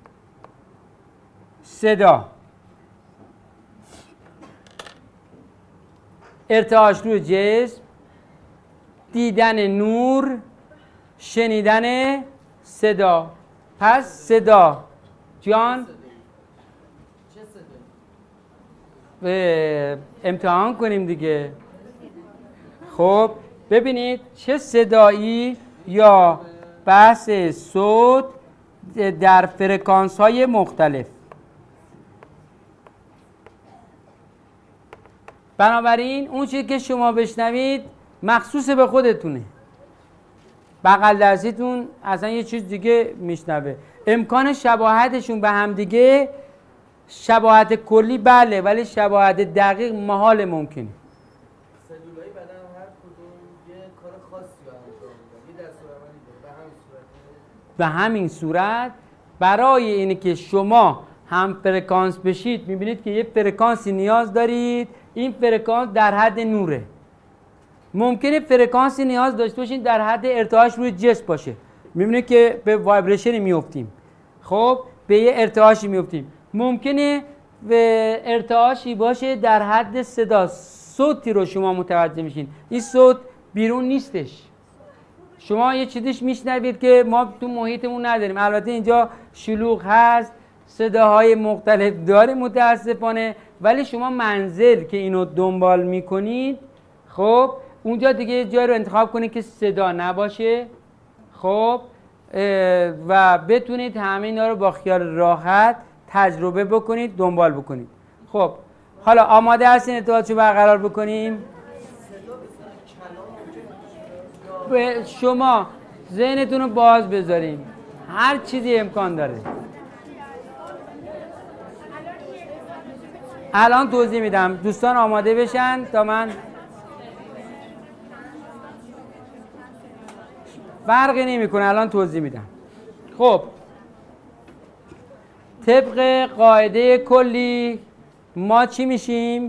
صدا، ارتعاش روی جسم، دیدن نور، شنیدن صدا. پس صدا جان امتحان کنیم دیگه. خب ببینید چه صدایی یا بحث صوت در فرکانس های مختلف. بنابراین اون چیزی که شما بشنوید مخصوص به خودتونه، بغل دستیتون اصلا یه چیز دیگه میشنوه. امکان شباهتشون به هم دیگه، شباهت کلی بله، ولی شباهت دقیق محال ممکنه. سلولای بدن هر کدوم یه کار خاصی رو انجام میدن. به همین صورت برای اینه که شما هم فرکانس بشید میبینید که یه فرکانسی نیاز دارید، این فرکانس در حد نوره. ممکنه فرکانسی نیاز داشته باشین در حد ارتعاش روی جسم باشه، میبینید که به وایبریشن میافتیم، خب به یه ارتعاشی میافتیم. ممکنه به ارتعاشی باشه در حد صدا، صوتی رو شما متوجه میشین، این صوت بیرون نیستش، شما یه چیزیش میشنوید که ما تو محیطمون نداریم. البته اینجا شلوغ هست، صداهای مختلف داره متاسفانه، ولی شما منزل که اینو دنبال میکنید خب اونجا دیگه جای رو انتخاب کنید که صدا نباشه، خب و بتونید همه اینا رو با خیال راحت تجربه بکنید، دنبال بکنید. خب حالا آماده هستین ارتباطشو برقرار بکنیم؟ به شما ذهنتون رو باز بذاریم، هر چیزی امکان داره. الان توضیح میدم، دوستان آماده بشن تا من فرقی نمیکنه، الان توضیح میدم. خب طبق قاعده کلی ما چی میشیم؟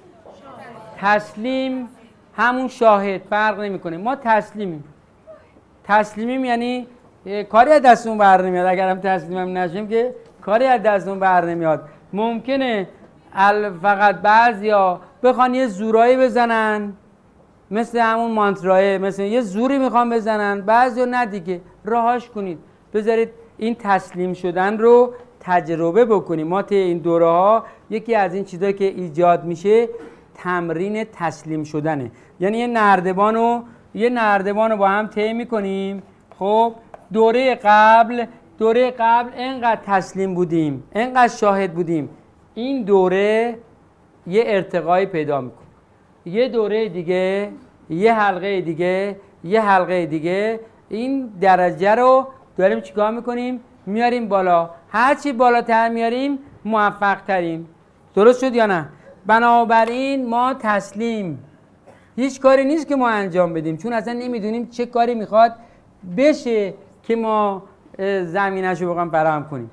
تسلیم، همون شاهد، فرق نمیکنه، ما تسلیمیم. تسلیمیم یعنی کاری از دستمون بر نمیاد، اگر هم تسلیمم نشیم که کاری از دستمون بر نمیاد. ممکنه فقط بعضیا بخوان یه زورایی بزنن، مثل همون مانترایه، مثل یه زوری میخوان بزنن، بعضیا نه دیگه، رهاش کنید، بذارید این تسلیم شدن رو تجربه بکنیم. ما طی این دوره ها یکی از این چیزایی که ایجاد میشه تمرین تسلیم شدنه، یعنی یه نردبان رو یه نردبان رو با هم طی میکنیم. خب دوره قبل دوره قبل انقدر تسلیم بودیم، انقدر شاهد بودیم، این دوره یه ارتقایی پیدا میکنه، یه دوره دیگه، یه حلقه دیگه، یه حلقه دیگه، این درجه رو داریم چیکار میکنیم؟ میاریم بالا. هرچی بالاتر میاریم موفق تریم. درست شد یا نه؟ بنابراین ما تسلیم، هیچ کاری نیست که ما انجام بدیم، چون اصلا نمیدونیم چه کاری میخواد بشه که ما زمینش رو بخوام فراهم کنیم.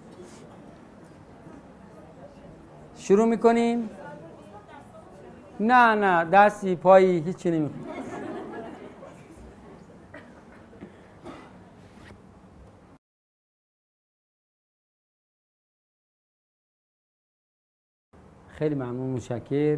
شروع میکنیم؟ نه نه دستی پایی هیچی نمیخواد. خیلی ممنون، متشکرم.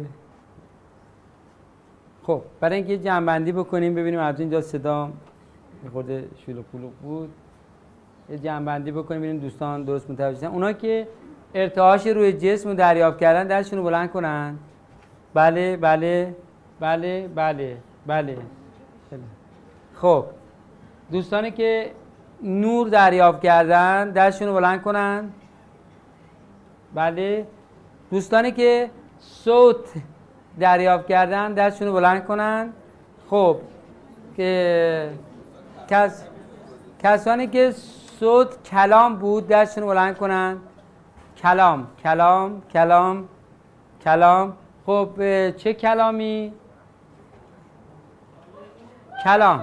خب برای اینکه جمع‌بندی بکنیم ببینیم از اینجا صدا خورده شلوغ پلوغ بود، یه جمع‌بندی بکنیم ببینیم دوستان درست متوجه شدن. اونا که ارتعاش روی جسم رو دریافت کردن دستشون رو بلند کنن. بله بله بله بله بله. خب دوستانی که نور دریافت کردن دستشون رو بلند کنن. بله. دوستانی که صوت دریافت کردن دستشون رو بلند کنن. خب که کس... کسانی که صوت کلام بود دستشون رو بلند کنن. کلام کلام کلام کلام. خب چه کلامی؟ کلام.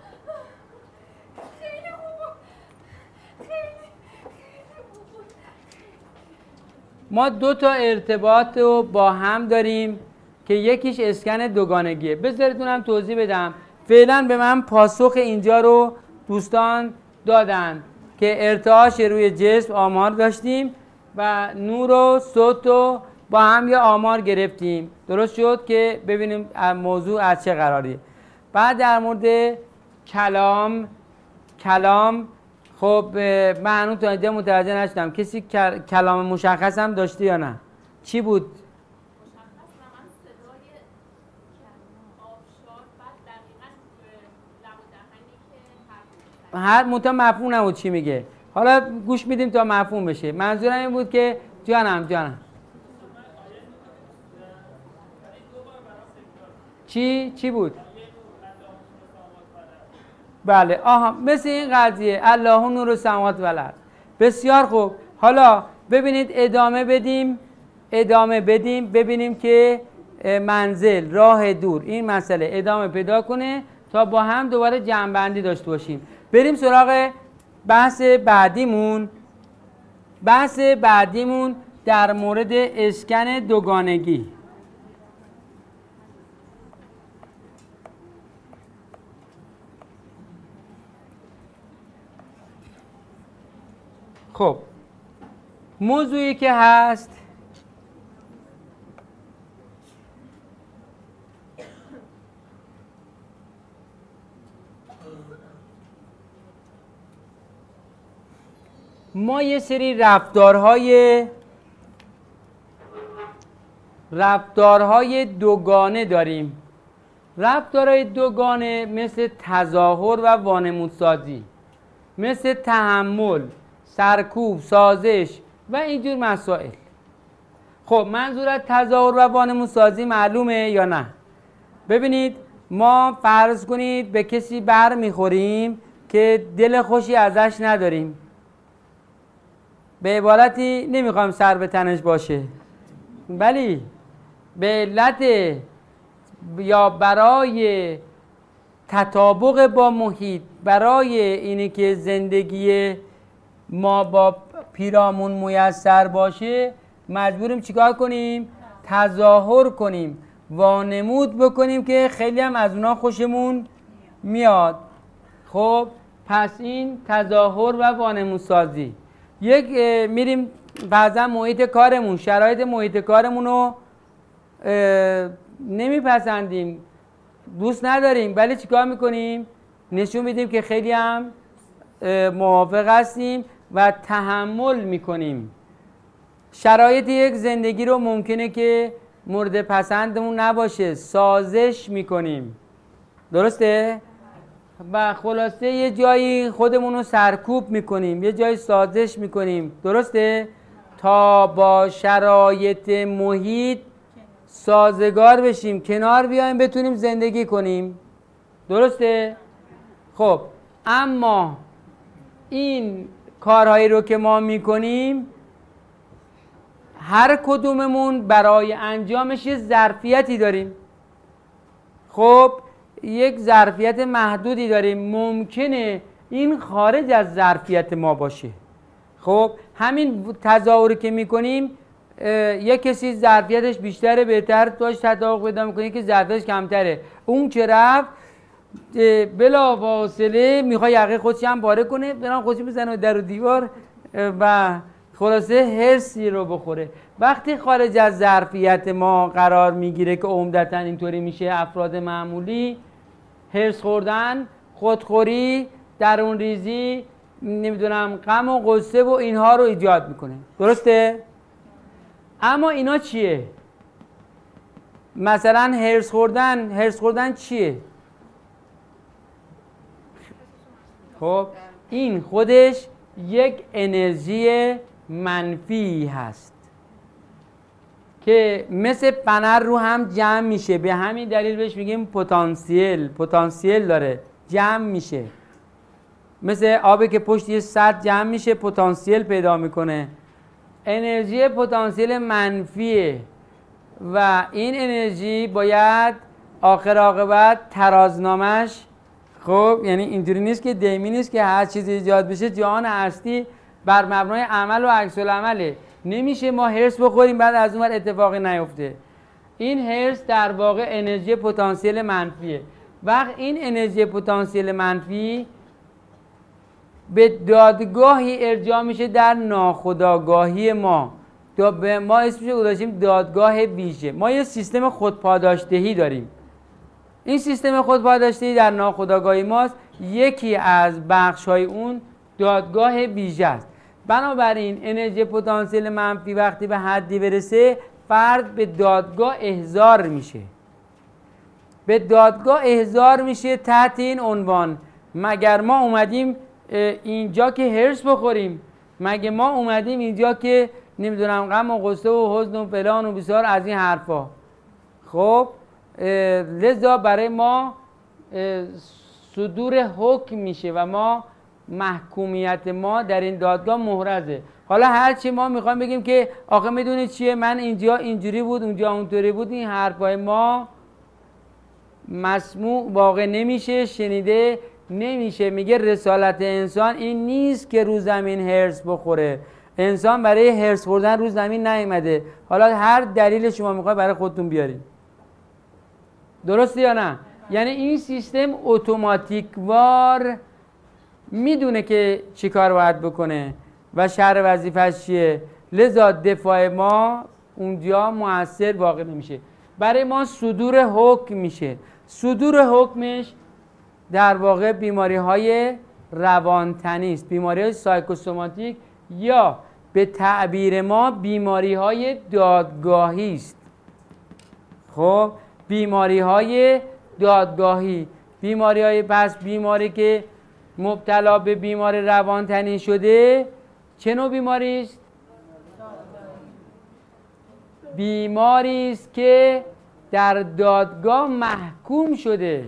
ما دو تا ارتباط رو با هم داریم که یکیش اسکن دوگانگیه. بذاریدونم توضیح بدم. فعلا به من پاسخ اینجا رو دوستان دادن که ارتعاش روی جسم آمار داشتیم و نور و صوت رو با هم یه آمار گرفتیم. درست شد که ببینیم موضوع از چه قراریه. بعد در مورد کلام کلام خب من اون تا اینجا متوجه نشدم. کسی کلام مشخص هم داشته یا نه؟ چی بود؟ هر متا مفهوم نبود چی میگه. حالا گوش میدیم تا مفهوم بشه. منظورم این بود که جانم جانم چی چی بود؟ بله آها مثل این قضیه الله نور السماوات و الارض. بسیار خوب. حالا ببینید ادامه بدیم ادامه بدیم ببینیم که منزل راه دور این مسئله ادامه پیدا کنه تا با هم دوباره جمع‌بندی داشته باشیم. بریم سراغ بحث بعدیمون بحث بعدیمون در مورد اسکن دوگانگی. خب موضوعی که هست ما یه سری رفتارهای رفتارهای دوگانه داریم. رفتارهای دوگانه مثل تظاهر و وانمودسازی، مثل تحمل، سرکوب، سازش و اینجور مسائل. خب منظور از تظاهر و وانمودسازی معلومه یا نه؟ ببینید ما فرض کنید به کسی بر میخوریم که دل خوشی ازش نداریم، به عبارتی نمیخوام سر به تنش باشه، ولی به علت یا برای تطابق با محیط، برای اینی که زندگی ما با پیرامون میسر باشه، مجبوریم چیکار کنیم؟ تظاهر کنیم، وانمود بکنیم که خیلی هم از اونا خوشمون میاد. خب پس این تظاهر و وانمودسازی. یک میریم بعضا محیط کارمون، شرایط محیط کارمون رو نمیپسندیم، دوست نداریم، ولی چیکار میکنیم؟ نشون میدیم که خیلی هم موافق هستیم و تحمل میکنیم. شرایط یک زندگی رو ممکنه که مورد پسندمون نباشه، سازش میکنیم، درسته؟ و خلاصه یه جایی خودمون رو سرکوب میکنیم، یه جایی سازش میکنیم، درسته؟ تا با شرایط محیط سازگار بشیم، کنار بیایم، بتونیم زندگی کنیم، درسته؟ خب اما این کارهایی رو که ما میکنیم هر کدوممون برای انجامش یه ظرفیتی داریم. خب یک ظرفیت محدودی داریم، ممکنه این خارج از ظرفیت ما باشه. خب همین تظاهری که میکنیم یک کسی ظرفیتش بیشتره، بهتر توش تطابق پیدا میکنه که ظرفیتش کمتره، اون که رفت بلا فاصله میخواد یقه خودش هم پاره کنه، برام خودش بزنه در و دیوار و خلاصه حرصی رو بخوره. وقتی خارج از ظرفیت ما قرار میگیره که عمدتاً اینطوری میشه، افراد معمولی حرص خوردن، خودخوری، درون ریزی، نمیدونم غم و غصه و اینها رو ایجاد میکنه، درسته؟ اما اینا چیه؟ مثلا حرص خوردن، حرص خوردن چیه؟ خب این خودش یک انرژی منفی هست که مثل فنر رو هم جمع میشه، به همین دلیل بهش میگیم پتانسیل. پتانسیل داره، جمع میشه، مثل آبی که پشت یه سد جمع میشه پتانسیل پیدا میکنه. انرژی پتانسیل منفیه و این انرژی باید آخر عاقبت ترازنامش، خب یعنی اینجوری نیست که دیمی نیست که هر چیزی ایجاد بشه جهان هستی بر مبنای عمل و عکس العمله. نمیشه ما هرس بخوریم بعد از اون ور اتفاقی نیفته. این هرس در واقع انرژی پتانسیل منفیه. وقت این انرژی پتانسیل منفی به دادگاهی ارجاع میشه در ناخودآگاهی ما. ما اسمش رو گذاشتیم دادگاه ویژه. ما یه سیستم خودپاداشدهی داریم. این سیستم خودپاداشدهی در ناخودآگاهی ماست. یکی از بخش‌های اون دادگاه ویژه است. بنابراین انرژی پتانسیل منفی وقتی به حدی برسه، فرد به دادگاه احضار میشه. به دادگاه احضار میشه تحت این عنوان: مگر ما اومدیم اینجا که هرس بخوریم؟ مگه ما اومدیم اینجا که نمیدونم غم و غصه و حزن و فلان و بسیار از این حرفا؟ خب لذا برای ما صدور حکم میشه و ما محکومیت ما در این دادگاه محرزه. حالا هرچی ما میخوایم بگیم که آخه میدونید چیه، من اینجا اینجوری بود اونجا اونطوری بود، این حرفای ما مسموع واقع نمیشه، شنیده نمیشه. میگه رسالت انسان این نیست که رو زمین هرس بخوره. انسان برای هرس خوردن رو زمین نیومده. حالا هر دلیل شما میخواد برای خودتون بیارین. درسته یا نه؟ یعنی این سیستم اتوماتیکوار میدونه که چی کار باید بکنه و شرح وظیفش چیه، لذا دفاع ما اونجا مؤثر واقع نمیشه. برای ما صدور حکم میشه. صدور حکمش در واقع بیماری های روانتنی است، بیماری های سایکوسوماتیک یا به تعبیر ما بیماری های دادگاهی است. خب بیماری های دادگاهی، بیماری های پس بیماری که مبتلا به بیماری روانتنی شده چه نوع بیماری است؟ بیماری است که در دادگاه محکوم شده،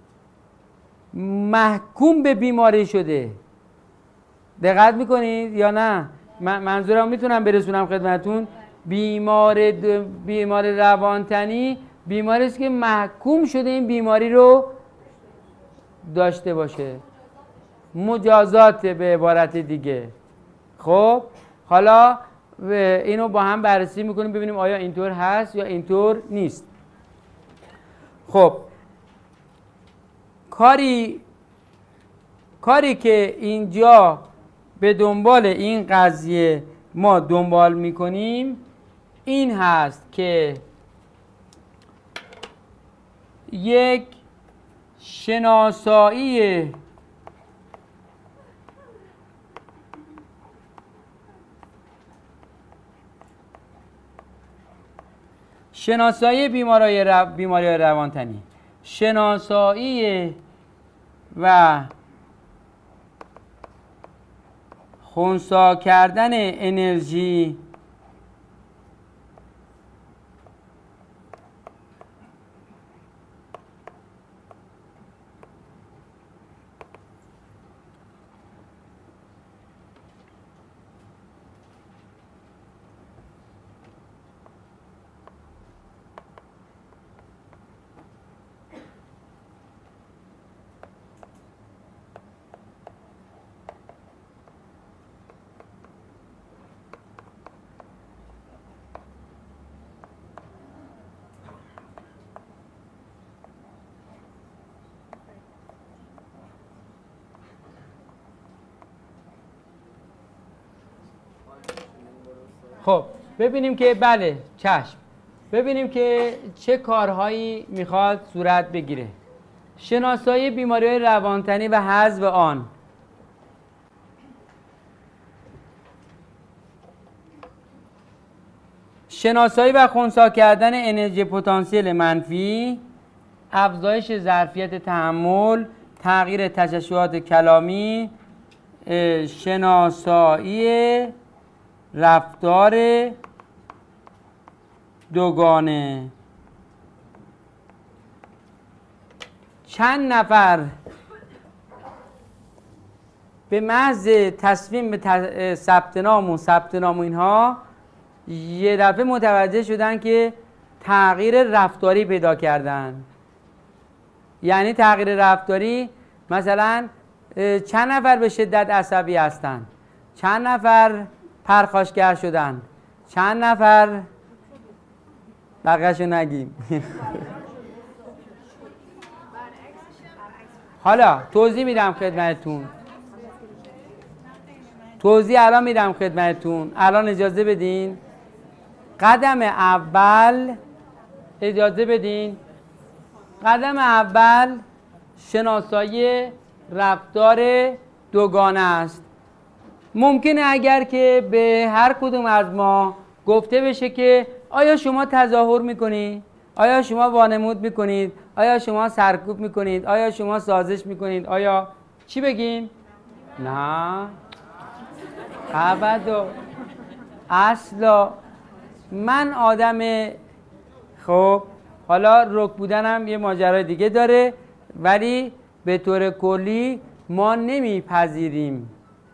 محکوم به بیماری شده. دقت میکنید یا نه؟ من منظورم میتونم برسونم خدمتون. بیمار بیمار روانتنی بیماری است که محکوم شده این بیماری رو داشته باشه، مجازات به عبارت دیگه. خب حالا اینو با هم بررسی میکنیم ببینیم آیا اینطور هست یا اینطور نیست. خب کاری کاری که اینجا به دنبال این قضیه ما دنبال میکنیم این هست که یک شناسایی شناسایی بیماری رو... بیماری روانتنی، شناسایی و خنثی کردن انرژی خب ببینیم که بله چشم ببینیم که چه کارهایی میخواد صورت بگیره. شناسایی بیماری‌های روانتنی و حذف آن. شناسایی و خنثی کردن انرژی پتانسیل منفی، افزایش ظرفیت تحمل، تغییر تشعشعات کلامی، شناسایی رفتار دوگانه. چند نفر به محض تصمیم به ثبت نام و ثبت نام اینها یه دفعه متوجه شدن که تغییر رفتاری پیدا کردن. یعنی تغییر رفتاری مثلا چند نفر به شدت عصبی هستن، چند نفر پرخاشگر شدن، چند نفر بقیه‌شو نگیم. حالا توضیح میدم خدمتتون توضیح الان میدم خدمتتون الان اجازه بدین. قدم اول اجازه بدین قدم اول شناسایی رفتار دوگانه است. ممکنه اگر که به هر کدوم از ما گفته بشه که آیا شما تظاهر میکنید؟ آیا شما وانمود میکنید؟ آیا شما سرکوب میکنید؟ آیا شما سازش میکنید؟ آیا چی بگیم؟ نه ابدا اصلا. من آدم خب حالا رک بودنم یه ماجرای دیگه داره، ولی به طور کلی ما نمیپذیریم،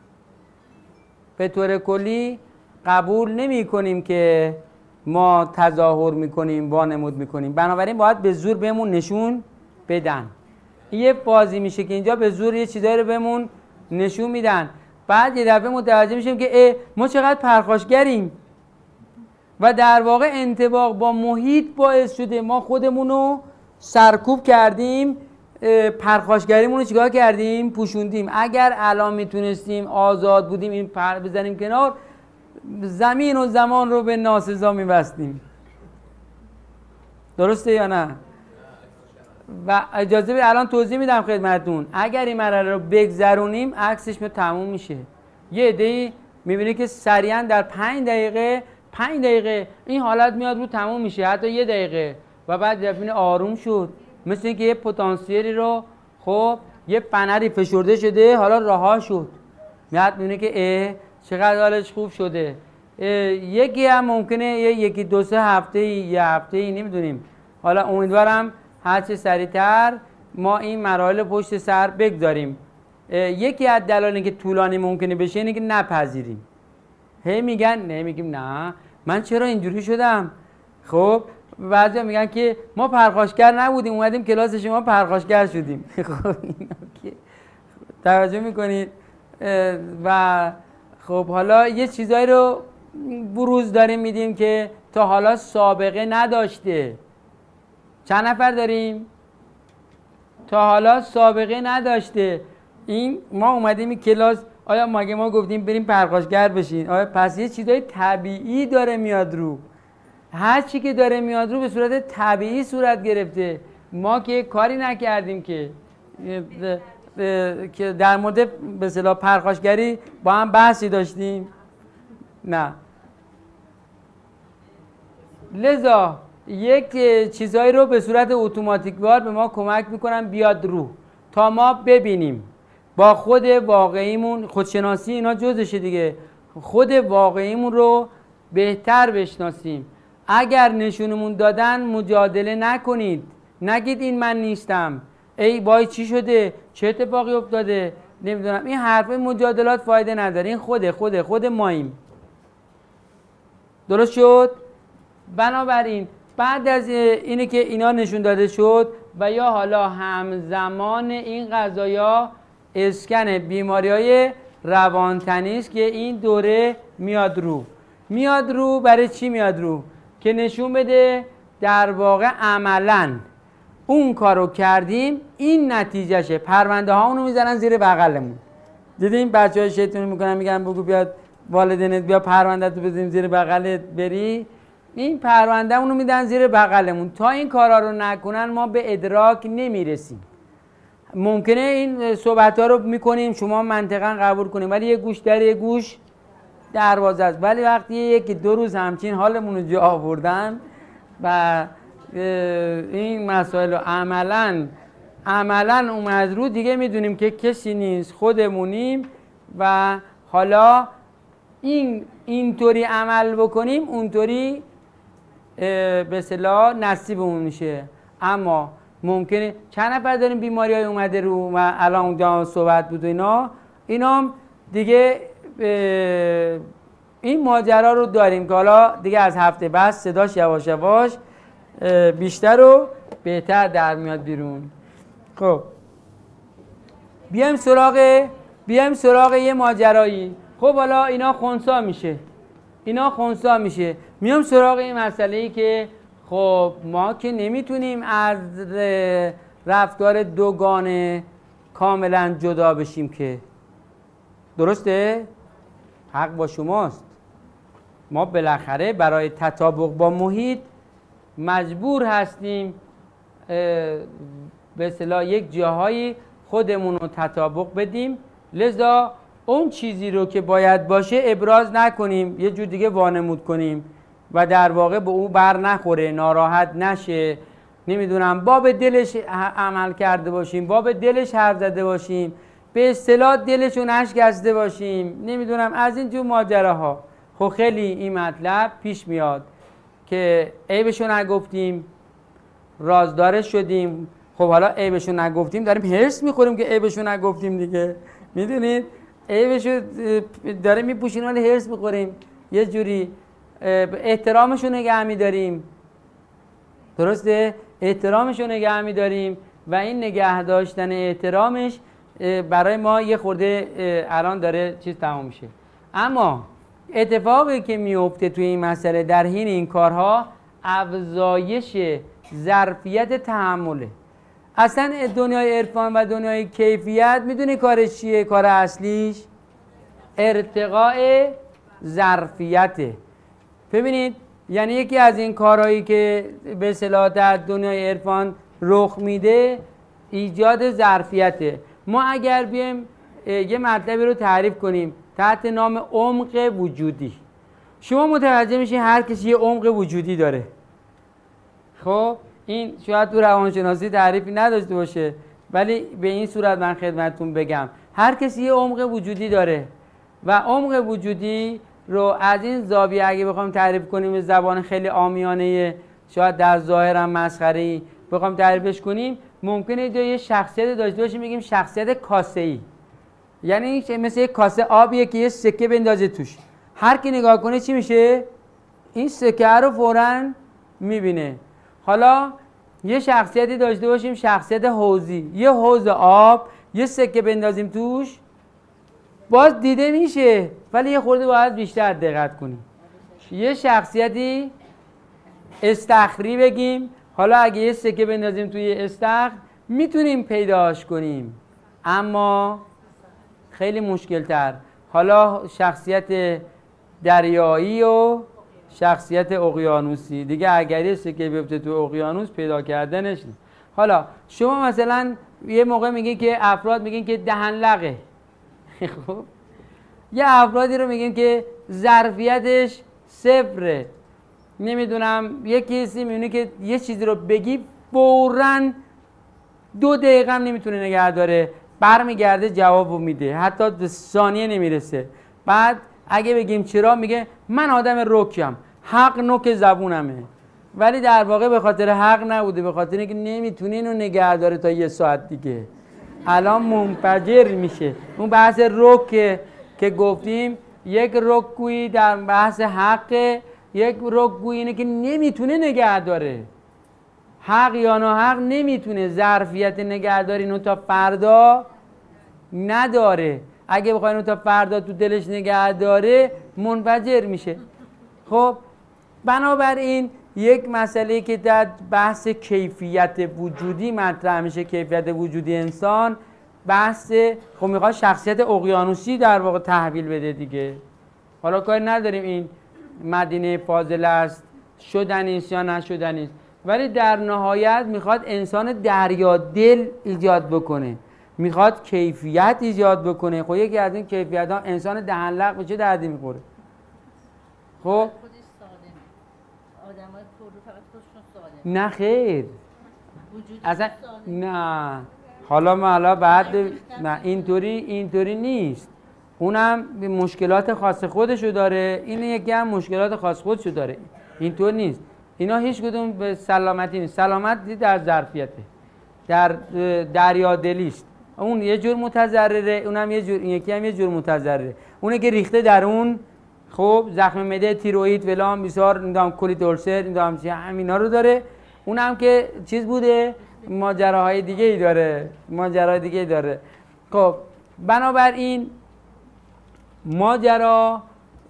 به طور کلی قبول نمی کنیم که ما تظاهر میکنیم، وانمود میکنیم. بنابراین باید به زور بهمون نشون بدن. یه بازی میشه که اینجا به زور یه چیزایی رو بهمون نشون میدن، بعد یه دفعه متوجه میشیم که اه ما چقدر پرخاشگریم و در واقع انطباق با محیط باعث شده ما خودمون رو سرکوب کردیم، پرخاشگریمون رو چیکار کردیم؟ پوشوندیم. اگر الان میتونستیم آزاد بودیم این پر بزنیم کنار، زمین و زمان رو به ناسزا میبستیم. درسته یا نه؟ و اجازه بدید الان توضیح میدم خدمتتون. اگر این مرحله رو بگذرونیم عکسش به تموم میشه. یه عده‌ای میبینی که سریعا در پنج دقیقه پنج دقیقه این حالت میاد رو تموم میشه، حتی یه دقیقه، و بعد ببینی آروم شد، مثل اینکه یه پتانسیلی رو خب یه فنری فشرده شده حالا رها شد، میاد میبینی که اه چقدر حالش خوب شده. یکی هم ممکنه یه یکی دو سه هفته یه هفته ای نمیدونیم. حالا امیدوارم هرچه سریعتر ما این مراحل پشت سر بگذاریم. یکی از دلایلی که طولانی ممکنه بشه اینه که نپذیریم. هی میگن نه، میگیم نه من چرا اینجوری شدم. خب بعضیا میگن که ما پرخاشگر نبودیم اومدیم کلاس شما پرخاشگر شدیم. خب اینا که توجه میکنید. و خب حالا یه چیزایی رو بروز داریم میدیم که تا حالا سابقه نداشته. چند نفر داریم؟ تا حالا سابقه نداشته. این ما اومدیم این کلاس، آیا مگه ما گفتیم بریم پرخاشگر بشین؟ آیا پس یه چیزای طبیعی داره میاد رو. هر چی که داره میاد رو به صورت طبیعی صورت گرفته. ما که کاری نکردیم که که در مورد به اصطلاح پرخاشگری با هم بحثی داشتیم. نه. لذا یک چیزایی رو به صورت اتوماتیکوار به ما کمک میکنن بیاد رو تا ما ببینیم با خود واقعیمون. خودشناسی اینا جزشه دیگه. خود واقعیمون رو بهتر بشناسیم. اگر نشونمون دادن مجادله نکنید، نگید این من نیستم، ای وای چی شده، چه اتفاقی افتاده، نمیدونم. این حرف مجادلات فایده نداره. این خود خود خود ماییم. درست شد؟ بنابراین بعد از اینه که اینا نشون داده شد و یا حالا همزمان این قضایا اسکن بیماری‌های روانتنی است که این دوره میاد رو. میاد رو برای چی میاد رو؟ که نشون بده در واقع عملاً اون کارو کردیم، این نتیجهشه. پرونده ها اونو میزنن زیر بغلمون. دیدین بچه‌ها شیطونی میکنن میگن بگو بیاد والدینت بیا پرونده تو بزنیم زیر بغلت بری. این پرونده اونو میدن زیر بغلمون. تا این کارا رو نکنن ما به ادراک نمیرسیم. ممکنه این صحبت ها رو میکنیم شما منطقاً قبول کنیم ولی یه گوش در یه گوش دروازه است. ولی وقتی یکی دو روز همچین حالمون رو جا آوردن و این مسائل رو عملاً عملاً اومد رو، دیگه میدونیم که کسی نیست، خودمونیم و حالا این اینطوری عمل بکنیم اونطوری به اصطلاح نصیبمون میشه. اما ممکنه چند نفر داریم بیماری های اومده رو و الان اونجا صحبت بود و اینا اینا دیگه این ماجرا رو داریم که حالا دیگه از هفته بعد صداش یواش یواش بیشتر و بهتر در میاد بیرون. خب بیایم سراغ بیایم سراغ یه ماجرایی. خب حالا اینا خنثی میشه اینا خنثی میشه میام سراغ این مسئله‌ای که خب ما که نمیتونیم از رفتار دوگانه کاملا جدا بشیم که. درسته؟ حق با شماست. ما بالاخره برای تطابق با محیط مجبور هستیم به اصطلاح یک جاهایی خودمون رو تطابق بدیم. لذا اون چیزی رو که باید باشه ابراز نکنیم، یه جور دیگه وانمود کنیم و در واقع به او بر نخوره، ناراحت نشه، نمیدونم باب دلش عمل کرده باشیم، باب دلش حرف زده باشیم، به اصطلاح دلشو نشکسته باشیم، نمیدونم از این جور ماجراها. خب خیلی این مطلب پیش میاد که عیبشو نگفتیم، رازدارش شدیم. خب حالا عیبشو نگفتیم داریم هرس میخوریم که عیبشو نگفتیم دیگه، میدونید عیبشو داره میپوشیم ولی هرس میخوریم، یه جوری احترامشو نگه میداریم. درسته؟ احترامشو نگه میداریم و این نگه داشتن احترامش برای ما یه خورده الان داره چیز تمام میشه. اما اتفاقی که میفته توی این مسئله در حین این کارها افزایش ظرفیت تحمله. اصلا دنیای عرفان و دنیای کیفیت میدونی کارش چیه؟ کار اصلیش ارتقاء ظرفیته. ببینید یعنی یکی از این کارهایی که به اصطلاح در دنیای عرفان رخ میده ایجاد ظرفیته. ما اگر بیایم یه مطلبی رو تعریف کنیم تحت نام عمق وجودی، شما متوجه میشین هر کسی یه عمق وجودی داره. خب این شاید تو روانشناسی تعریفی نداشته باشه، ولی به این صورت من خدمتتون بگم هر کسی یه عمق وجودی داره و عمق وجودی رو از این زاویه اگه بخوام تعریف کنیم به زبان خیلی عامیانه، شاید در ظاهر هم مسخره‌ای بخوام تعریفش کنیم، ممکنه یه شخصیت داشته باشیم میگیم شخصیت کاسه‌ای. یعنی مثل یک کاسه آبیه که یه سکه بندازه توش، هر کی نگاه کنه چی میشه؟ این سکه رو فوراً میبینه. حالا یه شخصیتی داشته باشیم شخصیت حوضی، یه حوض آب یه سکه بندازیم توش باز دیده میشه، ولی یه خورده باید بیشتر دقت کنیم. یه شخصیتی استخری بگیم، حالا اگه یه سکه بندازیم توی استخر میتونیم پیداش کنیم، اما خیلی مشکل تر. حالا شخصیت دریایی و شخصیت اقیانوسی دیگه، اگر یه سکه بیفته تو اقیانوس پیدا کردنش نیست. حالا شما مثلا یه موقع میگین که افراد میگین که دهن لقه، خب یه افرادی رو میگین که ظرفیتش صفره، نمیدونم یه کسی میبینی که یه چیزی رو بگی فوراً دو دقیقه هم نمیتونه نگه داره، برمیگرده جوابو میده، حتی به ثانیه نمیرسه. بعد اگه بگیم چرا میگه من آدم رکیم، حق نوک زبونمه، ولی در واقع به خاطر حق نبوده، به خاطر اینکه نمیتونه اینو نگه داره تا یه ساعت دیگه، الان منفجر میشه. اون بحث رک که گفتیم، یک رکگویی در بحث حق، یک رکگویی اینه که نمیتونه نگه داره، حق یا ناحق نمیتونه، ظرفیت نگهداری اینو تا فردا نداره. اگه بخوای اینو تا فردا تو دلش نگه داره منفجر میشه. خب بنابراین یک مسئله که در بحث کیفیت وجودی مطرح میشه، کیفیت وجودی انسان، بحث خب میخواد شخصیت اقیانوسی در واقع تحویل بده دیگه. حالا کاری نداریم این مدینه فاضله است، شدنی است یا نشدنی است، ولی در نهایت میخواد انسان دریا دل ایجاد بکنه، میخواد کیفیت ایجاد بکنه. خب یکی از این کیفیت ها انسان دهن لق به چه دردی میخوره؟ خب نه خیر اصلا نه. حالا ما حالا بعد نه اینطوری اینطوری نیست، اونم مشکلات خاص خودشو داره، این یکی هم مشکلات خاص خودشو داره، اینطور نیست. اینا هیچ کدوم به سلامتی نیست. سلامتی در ظرفیته، در دریادلی است. اون یه جور متضرره، اونم یه جور، این یکی هم یه جور متضرره. اونه که ریخته در اون، خب زخم معده، تیروئید، فلان بیسار، نمیدونم کولیت اولسر، نمیدونم چی، همینا رو داره. اونم که چیز بوده، ماجراهای دیگه ای داره، ماجراهای دیگه ای داره. خب بنابراین ماجرا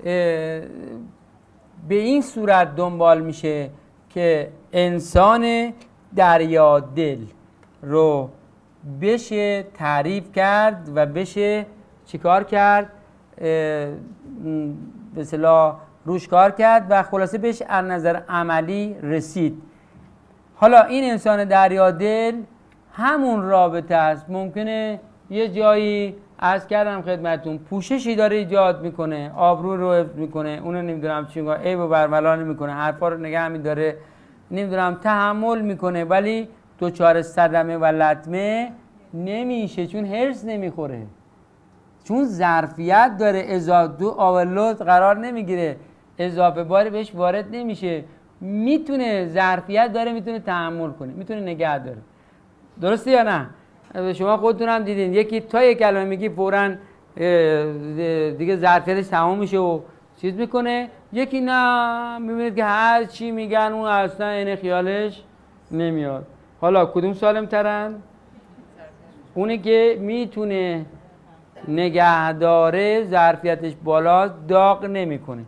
به این صورت دنبال میشه که انسان دریادل رو بشه تعریف کرد و بشه چیکار کرد، به اصطلاح روش کار کرد و خلاصه بهش از نظر عملی رسید. حالا این انسان دریادل همون رابطه است، ممکنه یه جایی عرض کردم خدمتون پوششی داره ایجاد میکنه، آبرو رو حفظ میکنه، اونو نمیدونم چی میگه، عیب و برملا نمیکنه، حرفا رو نگه میداره، نمیدونم تحمل میکنه، ولی دوچار صدمه و لطمه نمیشه، چون هرس نمیخوره، چون ظرفیت داره، اضافه دو آورلود قرار نمیگیره، اضافه باری بهش وارد نمیشه، میتونه، ظرفیت داره، میتونه تحمل کنه، میتونه نگه داره. درسته یا نه؟ شما خودتون هم دیدین یکی تا یک کلمه میگی فوراً دیگه ظرفیتش تمام میشه و چیز میکنه، یکی نه، میبینید که هر چی میگن اون اصلا این خیالش نمیاد. حالا کدوم سالم ترن؟ اونی که میتونه نگهداره، ظرفیتش بالا، داغ نمیکنه.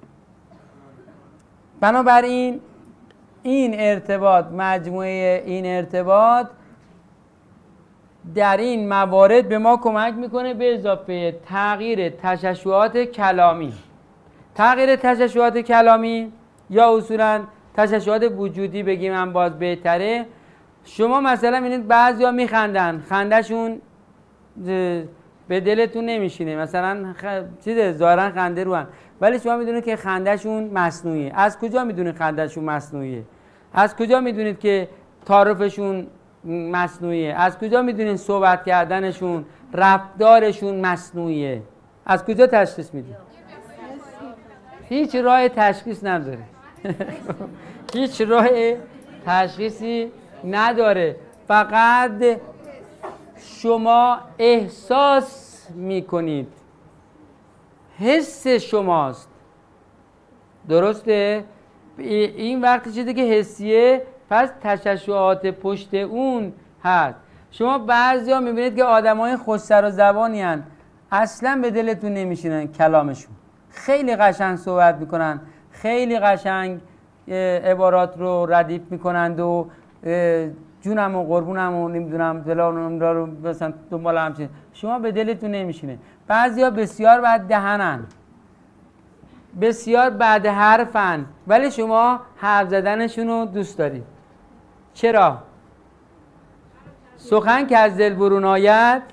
بنابراین این ارتباط، مجموعه این ارتباط در این موارد به ما کمک میکنه به اضافه تغییر تشعشعات کلامی. تغییر تشعشعات کلامی یا اصولا تشعشعات وجودی بگیم هم باز بهتره. شما مثلا میبینید بعضیا میخندن، خندهشون به دلتون نمیشینه، مثلا خ... چیزه ظاهرا خنده رو هم، ولی شما میدونید که خندهشون مصنوعیه. از کجا میدونید خندهشون مصنوعیه؟ از کجا میدونید که تعارفشون مصنوعیه؟ از کجا میدونید صحبت کردنشون، رفتارشون مصنوعیه؟ از کجا تشخیص میدید؟ هیچ راه تشخیص نداره. هیچ راه تشخیصی نداره، فقط شما احساس میکنید، حس شماست. درسته؟ این وقتی چیزی که حسیه، پس تشعشعات پشت اون هست. شما بعضیا میبینید که آدمای خوش سر و زبانی هن، اصلا به دلتون نمیشینن کلامشون، خیلی قشنگ صحبت میکنن، خیلی قشنگ عبارات رو ردیف میکنند و جونم و قربونم و نمیدونم فلان رو مثلا دنبال همچین، شما به دلتون نمیشینه. بعضیا بسیار بد دهنن، بسیار بد حرفن، ولی شما حرف زدنشون رو دوست دارید. چرا؟ سخن که از دل برون آید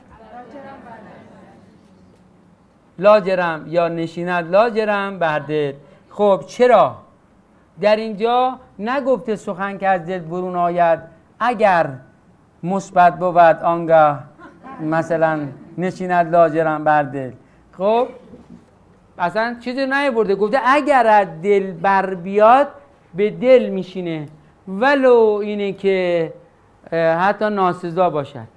لاجرم یا نشیند لاجرم بر دل. خب چرا؟ در اینجا نگفته سخن که از دل برون آید اگر مثبت بود آنگاه مثلا نشیند لاجرم بر دل. خب اصلا چیزی نیاورده، گفته اگر از دل بر بیاد به دل میشینه، ولو اینه که حتی ناسزا باشد.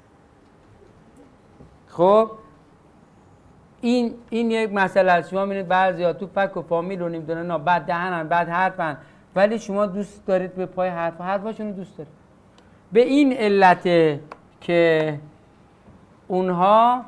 خب این این یک مسئله است. شما میبینید بعضیا تو فک و فامیل رو نمیدونن، نه بد دهنن، بد حرفن، ولی شما دوست دارید به پای حرف حرفاشون رو دوست دارید. به این علته که اونها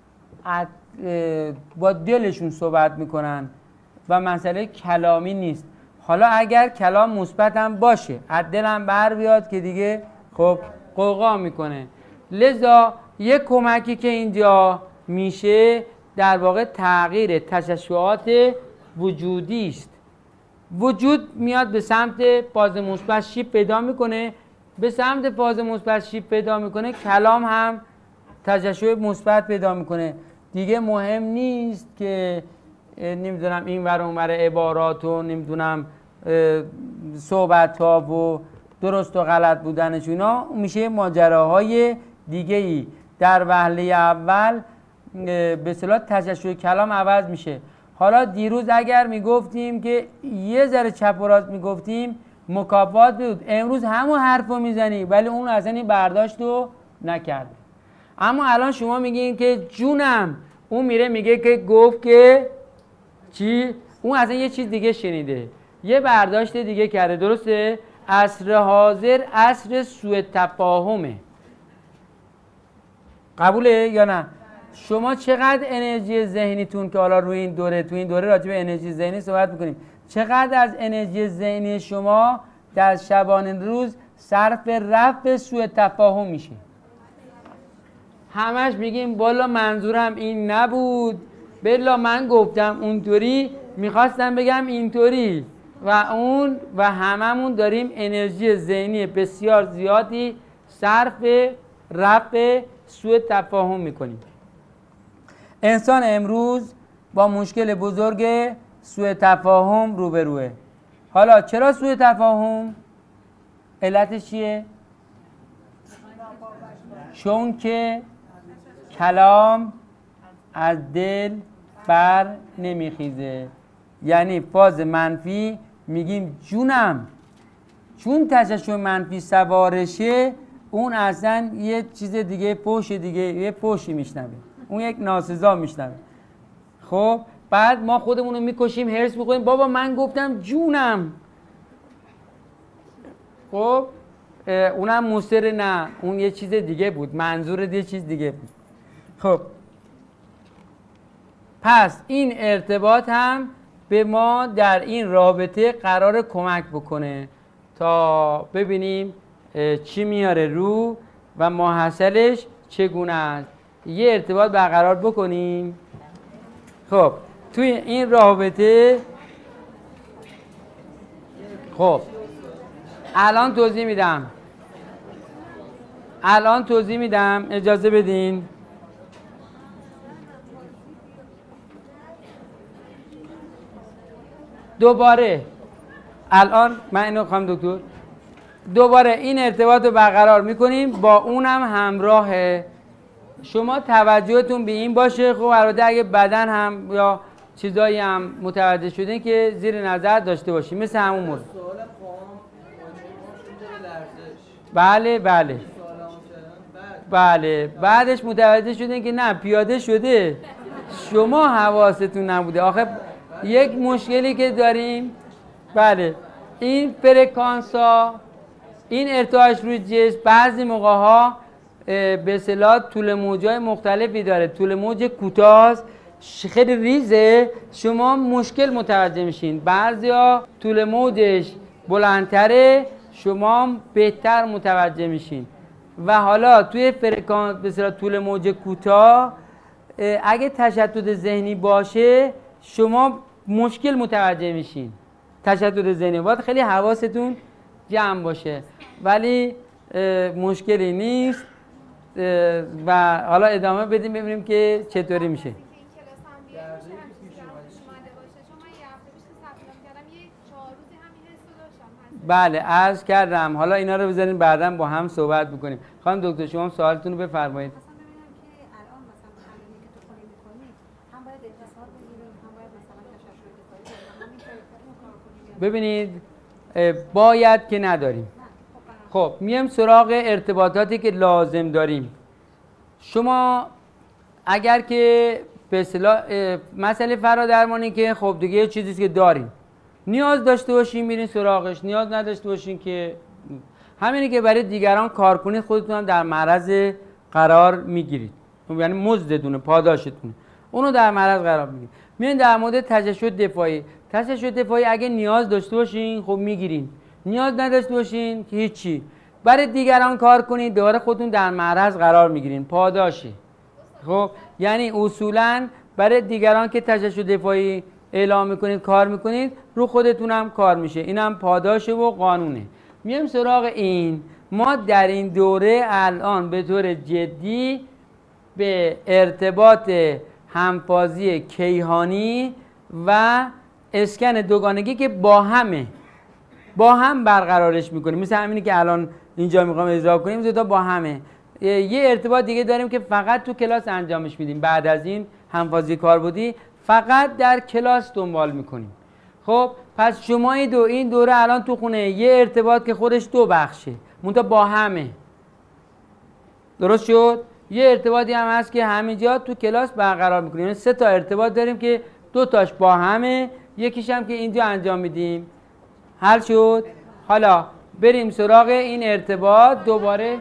با دلشون صحبت میکنن و مسئله کلامی نیست. حالا اگر کلام مثبت هم باشه، از دلم بر بیاد که دیگه خب قوقا میکنه. لذا یک کمکی که اینجا میشه در واقع تغییر تشعشعات وجودی است. وجود میاد به سمت فاز مثبت شیب پیدا میکنه، به سمت فاز مثبت شیب پیدا میکنه، کلام هم تشعشع مثبت پیدا میکنه. دیگه مهم نیست که نمیدونم این ور اون ور عبارات و نمیدونم صحبت ها و درست و غلط بودنش، اینا میشه ماجراهای دیگه ای. در وهله اول به اصطلاح تشعشع کلام عوض میشه. حالا دیروز اگر میگفتیم که یه ذره چپ و راست میگفتیم مکافات بود، امروز همون حرف رو میزنی ولی اون اصلا این برداشت رو نکرد. اما الان شما میگین که جونم، اون میره میگه که گفت که چی؟ اون اصلا یه چیز دیگه شنیده، یه برداشت دیگه کرده. درسته؟ عصر حاضر عصر سوء تفاهمه. قبوله یا نه؟ شما چقدر انرژی ذهنیتون که حالا روی این دوره، تو این دوره راجع به انرژی ذهنی صحبت میکنیم، چقدر از انرژی ذهنی شما در شبانه روز صرف رفع سوء تفاهم میشه؟ همش میگیم بالا منظورم این نبود، بلا من گفتم اونطوری، میخواستم بگم اینطوری، و اون و هممون داریم انرژی ذهنی بسیار زیادی صرف رفع سوء تفاهم میکنیم. انسان امروز با مشکل بزرگ سوء تفاهم روبروه. حالا چرا سوء تفاهم؟ علتش چیه؟ چون که کلام از دل بر نمیخیزه. یعنی فاز منفی میگیم جونم، چون تشعشع منفی سوارشه، اون اصلا یه چیز دیگه، پوش دیگه، یه پوشی میشنوه، اون یک ناسزا میشنوه. خب بعد ما خودمون رو میکشیم، هرس میخوریم، بابا من گفتم جونم. خب اونم موثر نه، اون یه چیز دیگه بود، منظور یه چیز دیگه بود. خب پس این ارتباط هم به ما در این رابطه قرار کمک بکنه تا ببینیم چی میاره رو و ماحصلش چگونه است. یه ارتباط برقرار بکنیم. خب توی این رابطه خب الان توضیح میدم الان توضیح میدم اجازه بدین. دوباره الان من اینو خواهم دکتر دوباره این ارتباط رو برقرار میکنیم، با اونم همراهه. شما توجهتون به این باشه. خب البته اگه بدن هم یا چیزایی هم متوجه شدین که زیر نظر داشته باشیم، مثل همون مورد. سوال پاهم لرزش. بله بله بله بعدش متوجه شدین که نه پیاده شده، شما حواستون نبوده. آخه یک مشکلی که داریم، بله این فرکانس ها، این ارتعاش روی جسم بعضی موقع ها به اصطلاح طول موجای مختلفی داره. طول موج کوتاه خیلی ریزه، شما مشکل متوجه میشین. بعضیا طول موجش بلندتره، شما بهتر متوجه میشین. و حالا توی فرکانس به اصطلاح طول موج کوتاه اگه تشتت ذهنی باشه شما مشکل متوجه میشین. تشتت ذهنی باید خیلی حواستون جمع باشه، ولی مشکلی نیست. و حالا ادامه بدیم ببینیم که چطوری میشه. بله عرض کردم، حالا اینا رو بذارین بعداً با هم صحبت بکنیم. خانم دکتر شما سوالتون رو بفرمایید. ببینید باید که نداریم. خب میایم سراغ ارتباطاتی که لازم داریم. شما اگر که به اصطلاح مسئله فرادرمانی که خب دیگه یه چیزیست که داریم، نیاز داشته باشین میرین سراغش، نیاز نداشته باشین که همینی که برای دیگران کار کنید خودتون هم در معرض قرار میگیرید، یعنی مزدتونه، پاداشتونه، اونو در معرض قرار میگیرید. میان در مورد تجشع دفاعی. تجشع دفاعی اگه نیاز داشته باشین خب میگیرین، نیاز نداشته باشین که هیچی. برای دیگران کار کنید دوباره خودتون در معرض قرار میگیرین، پاداشه. خب یعنی اصولاً برای دیگران که تجشع دفاعی اعلام میکنید کار میکنید، رو خودتون هم کار میشه، اینم پاداشه و قانونه. میایم سراغ این. ما در این دوره الان به طور جدی به ارتباط همفازی کیهانی و اسکن دوگانگی که با همه با هم برقرارش میکنیم، مثل همینی که الان اینجا میخوام اجرا کنیم، زیادا با همه. یه ارتباط دیگه داریم که فقط تو کلاس انجامش میدیم، بعد از این همفازی کاربردی فقط در کلاس دنبال میکنیم. خب پس شما این دو این دوره الان تو خونه یه ارتباط که خودش دو بخشه منتها با همه، درست شد؟ یه ارتباطی هم هست که همینجا تو کلاس برقرار میکنیم. یعنی سه تا ارتباط داریم که دو تاش با همه، یکیش هم که اینجا انجام میدیم. حل شد؟ حالا بریم سراغ این ارتباط دوباره.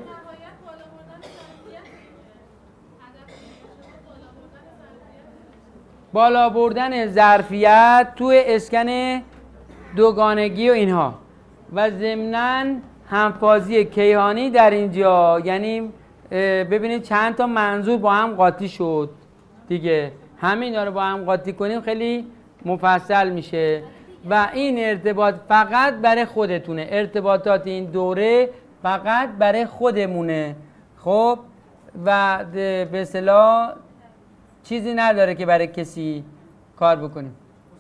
بالا بردن ظرفیت توی اسکن دوگانگی و اینها و ضمناً همفازی کیهانی در اینجا. یعنی ببینید چند تا منظور با هم قاطی شد دیگه، همین رو با هم قاطی کنیم خیلی مفصل میشه. و این ارتباط فقط برای خودتونه، ارتباطات این دوره فقط برای خودمونه. خب و به اصطلاح چیزی نداره که برای کسی کار بکنیم.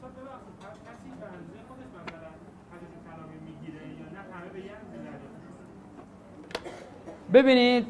ببینید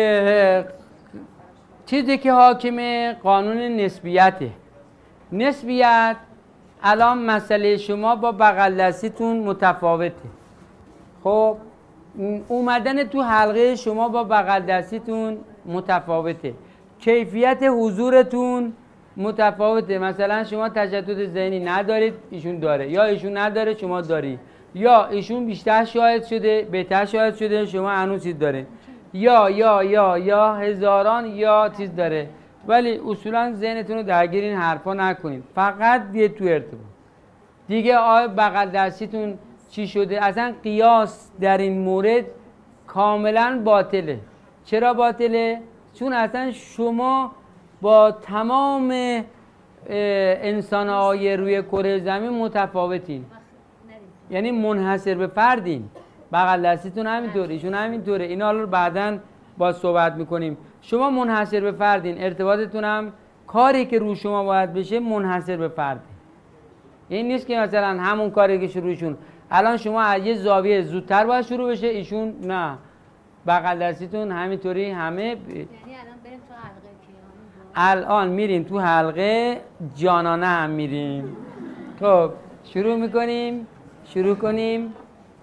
چیزی که حاکم قانون نسبیته. نسبیت الان مسئله شما با بغل دستیتون متفاوته. خب اومدن تو حلقه شما با بغل دستیتون متفاوته، کیفیت حضورتون متفاوته. مثلا شما تشتت ذهنی ندارید، ایشون داره، یا ایشون نداره شما داری، یا ایشون بیشتر شاهد شده، بهتر شاهد شده، شما هنوز چیز داره، یا یا یا یا هزاران یا چیز داره. ولی اصولا ذهنتون رو درگیر این حرفا نکنید، فقط بیاید تو ارتباط. دیگه آیا بغل دستیتون چی شده؟ اصلا قیاس در این مورد کاملا باطله. چرا باطله؟ چون اصلا شما با تمام انسان‌های روی کره زمین متفاوتین، یعنی منحصر به فردین. بغل دستیتون همینطوره، ایشون همینطوره، اینا رو بعداً با صحبت میکنیم. شما منحصر به فردین، ارتباطتون هم کاری که رو شما باید بشه منحصر به فردین. این نیست که مثلا همون کاری که شروعشون الان شما از یه زاویه زودتر باید شروع بشه، ایشون نه. بغل دستیتون همینطوری همه ب... یعنی الان بریم تو حلقه کیان؟ الان میریم تو حلقه جانانه هم میریم. خب شروع میکنیم، شروع کنیم.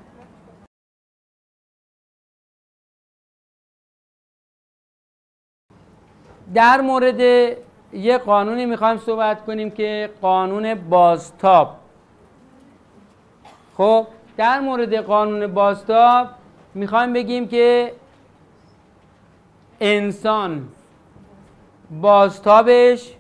در مورد یه قانونی میخوایم صحبت کنیم که قانون بازتاب. خب در مورد قانون بازتاب میخوایم بگیم که انسان بازتابش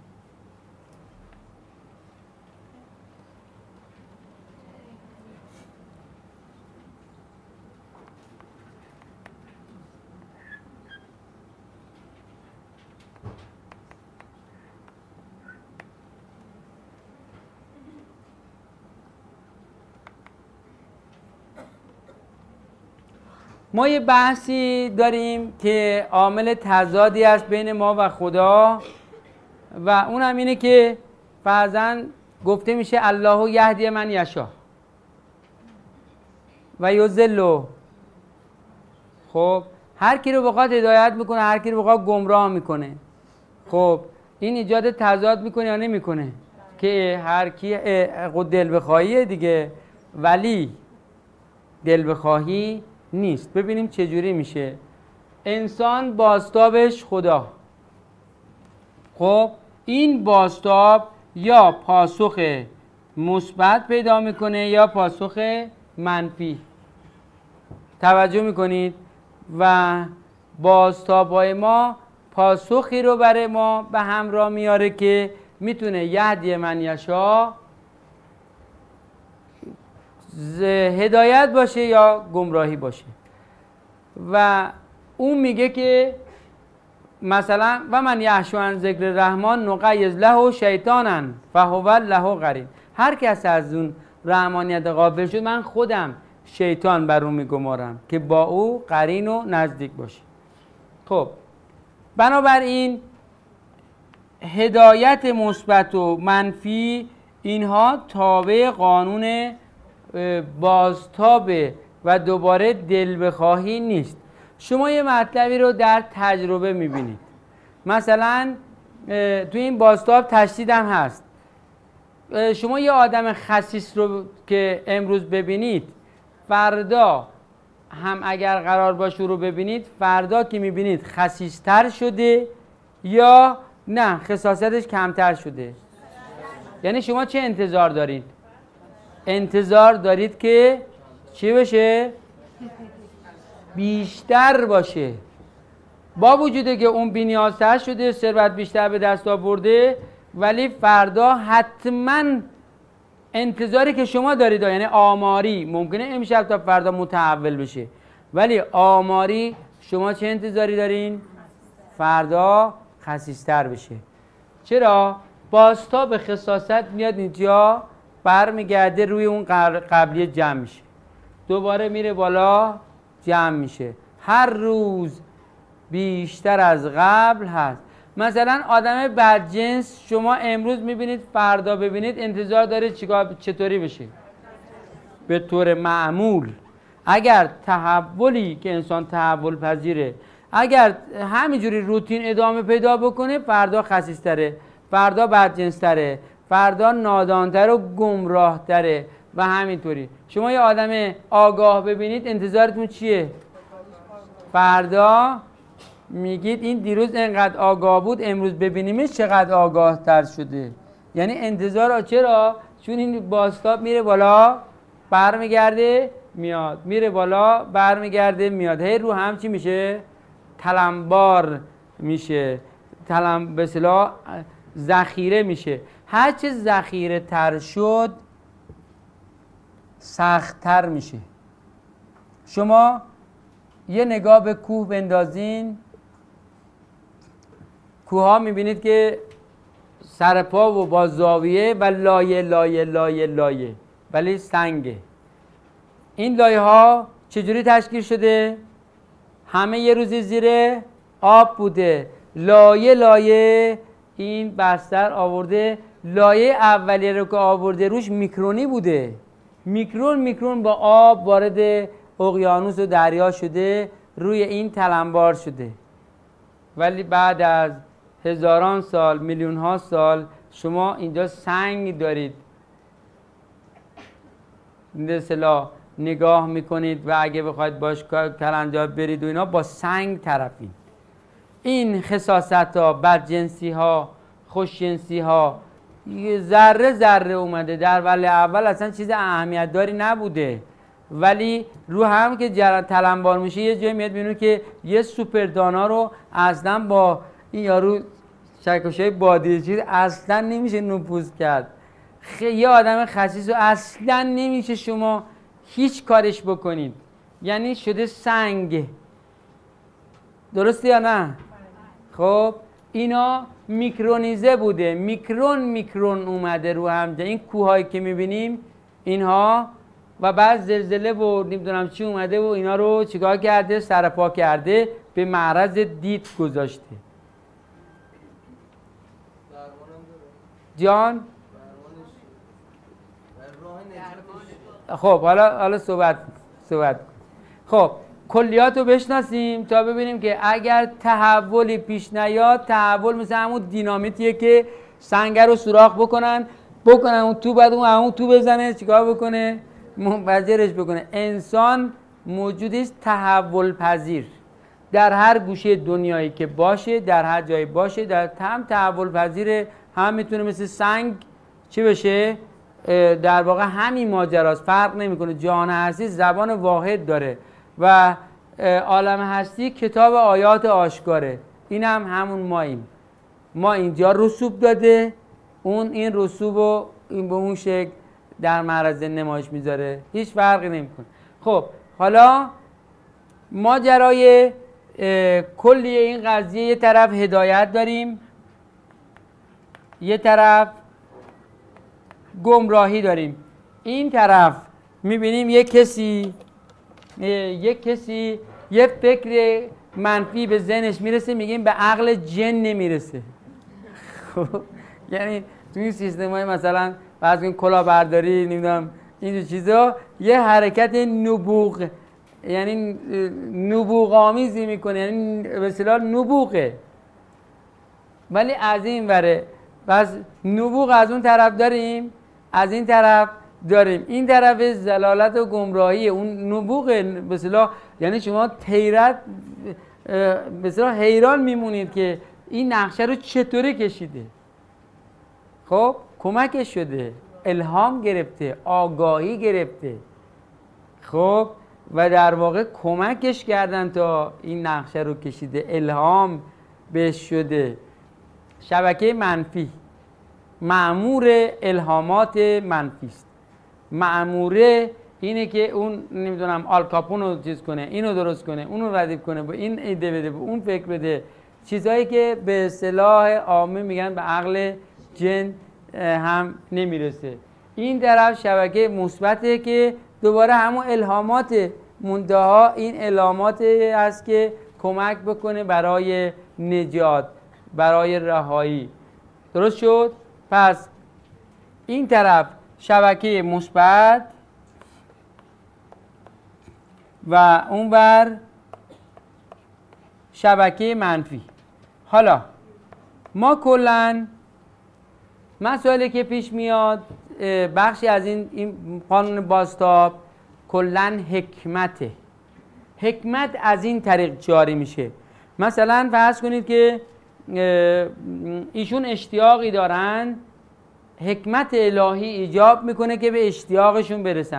ما یه بحثی داریم که عامل تضادی است بین ما و خدا و اون هم اینه که فرضاً گفته میشه الله یهدی من یشاء و یضل. خب هر کی رو بخواد هدایت میکنه، هر کی رو بخواد گمراه میکنه. خب این ایجاد تضاد میکنه یا نمیکنه؟ که هر کی دل بخواهیه دیگه، ولی دل بخواهی نیست. ببینیم چجوری میشه. انسان بازتابش خدا. خب این بازتاب یا پاسخ مثبت پیدا میکنه یا پاسخ منفی. توجه میکنید؟ و بازتابای ما پاسخی رو برای ما به همراه میاره که میتونه یهدی من یشاء هدایت باشه یا گمراهی باشه. و اون میگه که مثلا و من یحشو عن ذکر رحمان نقیض له شیطانا فهو له قرین. هر کس از اون رحمانیت غافل شد، من خودم شیطان بر اون میگمارم که با او قرین و نزدیک باشه. خب بنابراین هدایت مثبت و منفی اینها تابع قانون بازتابه و دوباره دل بخواهی نیست. شما یه مطلبی رو در تجربه میبینید، مثلا تو این بازتاب تشدید هم هست. شما یه آدم خسیس رو که امروز ببینید، فردا هم اگر قرار باشه رو ببینید، فردا که میبینید خسیستر شده یا نه خساستش کمتر شده. یعنی شما چه انتظار دارید؟ انتظار دارید که چی بشه؟ بیشتر باشه. با وجوده که اون بی‌نیازتر شده، ثروت بیشتر به دست آورده، ولی فردا حتما انتظاری که شما دارید، یعنی آماری ممکنه امشب تا فردا متحول بشه، ولی آماری شما چه انتظاری دارین؟ فردا خسیستر بشه. چرا؟ بازتاب خساست میاد اینجا، برمیگرده روی اون قبلی جمع میشه، دوباره میره بالا جمع میشه، هر روز بیشتر از قبل هست. مثلا آدم بدجنس شما امروز میبینید، فردا ببینید انتظار دارید چیکار چطوری بشه؟ به طور معمول اگر تحولی که انسان تحول پذیره، اگر همینجوری روتین ادامه پیدا بکنه، فردا خسیستره، فردا بدجنستره، فردا نادانتر و گمراهتره و همینطوری. شما یه آدم آگاه ببینید، انتظارتون چیه؟ فردا میگید این دیروز انقدر آگاه بود، امروز ببینیمش چقدر آگاه تر شده. یعنی انتظار چرا؟ چون این بازتاب میره بالا برمیگرده میاد، میره بالا برمیگرده میاد، هی رو هم چی میشه؟ تلمبار میشه، تلم به اصطلاح ذخیره میشه. هرچه ذخیره تر شد سخت تر میشه. شما یه نگاه به کوه بندازین، کوه ها میبینید که سرپا و با زاویه و لایه لایه لایه لایه، ولی سنگه. این لایه ها چجوری تشکیل شده؟ همه یه روزی زیر آب بوده، لایه لایه این بستر آورده. لایه اولیه رو که آورده روش میکرونی بوده، میکرون میکرون با آب وارد اقیانوس و دریا شده، روی این تلمبار شده. ولی بعد از هزاران سال، میلیون ها سال شما اینجا سنگ دارید، مثلا نگاه میکنید و اگه بخواید باش کلنجار برید و اینا با سنگ طرفین. این خصاصت ها، بدجنسی ها، خوشجنسی ها ذره ذره اومده. در ولی اول اصلا چیز اهمیت داری نبوده، ولی رو هم که تلمبار میشه یه جایی میاد بینون که یه سوپر دانا رو اصلا با این یارو شکشای بادی چیز اصلا نمیشه نفوذ کرد. یه آدم خسیس رو اصلا نمیشه شما هیچ کارش بکنید، یعنی شده سنگ. درسته یا نه؟ خب اینا میکرونیزه بوده، میکرون میکرون اومده رو هم. این کوهایی که میبینیم اینها و بعد زلزله و نمیدونم چی اومده و اینا رو چیکار کرده؟ سرپا کرده، به معرض دید گذاشته. جان خب حالا حالا صحبت صحبت خب کلیات رو بشناسیم تا ببینیم که اگر تحولی پیش نیاد، تحول مثل همون دینامیتیه که سنگ رو سوراخ بکنن بکنن اون تو، بعد اون همون تو بزنه چیکار بکنه؟ منفجرش بکنه. انسان موجودی است تحول پذیر، در هر گوشه دنیایی که باشه، در هر جایی باشه، در هم تحول پذیره، هم میتونه مثل سنگ چی بشه؟ در واقع همین ماجراست، فرق نمیکنه. جهان هستی زبان واحد داره و عالم هستی کتاب آیات آشکاره. این هم همون ماییم. ما اینجا رسوب داده، اون این رسوب رو این به اون شکل در معرض نمایش میذاره، هیچ فرقی نمیکنه. خب حالا ماجرای کلی این قضیه، یه طرف هدایت داریم، یه طرف گمراهی داریم. این طرف میبینیم یک کسی یک کسی یه فکر منفی به ذهنش میرسه، میگیم به عقل جن نمیرسه. خب یعنی تو این سیستم های مثلا بعض این کلاهبرداری نمیدونم این چیزا یه حرکت نبوغ، یعنی نبوغ آمیزی میکنه، یعنی به اصطلاح نبوغه، ولی از این وره. پس نبوغ از اون طرف داریم، از این طرف داریم. این طرف زلالت و گمراهی، اون نبوغ به اصطلاح، یعنی شما حیرت به اصطلاح حیران میمونید که این نقشه رو چطوری کشیده. خب کمکش شده، الهام گرفته، آگاهی گرفته، خب و در واقع کمکش کردن تا این نقشه رو کشیده، الهام بهش شده. شبکه منفی مأمور الهامات منفی است. مأموره اینه که اون نمیدونم آلکاپون رو چیز کنه، اینو درست کنه، اونو ردیف کنه، به این ایده بده، به اون فکر بده، چیزهایی که به اصطلاح عامه میگن به عقل جن هم نمیرسه. این طرف شبکه مثبته که دوباره همون الهامات منتها، این الهامات هست که کمک بکنه برای نجات، برای رهایی. درست شد؟ پس این طرف شبکه مثبت و اون بر شبکه منفی. حالا ما کلن مسائلی که پیش میاد، بخشی از این, این قانون بازتاب کلن حکمته. حکمت از این طریق جاری میشه. مثلا فرض کنید که ایشون اشتیاقی دارن، حکمت الهی ایجاب میکنه که به اشتیاقشون برسن.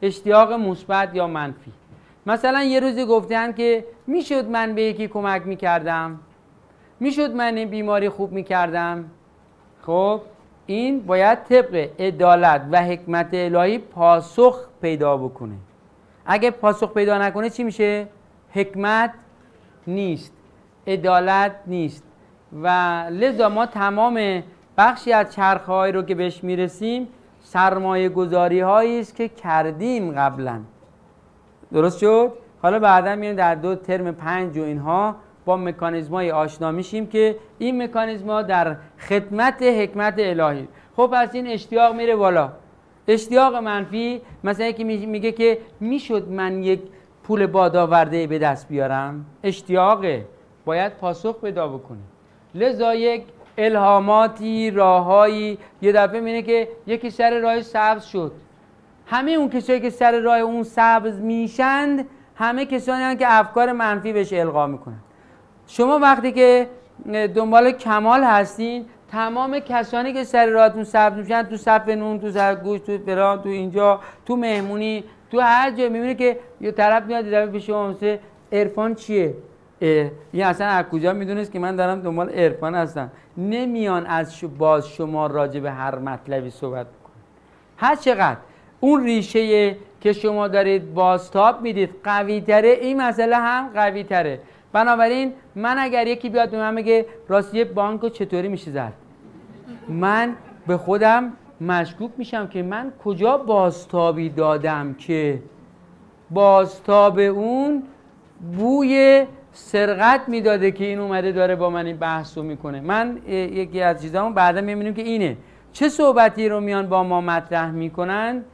اشتیاق مثبت یا منفی. مثلا یه روزی گفتن که میشد من به یکی کمک میکردم، میشد من این بیماری خوب میکردم. خب این باید طبق عدالت و حکمت الهی پاسخ پیدا بکنه. اگه پاسخ پیدا نکنه چی میشه؟ حکمت نیست، عدالت نیست. و لذا ما تمام بخشی از چرخه هایی رو که بهش میرسیم سرمایه گذاری هایی است که کردیم قبلا. درست شد؟ حالا بعدا میریم در دو ترم پنج و اینها با مکانیزم های آشنا میشیم که این مکانیزم ها در خدمت حکمت الهی. خب پس این اشتیاق میره بالا. اشتیاق منفی مثلا یکی میگه که میشد من یک پول بادآورده به دست بیارم. اشتیاقه، باید پاسخ پیدا بکنه. لذا یک الهاماتی، راههایی، یه دفعه میینه که یکی سر راه سبز شد. همه اون کسایی که سر راه اون سبز میشند همه کسانی هستند که افکار منفی بهش القا میکنن. شما وقتی که دنبال کمال هستین، تمام کسانی که سر راهتون سبز میشن، تو صف نون، تو سر گوشت، تو فلان، تو اینجا، تو مهمونی، تو هر جا میبینی که یه طرف میاد دفعه پیش شما مثل عرفان چیه؟ این اصلا از کجا میدونست که من دارم دنبال عرفان هستم؟ نمیان از باز شما راجع به هر مطلبی صحبت بکنن. هر چقدر اون ریشه که شما دارید بازتاب میدید قوی تره، این مسئله هم قوی تره. بنابراین من اگر یکی بیاد به من بگه راستی بانکو چطوری میشه زد، من به خودم مشکوک میشم که من کجا بازتابی دادم که بازتاب اون بوی سرقت میداده که این اومده داره با من این بحثو میکنه. من یکی از چیزامو بعدا میبینیم که اینه چه صحبتی رو میان با ما مطرح میکنن.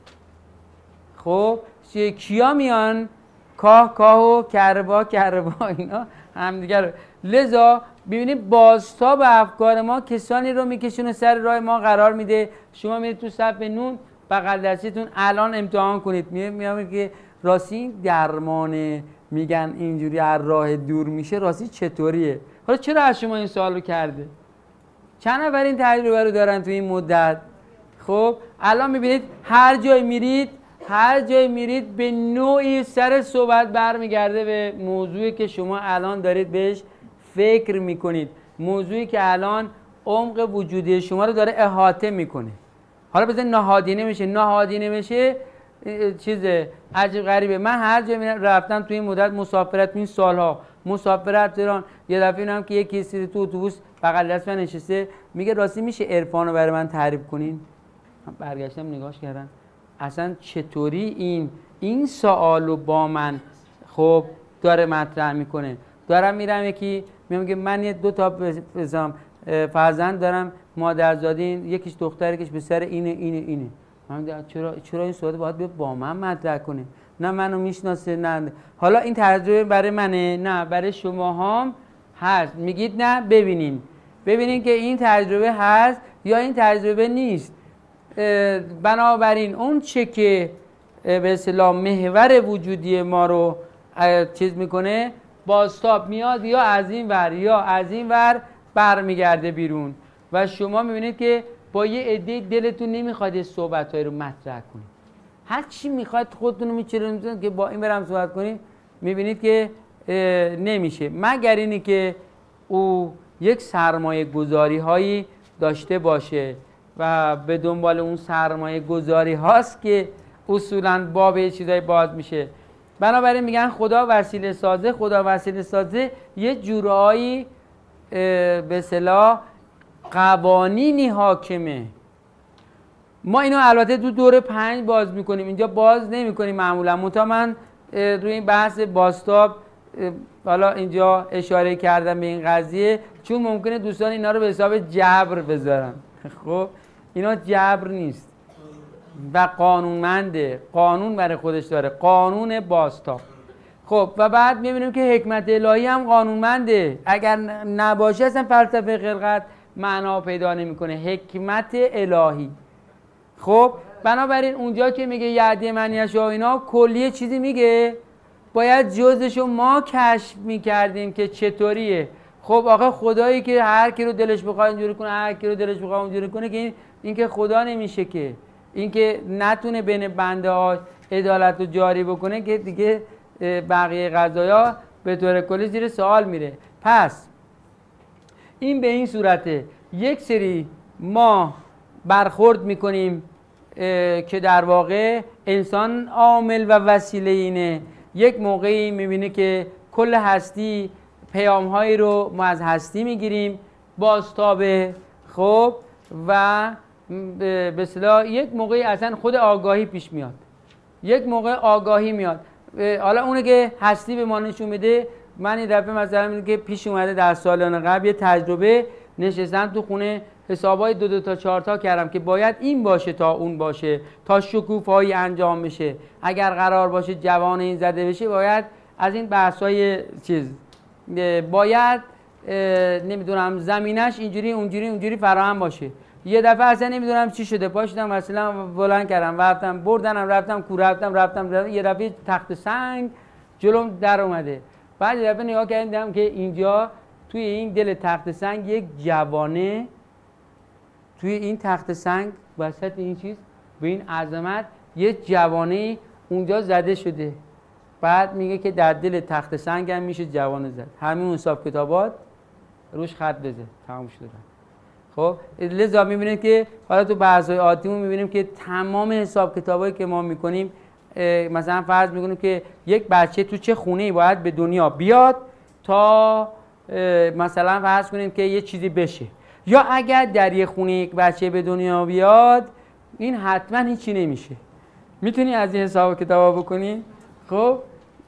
خب کیا میان؟ کاه کاه و کربا کربا اینا همدیگر. لذا ببینید بازتاب افکار ما کسانی رو میکشونه سر راه ما قرار میده. شما میرید تو صف نون، بغل دستیتون الان امتحان کنید، میگم که راستی درمان میگن اینجوری از راه دور میشه، راستی چطوریه؟ حالا چرا از شما این سوال رو کرده؟ چند نفر این تجربه رو دارن تو این مدت؟ خب الان میبینید هر جای میرید هر جای میرید به نوعی سر صحبت برمیگرده به موضوعی که شما الان دارید بهش فکر میکنید، موضوعی که الان عمق وجودی شما رو داره احاطه میکنه. حالا بزن نهادینه میشه. نهادینه میشه چیز عجیب غریبه. من هر جایی رفتم تو این مدت مسافرت، این سالها مسافرت ایران، یه دفعه اینم که یکی سری تو اتوبوس بغل دست من نشسته میگه راستی میشه عرفان رو برای من تعریف کنین؟ برگشتم نگاش کردم اصلا چطوری این این سوالو با من خب داره مطرح میکنه. دارم میرم یکی میگه من یه دو تا بزام فرزند دارم، مادرزادین، یکیش دختر یکیش پسر، اینه اینه اینه. من میگم چرا چرا این سوال باید بیا با من مطرح کنه؟ نه منو میشناسه نه. حالا این تجربه برای منه؟ نه برای شما هم هست. میگید نه، ببینین ببینین که این تجربه هست یا این تجربه نیست. بنابراین اون چه که به اصطلاح محور وجودی ما رو چیز میکنه بازتاب میاد یا از این ور یا از این ور برمیگرده بیرون و شما میبینید که با یه عده دلتون نمیخواد صحبت‌های رو مطرح کنید. هر چی میخواد خودتون رو میچرونید که با این برم صحبت کنید، میبینید که نمیشه، مگر اینی که او یک سرمایه گذاری هایی داشته باشه و به دنبال اون سرمایه گذاری هاست که اصولاً باب چیزای باز میشه. بنابراین میگن خدا وسیله سازه. خدا وسیله سازه یه جورایی به اصطلاح قوانینی حاکمه. ما اینو البته دو دور پنج باز میکنیم، اینجا باز نمیکنیم معمولا. منتها من روی این بحث بازتاب حالا اینجا اشاره کردم به این قضیه چون ممکنه دوستان اینا رو به حساب جبر بذارن. خب اینا جبر نیست و قانونمنده، قانون برای خودش داره، قانون بازتاب. خب و بعد میبینیم که حکمت الهی هم قانونمنده. اگر نباشه اصلا فلسفه خلقت معنا پیدا نمیکنه. حکمت الهی. خب بنابراین اونجا که میگه یعدی منیش و اینا کلیه چیزی میگه، باید جزشو ما کشف میکردیم که چطوریه. خب آخه خدایی که هر کی رو دلش بخواد اینجوری کنه، هر کی رو دلش بخواد اونجوری کنه، که این, این که خدا نمیشه، که این که نتونه بین بنده ها عدالت رو جاری بکنه که دیگه بقیه قضایا به طور کلی زیر سوال میره. پس این به این صورته یک سری ما برخورد میکنیم که در واقع انسان عامل و وسیله اینه، یک موقعی میبینه که کل هستی پیامهایی رو ما از هستی میگیریم بازتابه، خب و به اصطلاح یک موقعی اصلا خود آگاهی پیش میاد، یک موقع آگاهی میاد. حالا اونه که هستی به ما نشون میده. من این دفعه مثلا میگه که پیش اومده در سالان قبل یه تجربه، نشستم تو خونه حسابای دو دو تا چهار تا کردم که باید این باشه تا اون باشه تا شکوفایی انجام بشه، اگر قرار باشه جوان این زده بشه باید از این بحثای چیز باید نمیدونم زمینش اینجوری اونجوری اونجوری فراهم باشه. یه دفعه اصلا نمیدونم چی شده، پاشدم مثلا بلند کردم رفتم بردنم رفتم کو رفتم رفتم, رفتم یه دفعه تخت سنگ جلوم در اومده. بعد یه دفعه نگاه کردم که اینجا توی این دل تخت سنگ یک جوانه، توی این تخت سنگ وسط این چیز به این عظمت یه جوانه اونجا زده شده. بعد میگه که در دل تخت سنگ هم میشه جوانه زد، همین حساب کتابات روش خط بزه، تمام شده. خب لذا میبینید که حالا تو بحث‌های عادیمون میبینیم که تمام حساب کتابایی که ما میکنیم، مثلا فرض میکنیم که یک بچه تو چه خونه‌ای باید به دنیا بیاد تا مثلا فرض کنیم که یه چیزی بشه، یا اگر در یه خونه یک بچه به دنیا بیاد این حتما هیچی نمیشه. میتونی از این حساب کتابا بکنی؟ خب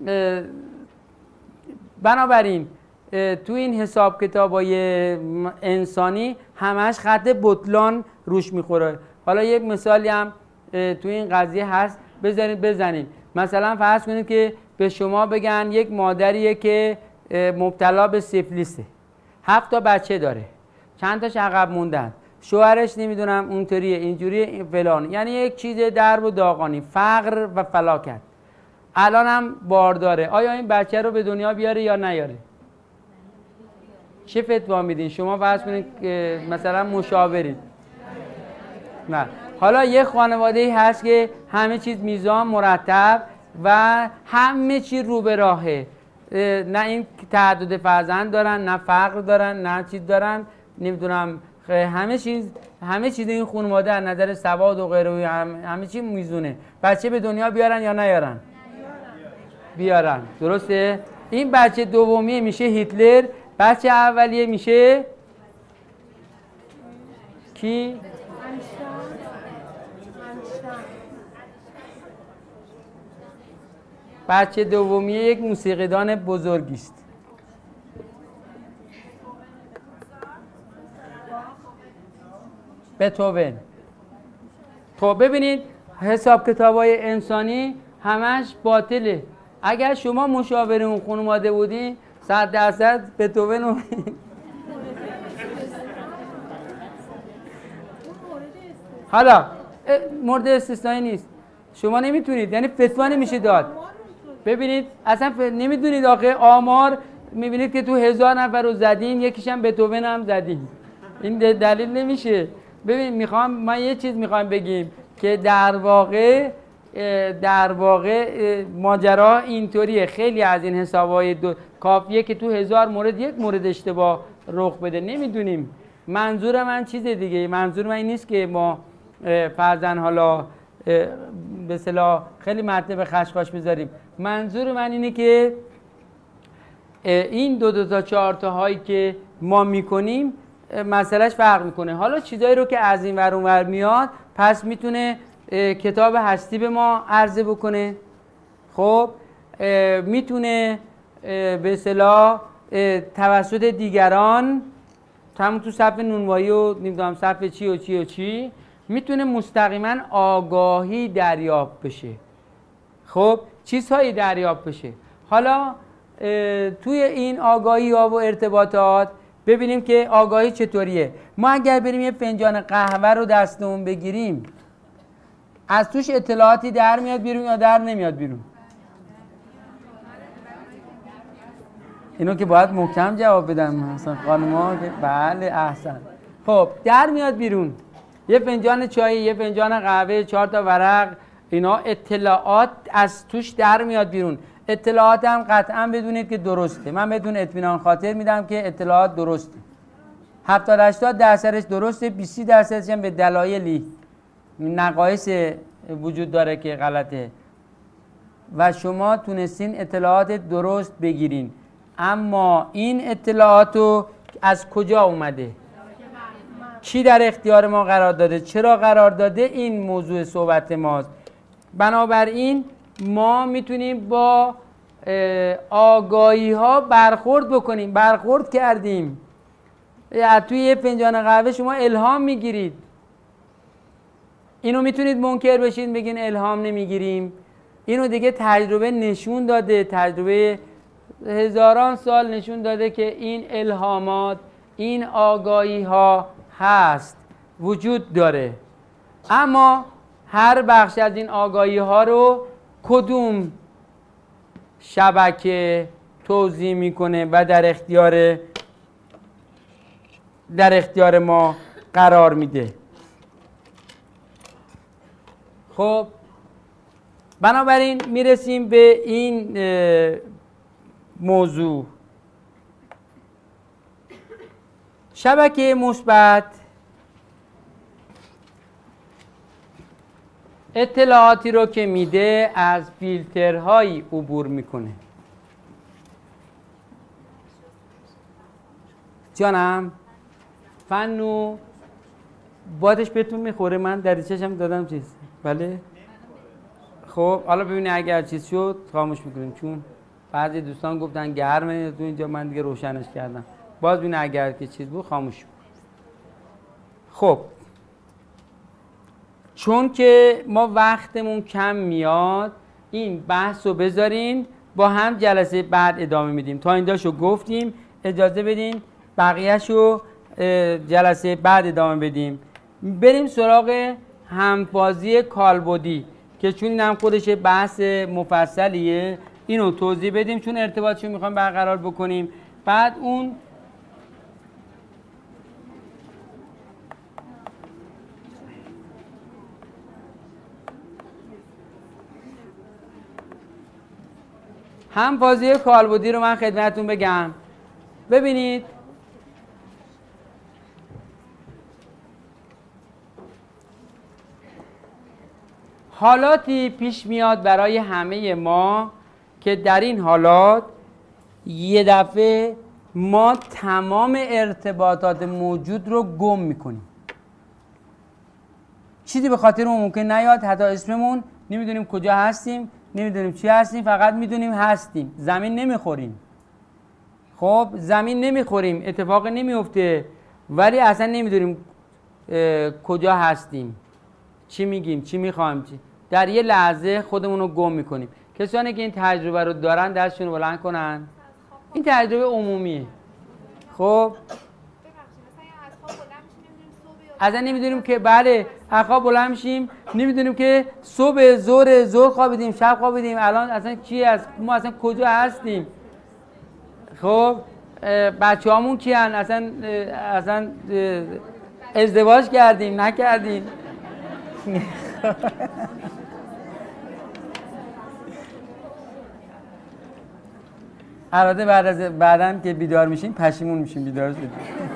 بنابراین تو این حساب کتابای انسانی همش خط بطلان روش میخوره. حالا یک مثالی هم تو این قضیه هست، بذارید بزنید. مثلا فرض کنید که به شما بگن یک مادریه که مبتلا به سیفلیسه، هفت تا بچه داره، چند تاش عقب موندن، شوهرش نمیدونم اونطوریه اینجوریه فلان، یعنی یک چیز درب و داغانی، فقر و فلاکت. الان هم بارداره. آیا این بچه رو به دنیا بیاره یا نیاره؟ چه فتوا میدین شما؟ فرض کنید مثلا مشاورید. نه. حالا یه خانواده‌ای هست که همه چیز میزان مرتب و همه چیز رو به راهه، نه این تعدد فرزند دارن، نه فقر دارن، نه چیز دارن، نمیدونم همه چیز همه چیز این خانواده از نظر سواد و غیره همه چیز میزونه. بچه به دنیا بیارن یا نیارن؟ بیارن. درسته؟ این بچه دومیه میشه هیتلر، بچه اولیه میشه کی؟ بچه دومیه یک موسیقیدان بزرگی است. بتهوون. خب ببینید حساب کتابای انسانی همش باطله. اگر شما مشاور اون خانواده بودی صد درصد بتهوون رو حالا مورد استثنایی نیست، شما نمیتونید، یعنی فتوا نمیشه داد. ببینید اصلا ف... نمیدونید آخه آمار میبینید که تو هزار نفر رو زدین یکیش هم بتهوون هم زدین، این دلیل نمیشه. ببین میخوام من یه چیز میخوام بگیم که در واقع در واقع ماجرا اینطوریه. خیلی از این حسابای دو کافیه که تو هزار مورد یک مورد اشتباه رخ بده، نمیدونیم. منظور من چیز دیگه، منظور من این نیست که ما فرضاً حالا به اصطلاح خیلی متن به خشخاش بذاریم. منظور من اینه که این دو دو تا چهار تا هایی که ما میکنیم مسئلهش فرق میکنه. حالا چیزایی رو که از این ور اون ور میاد پس میتونه کتاب هستی به ما عرضه بکنه. خب میتونه به اصطلاح توسط دیگران همون تو صفحه نونوایی و نمیدونم صفحه چی و چی و چی میتونه مستقیما آگاهی دریافت بشه. خب چیزهایی دریافت بشه. حالا توی این آگاهی ها و ارتباطات ببینیم که آگاهی چطوریه. ما اگر بریم یه فنجان قهوه رو دستمون بگیریم از توش اطلاعاتی در میاد بیرون یا در نمیاد بیرون؟ اینو که باید محکم جواب بدم مثلا خانم‌ها که بله احسن. خب در میاد بیرون. یه فنجان چای، یه فنجان قهوه، چهار تا ورق اینا اطلاعات از توش در میاد بیرون. اطلاعات هم قطعا بدونید که درسته. من بدون اطمینان خاطر میدم که اطلاعات درسته. هفتاد هشتاد درصدش درسته، بیست درصدش هم به دلایلی نقایص وجود داره که غلطه و شما تونستین اطلاعات درست بگیرین. اما این اطلاعات رو از کجا اومده؟ کی در اختیار ما قرار داده؟ چرا قرار داده؟ این موضوع صحبت ماست. بنابراین ما میتونیم با آگاهی ها برخورد بکنیم. برخورد کردیم. توی یه فنجان قهوه شما الهام میگیرید. اینو میتونید منکر بشید بگین الهام نمیگیریم. اینو دیگه تجربه نشون داده، تجربه هزاران سال نشون داده که این الهامات، این آگاهی ها هست، وجود داره. اما هر بخش از این آگاهی ها رو کدوم شبکه توزیع میکنه و در اختیار در اختیار ما قرار میده؟ خب بنابراین میرسیم به این موضوع. شبکه مثبت اطلاعاتی رو که میده از فیلترهایی عبور میکنه. جانم فنو بادش بهتون میخوره؟ من دریچه‌شم دادم چیز. بله خب حالا ببینید اگر چیز شد خاموش میکنیم، چون بعضی دوستان گفتن گرمه تو اینجا، من دیگه روشنش کردم. باز ببینید اگر که چیز بود خاموش. خب چون که ما وقتمون کم میاد این بحث رو بذارین با هم جلسه بعد ادامه میدیم. تا اینجاشو گفتیم، اجازه بدین بقیهشو جلسه بعد ادامه بدیم. بریم سراغ همفازی کالبدی که چون این هم خودش بحث مفصلیه، اینو توضیح بدیم چون ارتباطشو میخوایم برقرار بکنیم. بعد اون همفازی کالبدی رو من خدمتتون بگم. ببینید حالاتی پیش میاد برای همه ما که در این حالات یه دفعه ما تمام ارتباطات موجود رو گم میکنیم. چیزی به خاطر اون ممکن نیاد، حتی اسممون نمیدونیم کجا هستیم، نمیدونیم چی هستیم، فقط میدونیم هستیم. زمین نمیخوریم. خب زمین نمیخوریم، اتفاق نمیفته، ولی اصلا نمیدونیم کجا هستیم، چی میگیم، چی میخوایم، چی. در یه لحظه خودمون رو گم میکنیم. کسانی که این تجربه رو دارن دستشون رو بلند کنن. این تجربه عمومیه. خب اصلا نمیدونیم که بله از خواب بلند میشیم، نمیدونیم که صبح ظهر ظهر خوابیدیم، شب خوابیدیم، الان اصلا چی است، ما اصلا کجا هستیم. خب بچه هامون کی هن؟ اصلا اصلا ازدواج کردیم نکردیم. البته بعد از بعدن که بیدار میشیم پشیمون میشیم بیدار شدیم.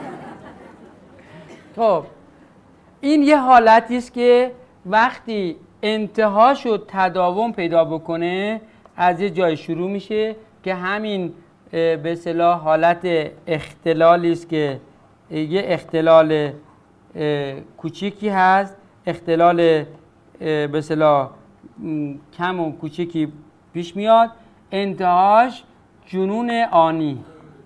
خب این یه حالتی است که وقتی انتهاش و تداوم پیدا بکنه از یه جای شروع میشه که همین به اصطلاح حالت اختلالی است که یه اختلال کوچیکی هست، اختلال به اصطلاح کم و کوچیکی پیش میاد، انتهاش جنون آنی.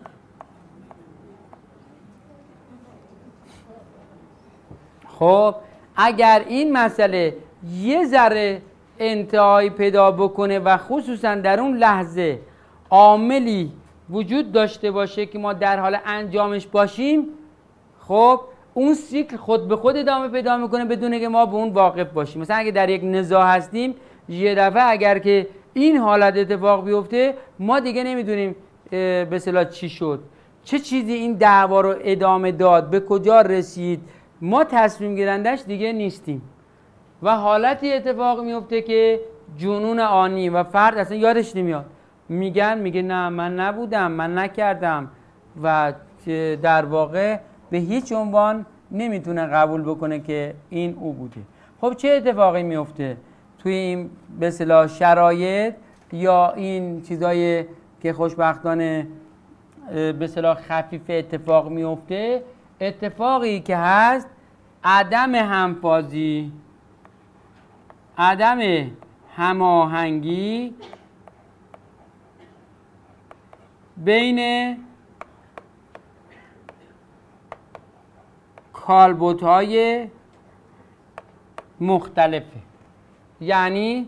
خب اگر این مسئله یه ذره انتهایی پیدا بکنه و خصوصا در اون لحظه عاملی وجود داشته باشه که ما در حال انجامش باشیم، خب اون سیکل خود به خود ادامه پیدا میکنه بدون که ما به اون واقف باشیم. مثلا اگه در یک نزاع هستیم، یه دفعه اگر که این حالت اتفاق بیفته ما دیگه نمیدونیم به اصطلاح چی شد، چه چیزی این دعوا رو ادامه داد، به کجا رسید، ما تصمیم گیرندش دیگه نیستیم. و حالتی اتفاق میفته که جنون آنی و فرد اصلا یادش نمیاد، میگن میگه نه من نبودم، من نکردم و در واقع به هیچ عنوان نمیتونه قبول بکنه که این او بوده. خب چه اتفاقی میفته توی این به اصطلاح شرایط یا این چیزایی که خوشبختانه به اصطلاح خفیف اتفاق میفته؟ اتفاقی که هست عدم همفازی، عدم هماهنگی بین کالبدهای مختلفه. یعنی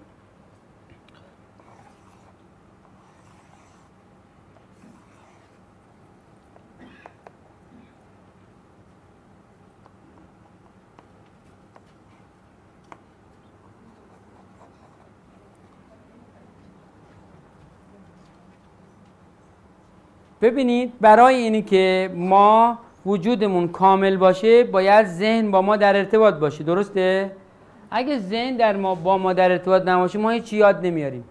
ببینید برای اینی که ما وجودمون کامل باشه باید ذهن با ما در ارتباط باشه، درسته؟ اگه ذهن در ما با ما در ارتباط نباشه ما هیچ یاد نمیاریم.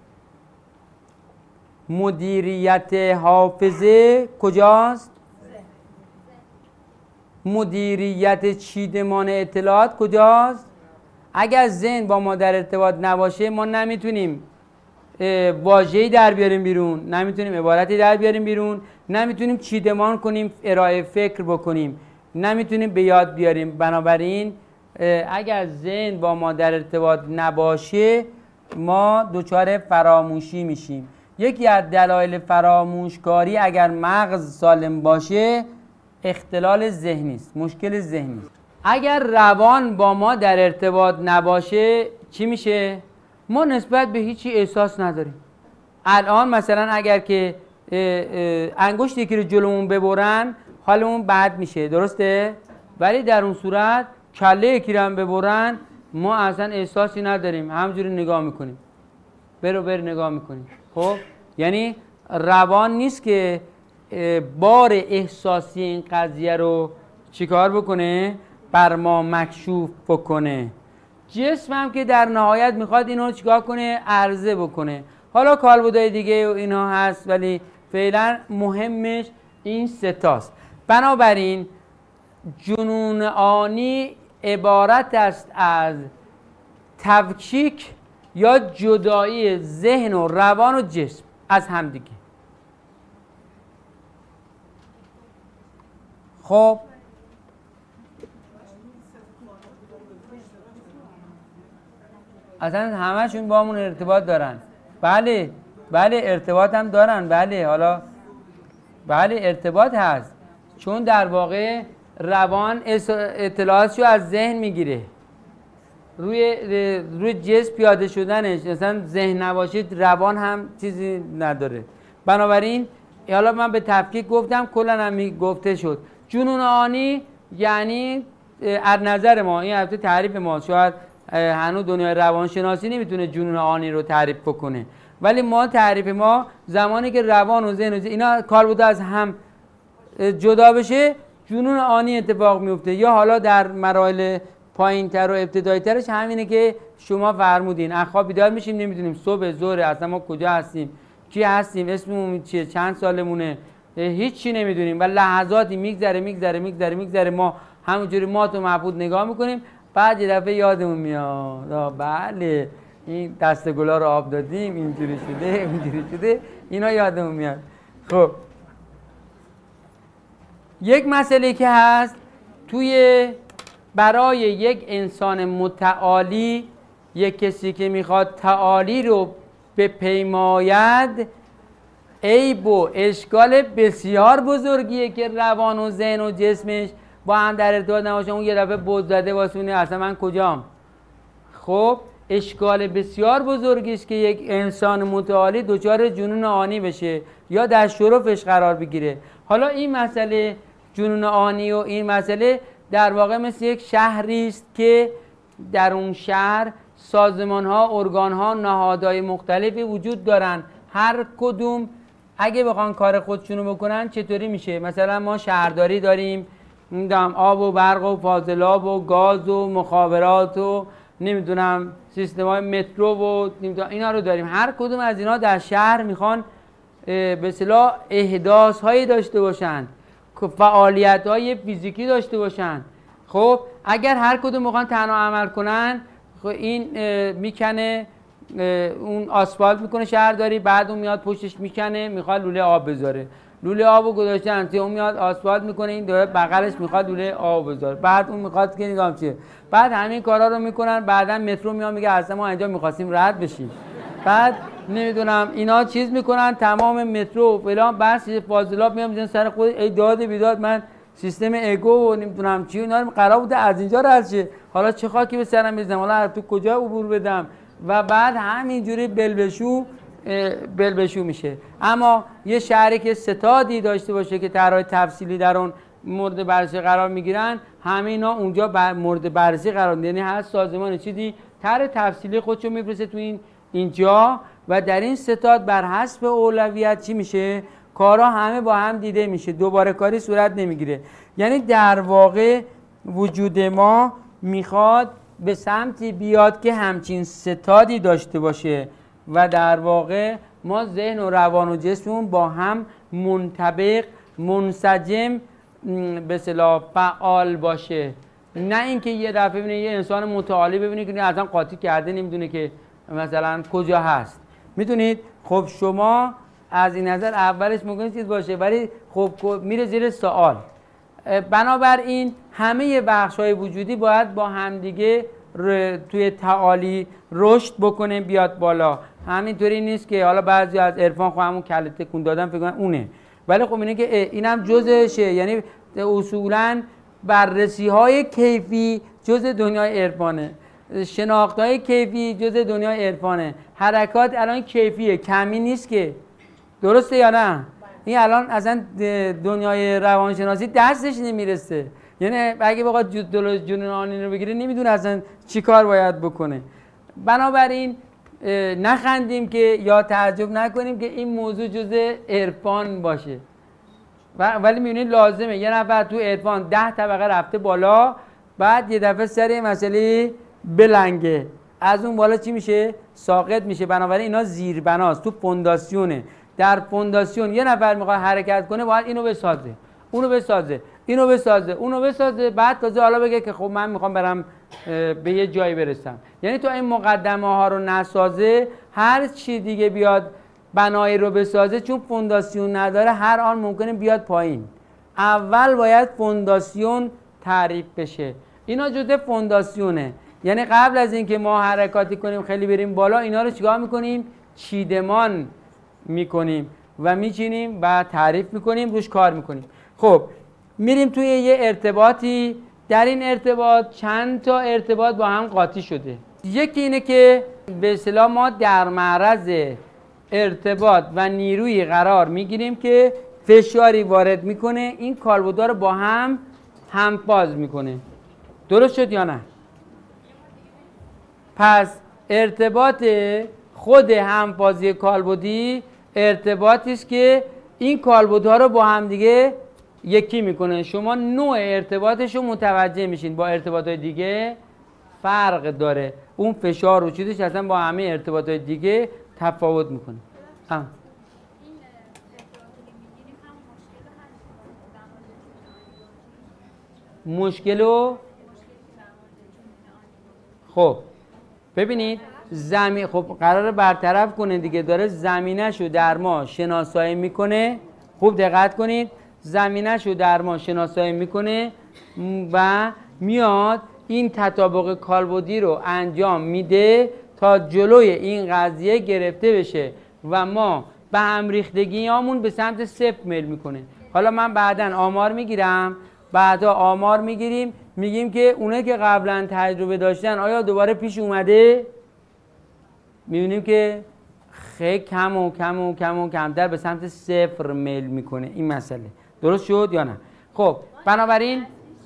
مدیریت حافظه کجاست؟ مدیریت چیدمان اطلاعات کجاست؟ اگر ذهن با ما در ارتباط نباشه ما نمیتونیم واژه‌ای در بیاریم بیرون، نمیتونیم عبارتی در بیاریم بیرون، نمیتونیم چیدمان کنیم، ارائه فکر بکنیم، نمیتونیم به یاد بیاریم. بنابراین اگر ذهن با ما در ارتباط نباشه ما دچار فراموشی میشیم. یکی از دلایل فراموشکاری اگر مغز سالم باشه اختلال ذهنی است، مشکل ذهنی است. اگر روان با ما در ارتباط نباشه چی میشه؟ ما نسبت به هیچی احساس نداریم. الان مثلا اگر که انگشت یکی رو جلومون ببرن حالمون بد میشه، درسته؟ ولی در اون صورت کله یکی رو هم ببرن ما اصلا احساسی نداریم، همجوری نگاه میکنیم، برو بر نگاه میکنیم. خب یعنی روان نیست که بار احساسی این قضیه رو چیکار بکنه؟ بر ما مکشوف بکنه. جسم هم که در نهایت میخواد اینو چیکار کنه؟ عرضه بکنه. حالا کالبدهای دیگه و اینها هست ولی فعلا مهمش این ستاست. بنابراین جنون آنی عبارت است از تفکیک یا جدایی ذهن و روان و جسم از همدیگه. خب اصلا همشون با همون ارتباط دارن. بله بله ارتباط هم دارن. بله حالا بله ارتباط هست، چون در واقع روان اطلاعاتشو از ذهن میگیره، روی روی جسم پیاده شدنش مثلا ذهن نباشه روان هم چیزی نداره. بنابراین حالا من به تفکیک گفتم، کلا هم گفته شد. جنون آنی یعنی از نظر ما، این البته تعریف ما، شاید هنوز دنیای روانشناسی نمیتونه جنون آنی رو تعریف بکنه، ولی ما تعریف ما زمانی که روان و ذهن و اینا کالبد از هم جدا بشه جنون آنی اتفاق میفته. یا حالا در مراحل پایین‌تر و ابتدایی‌ترش همینه که شما فرمودین، از خواب بیدار میشیم نمیدونیم صبح ظهر اصلا ما کجا هستیم، کی هستیم، اسممون چیه، چند سالمونه، هیچ چی نمیدونیم و لحظاتی میگذره میگذره میگذره میگذره ما همونجوری ما تو معبود نگاه میکنیم، بعد یه دفعه یادمون میاد بله این دسته گلا رو آب دادیم، اینجوری شده اینجوری شده، اینا یادمون میاد. خب یک مسئله که هست توی برای یک انسان متعالی، یک کسی که میخواد تعالی رو بپیماید، عیب و اشکال بسیار بزرگیه که روان و ذهن و جسمش با هم در ارتباط نباشه. اون یه دفعه بود زده واسونه اصلا من کجام. خب اشکال بسیار بزرگی است که یک انسان متعالی دچار جنون آنی بشه یا در شرفش قرار بگیره. حالا این مسئله جنون آنی و این مسئله در واقع مثل یک شهری است که در اون شهر سازمان‌ها، ارگان‌ها، نهادهای مختلفی وجود دارن، هر کدوم اگه بخوان کار خودشونو بکنن چطوری میشه؟ مثلا ما شهرداری داریم، آب و برق و فاضلاب و گاز و مخابرات و نمیدونم سیستم های مترو و نمیدونم اینا رو داریم. هر کدوم از اینا در شهر میخوان به اصطلاح احداث هایی داشته باشن، فعالیت های فیزیکی داشته باشن. خب اگر هر کدوم میخوان تنها عمل کنن، خب این میکنه اون آسفالت میکنه شهرداری، بعد اون میاد پشتش میکنه میخواد لوله آب بذاره، لوله آبو گذاشتن، اون میاد آسفالت میکنه، این دوره بغلش میخواد لوله آب بذاره، بعد اون میخواد که نگام چیه، بعد همین کارا رو میکنن. بعدا مترو میاد میگه اصلا ما اینجا میخواستیم رد بشیم، بعد نمیدونم اینا چیز میکنن تمام مترو فلان، بس فاضلاب میام میذارن سر خود، ای داد بیداد من سیستم اگو و نمیدونم چی اینا قرار بوده از اینجا رد شه، حالا چه خاکی به سرم بزنم، حالا تو کجا عبور بدم، و بعد همینجوری بلبشو بلبشو میشه. اما یه شهری که ستادی داشته باشه که طرح تفصیلی در اون مورد بررسی قرار میگیرن، همه اینا اونجا بر مورد بررسی قرار میگیرن، یعنی هر سازمان چیزی طرح تفصیلی خودشو میفرسته تو این اینجا، و در این ستاد بر حسب اولویت چی میشه، کارا همه با هم دیده میشه، دوباره کاری صورت نمیگیره. یعنی در واقع وجود ما میخواد به سمتی بیاد که همچین ستادی داشته باشه و در واقع ما ذهن و روان و جسممون با هم منطبق منسجم به اصطلاح فعال باشه. نه اینکه یه دفعه ببینه یه انسان متعالی ببینه که اصلا قاطی کرده نمیدونه که مثلا کجا هست. میدونید خب شما از این نظر اولش ممکنه چیز باشه، ولی خب میره زیر سوال. بنابراین همه بخش‌های وجودی باید با همدیگه توی تعالی رشد بکنه بیاد بالا. همینطوری نیست که حالا بعضی از عرفان خب همون کله تکون دادن فکر کنن اونه، ولی خب اینه که اینم جزشه. یعنی اصولاً بررسی‌های کیفی جزء دنیای عرفانه، شناخت‌های کیفی جزء دنیای عرفانه، حرکات الان کیفیه، کمی نیست که، درسته یا نه؟ این الان اصلا دنیای روانشناسی دستش نمیرسه، یعنی اگه بخواد جنونی رو بگیره نمیدونه اصلا چی کار باید بکنه. بنابراین نخندیم که یا تعجب نکنیم که این موضوع جزء عرفان باشه، ولی میبینید لازمه. یه نفر تو عرفان ده طبقه رفته بالا، بعد یه دفعه سر مسئله بلنگه، از اون بالا چی میشه؟ ساقط میشه. بنابراین اینا زیربناست، تو فونداسیونه. در فونداسیون یه نفر میخواد حرکت کنه باید اینو بسازه، اونو بسازه، اینو بسازه، اونو بسازه، بعد تازه حالا بگه که خب من میخوام برم به یه جایی برسم. یعنی تو این مقدمه ها رو نسازه، هر چی دیگه بیاد بنایی رو بسازه، چون فونداسیون نداره هر آن ممکنه بیاد پایین. اول باید فونداسیون تعریف بشه. اینا جزء فونداسیونه. یعنی قبل از اینکه ما حرکاتی کنیم خیلی بریم بالا، اینا رو چیکار میکنیم؟ چیدمان میکنیم و میچینیم و تعریف میکنیم، روش کار میکنیم. خب میریم توی یه ارتباطی، در این ارتباط چند تا ارتباط با هم قاطی شده. یکی اینه که به اصطلاح ما در معرض ارتباط و نیروی قرار میگیریم که فشاری وارد میکنه، این کالبدها رو با هم همفاز میکنه. درست شد یا نه؟ پس ارتباط خود همفازی کالبدی ارتباطی است که این کالبدها رو با هم دیگه یکی میکنه. شما نوع ارتباطش رو متوجه میشین، با ارتباطات دیگه فرق داره. اون فشار و چیزش اصلا با همه ارتباطات دیگه تفاوت میکنه. هم. مشکل و خب ببینید زمین خب قراره برطرف کنه دیگه، داره زمینه‌شو در ما شناسایی میکنه. خوب دقت کنید، زمینه‌شو در ما شناسایی میکنه و میاد این تطابق کالبدی رو انجام میده تا جلوی این قضیه گرفته بشه و ما به هم ریختگیامون به سمت صفر میل میکنه. حالا من بعداً آمار میگیرم، بعدا آمار میگیریم، میگیم که اونایی که قبلا تجربه داشتن آیا دوباره پیش اومده؟ میبینیم که خیلی کم و کم و کم و کمتر به سمت صفر میل میکنه این مسئله. درست شد یا نه؟ خب بنابراین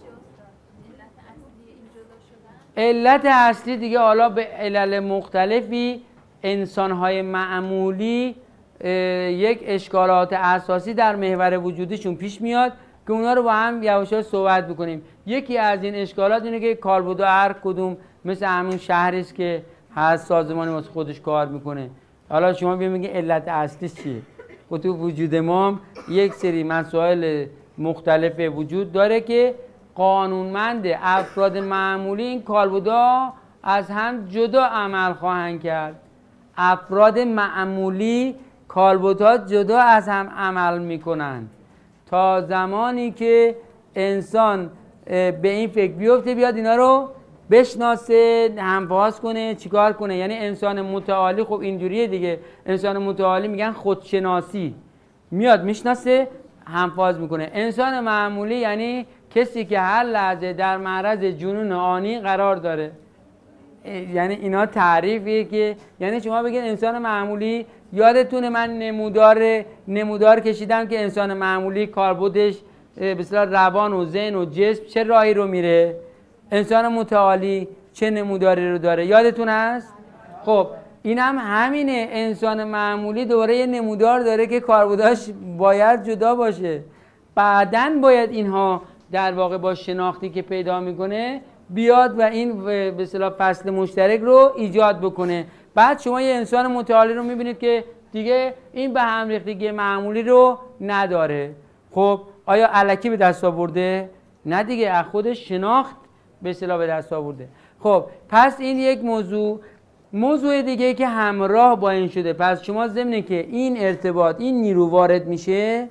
علت اصلی دیگه حالا به علل مختلفی انسان‌های معمولی یک اشکالات اساسی در محور وجودیشون پیش میاد که اونا رو با هم یواشا صحبت بکنیم. یکی از این اشکالات اینه که کالبدها هر کدوم مثل همون شهری است که هر سازمانی واسه خودش کار میکنه. حالا شما بیا میگه علت اصلیش چیه؟ و تو وجود ما هم یک سری مسائل مختلف وجود داره که قانونمند افراد معمولی این کالبدا از هم جدا عمل خواهند کرد. افراد معمولی کالبدها جدا از هم عمل میکنند تا زمانی که انسان به این فکر بیفته بیاد اینا رو بشناسه، همپاس کنه، چیکار کنه. یعنی انسان متعالی خب اینجوریه دیگه. انسان متعالی میگن خودشناسی، میاد میشناسه، همپاس میکنه. انسان معمولی یعنی کسی که هر لحظه در معرض جنون آنی قرار داره. یعنی اینا تعریفیه که یعنی شما بگید انسان معمولی. یادتونه من نمودار نمودار کشیدم که انسان معمولی کاربردش به اصطلاح روان و ذهن و جسم چه راهی رو میره، انسان متعالی چه نموداری رو داره. یادتون هست؟ خب این هم همینه. انسان معمولی دوباره یه نمودار داره که کاربردش باید جدا باشه. بعدن باید اینها در واقع با شناختی که پیدا میکنه بیاد و این به اصطلاح فصل مشترک رو ایجاد بکنه. بعد شما یه انسان متعالی رو میبینید که دیگه این به هم ریختگی معمولی رو نداره. خب آیا الکی به دست آورده؟ نه دیگه، از خودش شناخت به اصطلاح به دست آورده. خب پس این یک موضوع. موضوع دیگه که همراه با این شده، پس شما ضمن که این ارتباط این نیرو وارد میشه،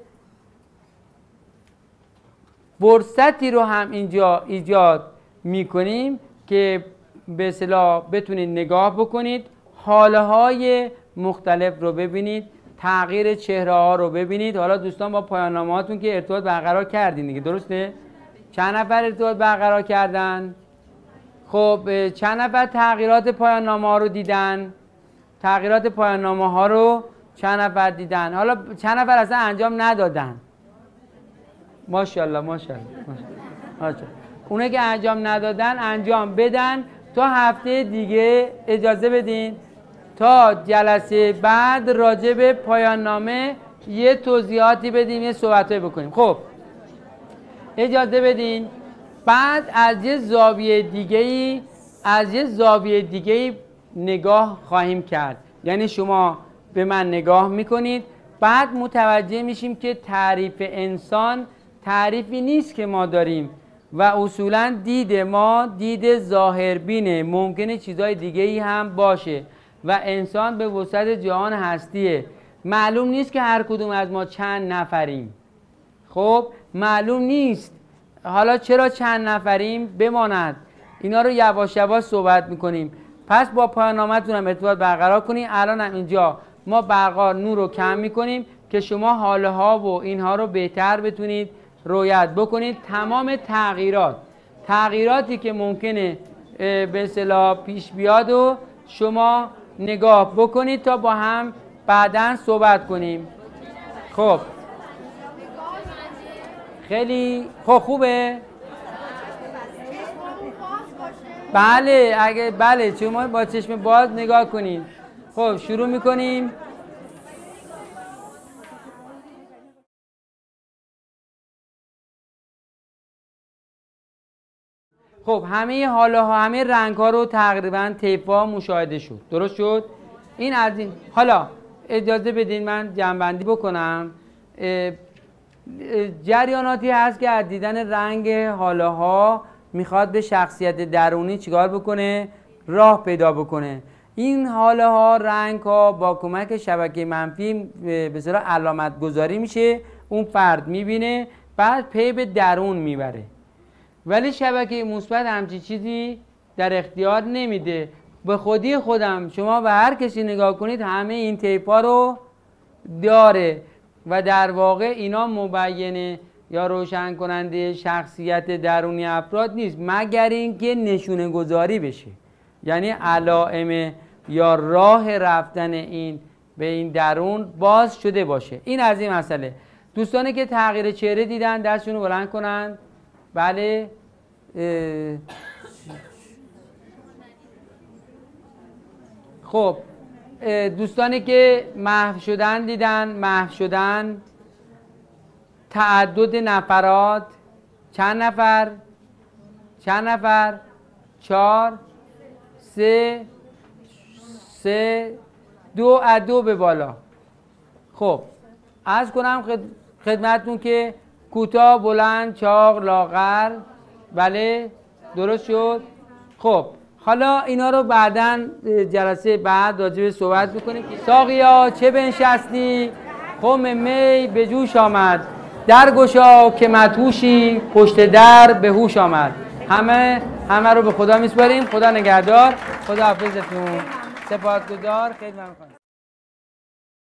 فرصتی رو هم اینجا ایجاد میکنیم که به اصطلاح بتونید نگاه بکنید، حالهای مختلف رو ببینید، تغییر چهره ها رو ببینید. حالا دوستان با پایان نامه هاتون که ارتباط برقرار کردین دیگه، درسته؟ چند نفر ارتباط برقرار کردن؟ خب چند نفر تغییرات پایان نامه ها رو دیدن؟ تغییرات پایان نامه ها رو چند نفر دیدن؟ حالا چند نفر اصلا انجام ندادن؟ ماشاءالله ماشاءالله ماشاءالله. اونه که انجام ندادن انجام بدن. تا هفته دیگه اجازه بدین تا جلسه بعد راجع به پایان نامه یه توضیحاتی بدیم، یه صحبتایی بکنیم. خب اجازه بدین بعد از یه زاویه دیگه‌ای از یه زاویه دیگه‌ای نگاه خواهیم کرد. یعنی شما به من نگاه میکنید، بعد متوجه میشیم که تعریف انسان تعریفی نیست که ما داریم و اصولا دید ما دید ظاهربینه. ممکنه چیزهای دیگه‌ای هم باشه و انسان به وسط جهان هستیه. معلوم نیست که هر کدوم از ما چند نفریم. خب معلوم نیست. حالا چرا چند نفریم بماند، اینا رو یواش یواش صحبت میکنیم. پس با پایان نامه‌تون هم ارتباط برقرار کنین. الان هم اینجا ما برقرار نور رو کم میکنیم که شما حاله ها و اینها رو بهتر بتونید رعایت بکنید. تمام تغییرات تغییراتی که ممکنه به اصطلاح پیش بیاد و شما نگاه بکنید تا با هم بعداً صحبت کنیم. خب خیلی خب خوبه؟ بله اگه بله شما با چشم باز نگاه کنید. خب شروع میکنیم. خب همه حالا ها همه رنگ ها رو تقریبا طیفا مشاهده شد. درست شد؟ این از این. حالا اجازه بدین من جمع‌بندی بکنم. جریاناتی هست که از دیدن رنگ حالا ها میخواد به شخصیت درونی چیکار بکنه؟ راه پیدا بکنه. این حاله ها رنگ ها با کمک شبکه منفی به صورت علامت گذاری میشه، اون فرد میبینه بعد پی به درون میبره. ولی شبکه مثبت همچین چیزی در اختیار نمیده. به خودی خودم شما به هر کسی نگاه کنید همه این تیپا رو داره و در واقع اینا مبینه یا روشن کننده شخصیت درونی افراد نیست مگر اینکه نشونه گذاری بشه. یعنی علائم یا راه رفتن این به این درون باز شده باشه. این از این مسئله. دوستانی که تغییر چهره دیدن دستشون رو بلند کنن. بله خب دوستانی که محو شدن دیدن، محو شدن، تعدد نفرات، چند نفر؟ چند نفر؟ چهار؟ سه سه دو ادو به بالا. خب عرض کنم خد... خدمتتون که کوتاه بلند چاق لاغر. بله درست شد. خب حالا اینا رو بعداً جلسه بعد راجع به صحبت میکنیم. ساقیا چه بنشستی خم می به جوش آمد، درگشا که مدهوشی پشت در به هوش آمد. همه همه رو به خدا میسپاریم. خدا نگهدار. خدا حافظتون. سپاسگزار. خیلی ممنون.